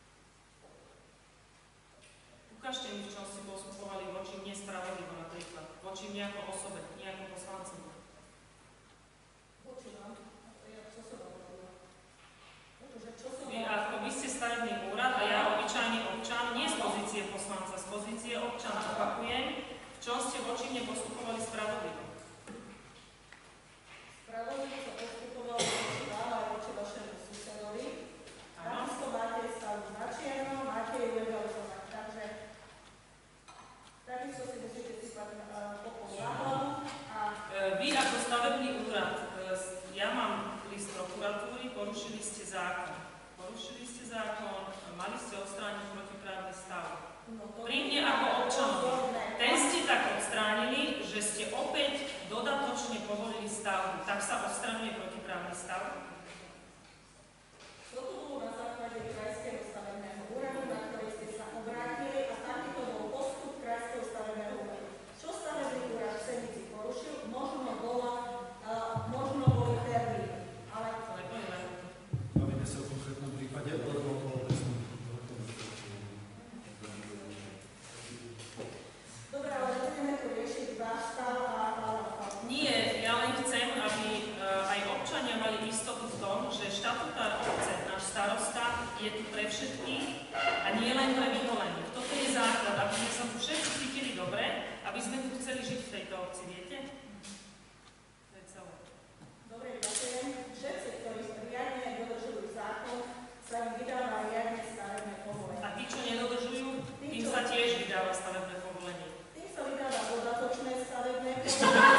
Ukážte mi, v čom ste postupovali voči mne spravodlivo napríklad, voči mne ako osobe, nie ako poslancom. Voči vám. Vy, ako vy ste stavebný úrad a ja obyčajný občan, nie z pozície poslanca, z pozície občana, opakujem, v čom ste voči mne postupovali spravodlivo? Spravodlivo sa postupovali voči vám aj voči vašemu susedovi. Takisto máte stavbu na čierno, máte ju legalizovať, takže takisto si musíte sypať popol na hlavu a... Vy ako stavebný úrad, ja mám list prokuratúry, porušili ste zákon. Porušili ste zákon, mali ste odstrániť protiprávny stav. Pri mne ako občanovi. Ten ste tak odstránili, že ste opäť dodatočne povolili stavbu. Tak sa odstraňuje protiprávny stav? Toto bolo na základe je tu pre všetkých a nie len pre vyvolených. Toto je základ, aby sme sa tu všetci cítili dobre, aby sme tu chceli žiť v tejto obci, viete? To je celé. Dobre, ďakujem. Všetci, ktorí riadne dodržujú zákon, sa im vydáva riadne stavebné povolenie. A tí, čo nedodržujú, tým sa tiež vydáva stavebné povolenie. Tým sa vydáva dodatočné stavebné povolenie.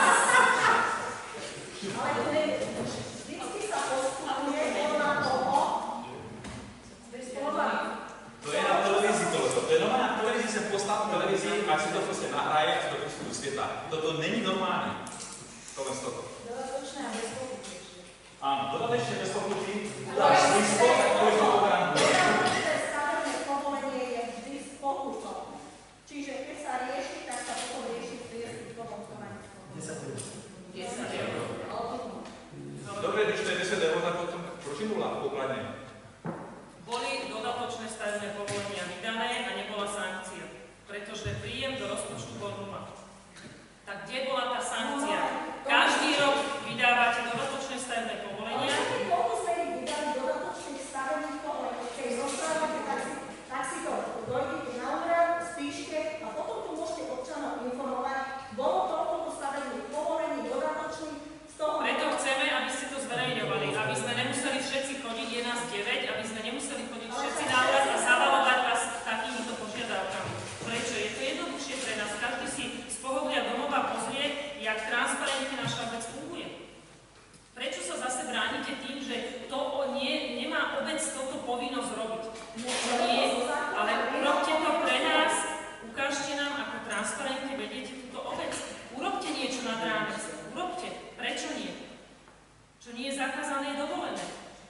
Ale to je, vždycky sa postupuje podľa toho, podľa To je na televízii tohleto. To je normálne na televízii, sa postaví v televízii a si to proste nahraje a si to pustí do sveta. Toto není normálne. Tohle z toho. dodatočné a bez pokuty. Áno, dodatočne bez pokuty. Dáš slisko, ktorý to obrám. Dodatočné stavebné povolenie je vždy s pokutou. Čiže keď sa rieši, tak sa potom rieši v priestupkovom konaní. desať eur. Dobre, když to je desať eur, tak potom proč je nula v pokladne? Boli dodatočné stavebné povolenia vydané a nebola sankcia, pretože príjem do rozpočtu bol nula. Tak kde bola tá sankcia? Každý rok vydávate dodatočné stavebné povolenia. Ale keď koľko sme ich vydali dodatočných stavebných povolení, keď rozprávate, tak si, tak si to dojdete na úrad, spíšte a potom tu môžete občanov informovať. Bolo toľko stavebných povolení dodatočných z toho... Preto chceme, aby ste to zverejňovali, aby sme nemuseli všetci chodiť, je nás deväť, aby sme nemuseli chodiť všetci na úrad a zavalovať vás takýmito požiadavkami. Prečo? Je to jednoduchšie pre nás. Každý si z pohodlia domova pozrie, jak transparentne naša obec funguje. Prečo sa zase bránite tým, že to nie, nemá obec toto povinnosť robiť? Nie, ale urobte to pre nás, ukážte nám, ako transparentne vediete túto obec. Urobte niečo nad rámec. Urobte. Prečo nie? Čo nie je zakázané, je dovolené.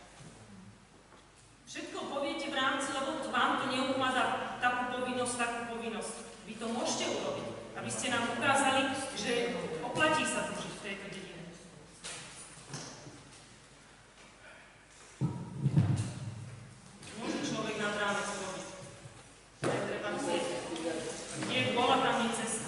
Všetko poviete v rámci, lebo vám to neukladá takú povinnosť, takú povinnosť. Vy to môžete urobiť, aby ste nám ukázali, že oplatí sa tu žiť v tejto dedine. Môže človek nad rámec robiť. To je treba chcieť. Kde bola tam je cesta.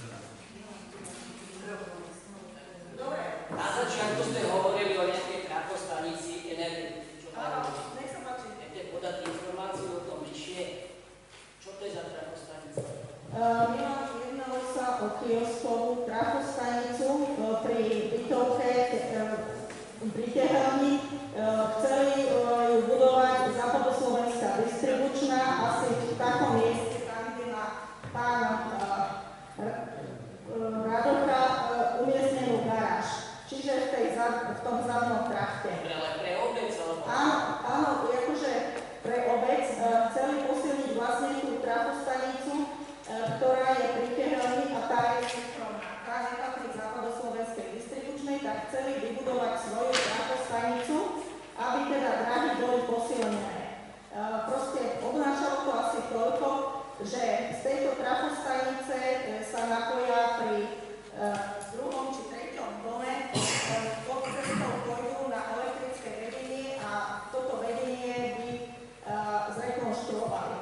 Dobre. Na začiatku ste hovorili o nejakej trafostanici energie. Čo Áno, nech sa páči. Viete podať informáciu o tom vyššie? Čo to je za trafostanica? Uh, jednalo sa o kioskovú trafostanicu uh, pri bytovke uh, pri Tehelni. Uh, chceli uh, ju budovať západoslovenská distribučná asi v takom mieste, tam kde má pán uh, Radocha uh, umiestnenú garáž. Čiže v, tej, v tom zadnom trachte. Ale pre obec, alebo... Áno, áno, akože pre obec uh, chceli posilniť vlastne tú trafostanicu, uh, ktorá je pri Tehelni a tá je súkromná. Tá nepatrí západoslovenskej distribučnej, tak chceli vybudovať svoju trafostanicu, aby teda drahy boli posilnené. Uh, proste obnášalo to asi toľko, že z tejto trafostanice uh, sa napoja pri uh, druhom či treťom dome pod cestou pôjdu na elektrické vedenie a toto vedenie by uh, zrekonštruovali.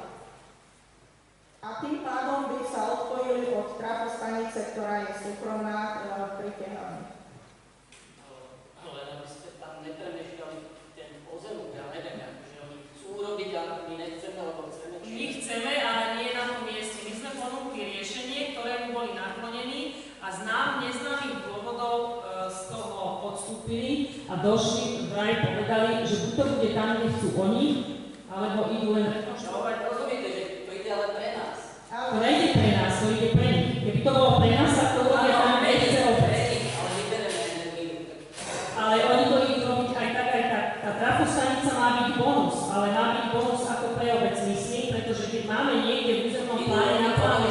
A tým pádom by sa odpojili od trafostanice, ktorá je súkromná uh, pri Tehelni. Ale aby ste tam nepremeškali ten pozemok, ja neviem, že oni chcú urobiť, ale my nechceme, lebo chceme... My chceme, ale nie na tom mieste. My sme ponúkli riešenie, ktorému boli naklonení a z nám neznámych dôvodov e, z toho odstúpili a došli, vraj povedali, že buď to bude tam, kde chcú oni, alebo idú len rekonštruovať. Rozumiete, že to ide ale pre nás. To nejde pre nás, to ide pre nich. Keby to bolo pre nás, tak to bude tam nechce opäť. Ale vybereme energiu. Ale oni to idú robiť aj tak, aj tak. Tá trafostanica má byť bonus, ale má byť bonus ako pre obec, myslím, pretože keď máme niekde v územnom pláne na pláne,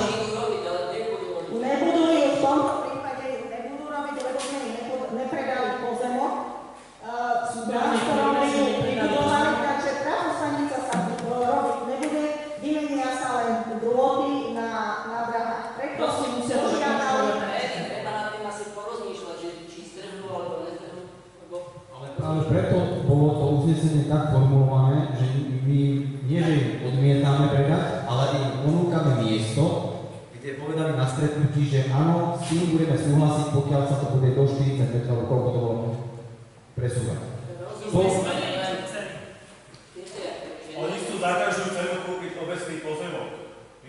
nebudú ju v tomto prípade ju nebudú robiť, lebo sme im nepredali pozemok, uh, na ktorom ju vybudovali, takže trafostanica sa robiť nebude, vymenia sa len drôty na, na drahách. Preto si musia požiadali. Treba na tým asi porozmýšľať, že či zdržujú alebo nezdržujú. Ale preto bolo to uznesenie tak formulované, že my nie, že im odmietame predať, ale im ponúkame miesto, kde povedali na stretnutí, že áno, s tým budeme súhlasiť, pokiaľ sa to bude do štyridsať metrov, koľko to bolo presúvať. Oni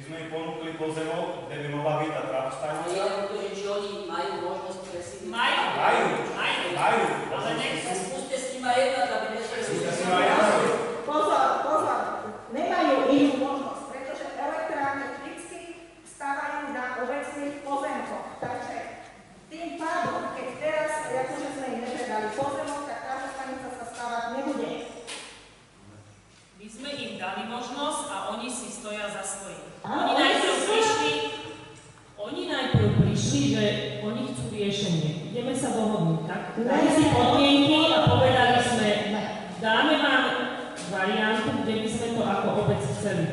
sme im ponúkli pozemok, kde by mohla byť tá Ale trafostanica. je len to, že či oni majú možnosť presídliť. Majú. Majú. Majú. Majú. Ale nechcú. Skúste s nimi aj jednať, aby nechceli. Skúste s nimi aj jednať. Pozor, pozor, nemajú inú možnosť, pretože elektrárne vždycky stavajú na obecných pozemkoch. Takže tým pádom, keď teraz, akože sme im nepredali pozemok, tak táto stanica sa stavať nebude. My sme im dali možnosť a oni si stoja za svojím. Áno, Oni oni najprv si prišli, Oni najprv prišli, že oni chcú riešenie. Ideme sa dohodnúť, tak? Ne, Dali si ne, podmienky ne, a povedali sme, ne. dáme vám variantu, kde by sme to ako obec chceli.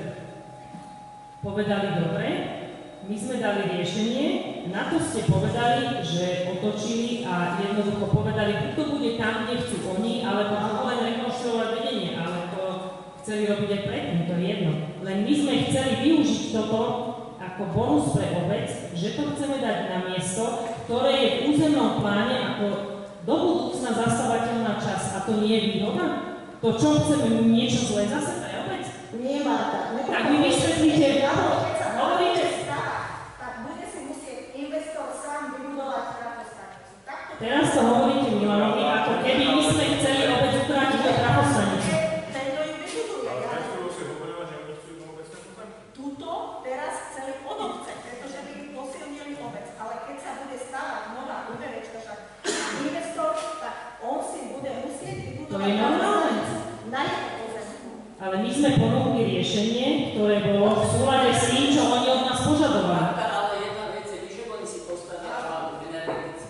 Povedali dobre, my sme dali riešenie, na to ste povedali, že otočili a jednoducho povedali, buď to bude tam, kde chcú oni, alebo to len rekonštruovať vedenie, ale to chceli robiť aj predtým, to je jedno. Len my sme chceli využiť toto ako bonus pre obec, že to chceme dať na miesto, ktoré je v územnom pláne ako do budúcna zastávateľná časť. A to nie je výhoda? To čo chceme, niečo zlé zase pre obec? Nie, Marta. Tak vy vysvetlíte, Keď sa hovoríte, stavať, tak bude si musieť investor sám vybudovať trafostanicu. teraz to hovoríte Milanovi, ako keby my sme chceli obec utrátiť do trafostanicu. Tento ju vybuduje. Ale prečo si hovorila, že oni chcú jednu obecnú pozemku? Tuto teraz chceli od obce, pretože by posilnili obec. Ale keď sa bude stavať nová úverečka, však investor, tak on si bude musieť To vybudovať je normálne. trafostanicu na jeho pozemku. Ale my sme ponúkli riešenie, ktoré bolo v súlade s tým, čo oni od nás požadovali. Ale jedna vec je, že oni si postavia plánu energetickú.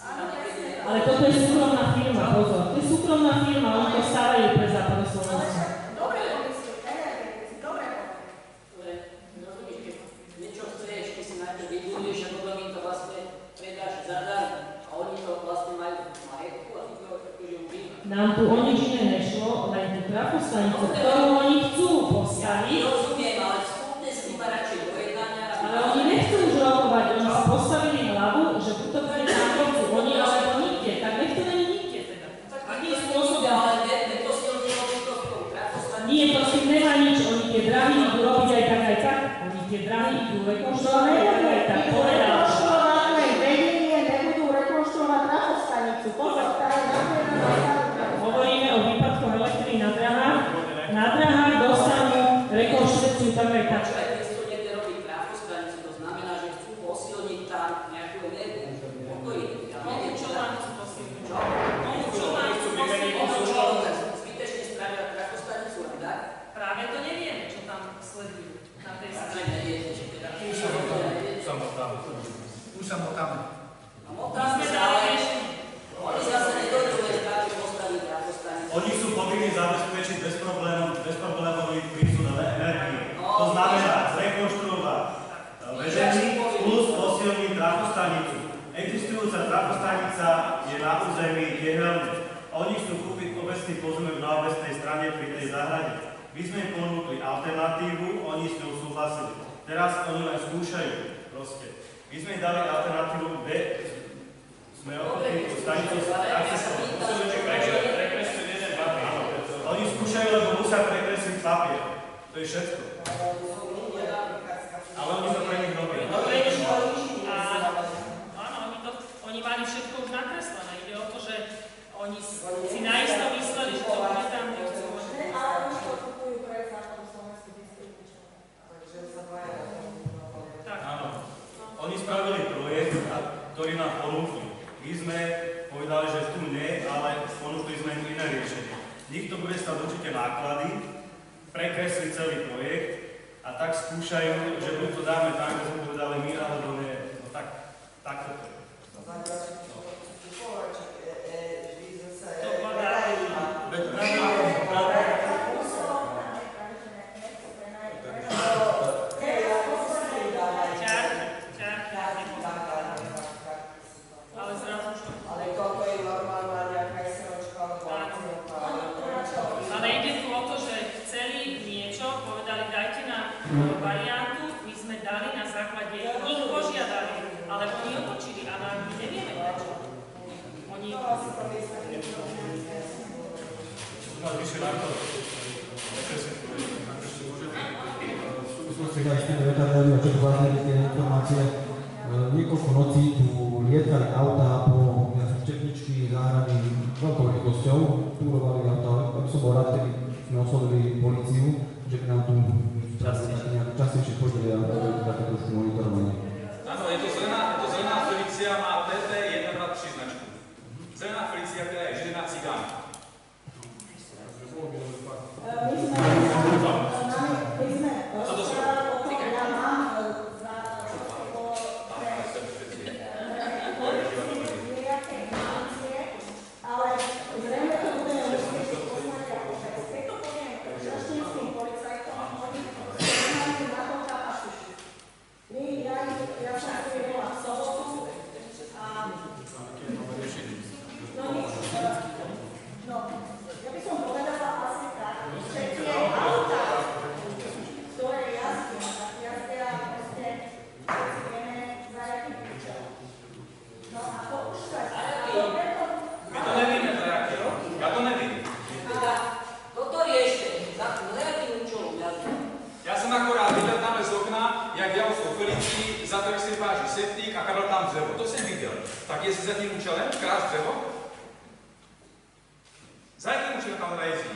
Ale toto je súkromná firma, pozor. To je súkromná firma, oni to stávajú pre západné Slovensko. Dobre pomyslí, energetici, dobre Dobre, rozumieš, keď niečo chceš, ty si najprv vybuduješ a potom im to vlastne predáš zadarmo. A oni to vlastne majú v majetku a ty to akože užívaš. Nám tu o nič iné nešlo, len tú trafostanicu, ktorú oni chcú postaviť. Rozumiem, ale vstúpne s nimi radšej do jednania. Ale oni nechcú už rokovať, oni si postavili hlavu, že buď to bude tam, kde chcú oni, alebo nikde. Tak nech to není nikde teda. Akým spôsobom? Ale neposilnili oni to s tou trafostanicu. Nie, to s tým nemá nič, oni tie drahy idú robiť aj tak, aj tak. Oni tie drahy idú rekonštruovať aj tak, aj tak. Povedal. rekonštruované vedenie nebudú rekonštruovať trafostanicu. Pozor, tá je napojená na stavbu. Hovoríme o výpadkoch elektriny na drahách. Na drahách dostanú rekonštrukciu tak aj tak. Čo aj keď to niekde robí trafostanicu, to znamená, že chcú posilniť tam nejakú energiu. Pokojí. Ja neviem, čo vám chcú posilniť. Čo? Čo vám chcú posilniť? Zbytečne spravia trafostanicu, tak? práve to nevieme, čo tam sledujú na tej strane. Už sa motáme. Už sa motáme. A motáme sa, ale oni zase nedojdu len tak, že postaví trafostanicu. Oni sú povinní zabezpečiť bezproblémový prísun energie. To znamená zrekonštruovať vedenie plus posilniť trafostanicu. Existujúca trafostanica je na území Jehelny. Oni chcú kúpiť obecný pozemek na obecnej strane pri tej záhrade. My sme im ponúkli alternatívu, oni s ňou súhlasili. Teraz oni len skúšajú proste. My sme im dali alternatívu, kde sme ochotní tú stanicu akcesovať. Oni skúšajú, lebo musia prekresliť papier. To je všetko. Ale oni to pre nich robia. Áno, oni, to, oni mali všetko už nakreslené. Ide o to, že oni si naisto mysleli, že to bude tam, kde chcú. Ale už to kupujú pre západu slovenskú distribúciu. Takže sa boja na tom. Áno. Oni spravili projekt, ktorý nám ponúkli. My sme povedali, že tu nie, ale ponúkli sme im iné riešenie. Nikto bude stať určite náklady, prekresli celý projekt a tak skúšajú, že buď to dáme tak, ako sme povedali my, alebo nie. No tak, tak to je. To podarí. variantu, my sme dali na základe ich požiadali, ale oni otočili a my nevieme prečo. Oni... Máš vyššie náklady. Takže si ešte môžem v súvislosti súvislosti aj s tými retardami, a čo zvládli tie informácie. Niekoľko nocí tu lietali autá po Čepničky, záhrady veľkou rýchlosťou, túrovali autá, aby som bol rád, keby sme oslovili políciu, že by nám tu častejšie chodili a také trošku monitorovanie. Áno, je to zelená, to zelená Felicia, má T T jedna dva tri značku. Zelená Felicia, ktorá je židená cigán. My sme, my sme rozprávali o tom, ja mám za nejaké financie, ale zrejme to budeme musieť poznať ako pes. Keď to poviem šaštinským policajtom, oni nemajú na to kapacitu. My, ja, ja som tu bola v sobotu a no nič, no, ja by som povedala asi tak, že tie autá, ktoré jazdia, tak jazdia proste, všetci vieme, za jakým účelom. No a to už sa stalo. My to nevieme, za jaký rok. Ja to nevím. Toto riešte, za nejakým účelom jazdia. Ja som akorát videl tam z okna, jak jel v Felicii, za to, jak si váži septík a kadal tam dřevo. To jsem viděl. Tak jestli za tím účelem krást dřevo? Za jakým účelem kamera jezdí?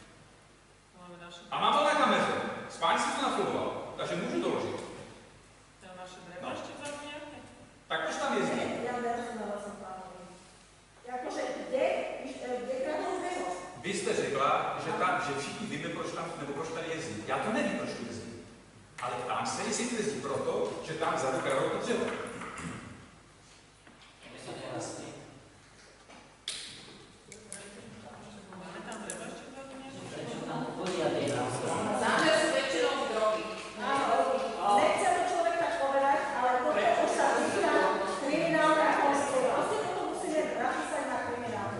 A mám to na kameře. Spáň si to nafilmoval, takže můžu doložit. No. Tak proč tam jezdí? Ja nerozumela som pánovi. Jakože, kde, kde kradol dřevo? Vy jste řekla, že, tam, že všichni víme, proč tam, nebo proč tady jezdí. Já to nevím, proč tu jezdí. Ale ptám se, jestli tu jezdí proto, že tam vzadu kradou to dřevo. Zámer s väčšinou drogy. Nechce to človek tak povedať, ale toto už sa týka kriminálna konstitúcia. Proste toto musíme napísať na kriminálnu.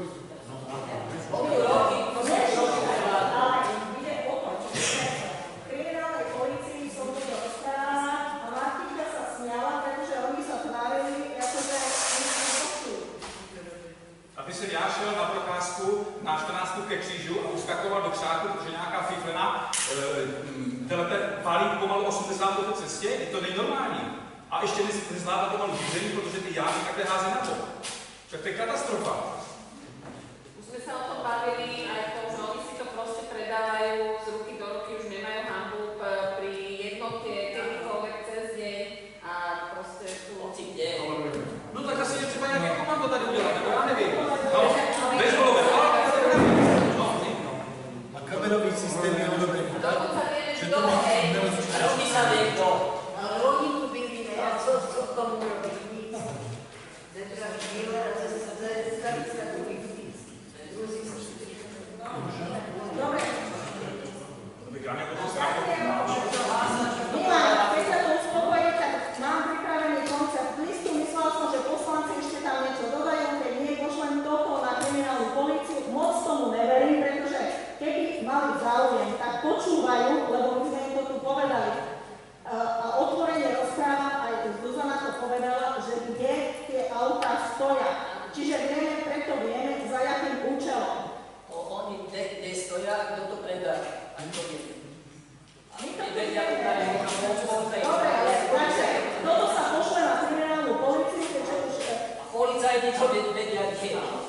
Ale ide o to, že v kriminálnej polícii som to rozprávala a Martinka sa smiala, pretože oni sa tvárili, akože oni sa nepočujú. Aby jsem já šel na procházku na čtrnáctku ke křížu a uskakoval do křáku, protože nějaká fiflena e, pálí pomalu osmdesát po cestě, je to nejnormální. A ještě nezvládá pomalu řízení, protože ty jámy takhle hází na to. Však to je katastrofa. Už sme sa o tom bavili aj v tom, že oni si to proste predávajú z ruky do ruky, už nemajú hanbu pri jednotke, kedykoľvek cez deň a proste sú... No tak asi je třeba nějaké komando tady udělat, nebo já nevím. No, bezbolové, ale no, a kamerový systém je odobrený tak, že to má nerozlišné. Robí sa niekto. Ale oni tu byli, ne? A co s tomu robí? Nic. Zetra chvíle a zastavit sa tu vychvíc. Druzí sa štyri. Dobre. Vykrám jako to strachu. Milan, keď sa to uspokojí, tak mám pripravený koncept listu. Myslela som, že poslanci ešte tam niečo dodajú, keď nie, pošlem toto na kriminálnu políciu. Moc tomu neverím, pretože keby mali záujem, tak počúvajú, lebo my sme im to tu povedali. A otvorene rozprávam, aj Zuzana to povedala, že kde tie autá stoja. Čiže vieme, preto vieme, za jakým účelom. Oni kde stoja, kto to predá. Ani to vieme. Dobre, takže toto sa pošle na kriminálnu políciu, keďže už... Policajti to vedia, kde.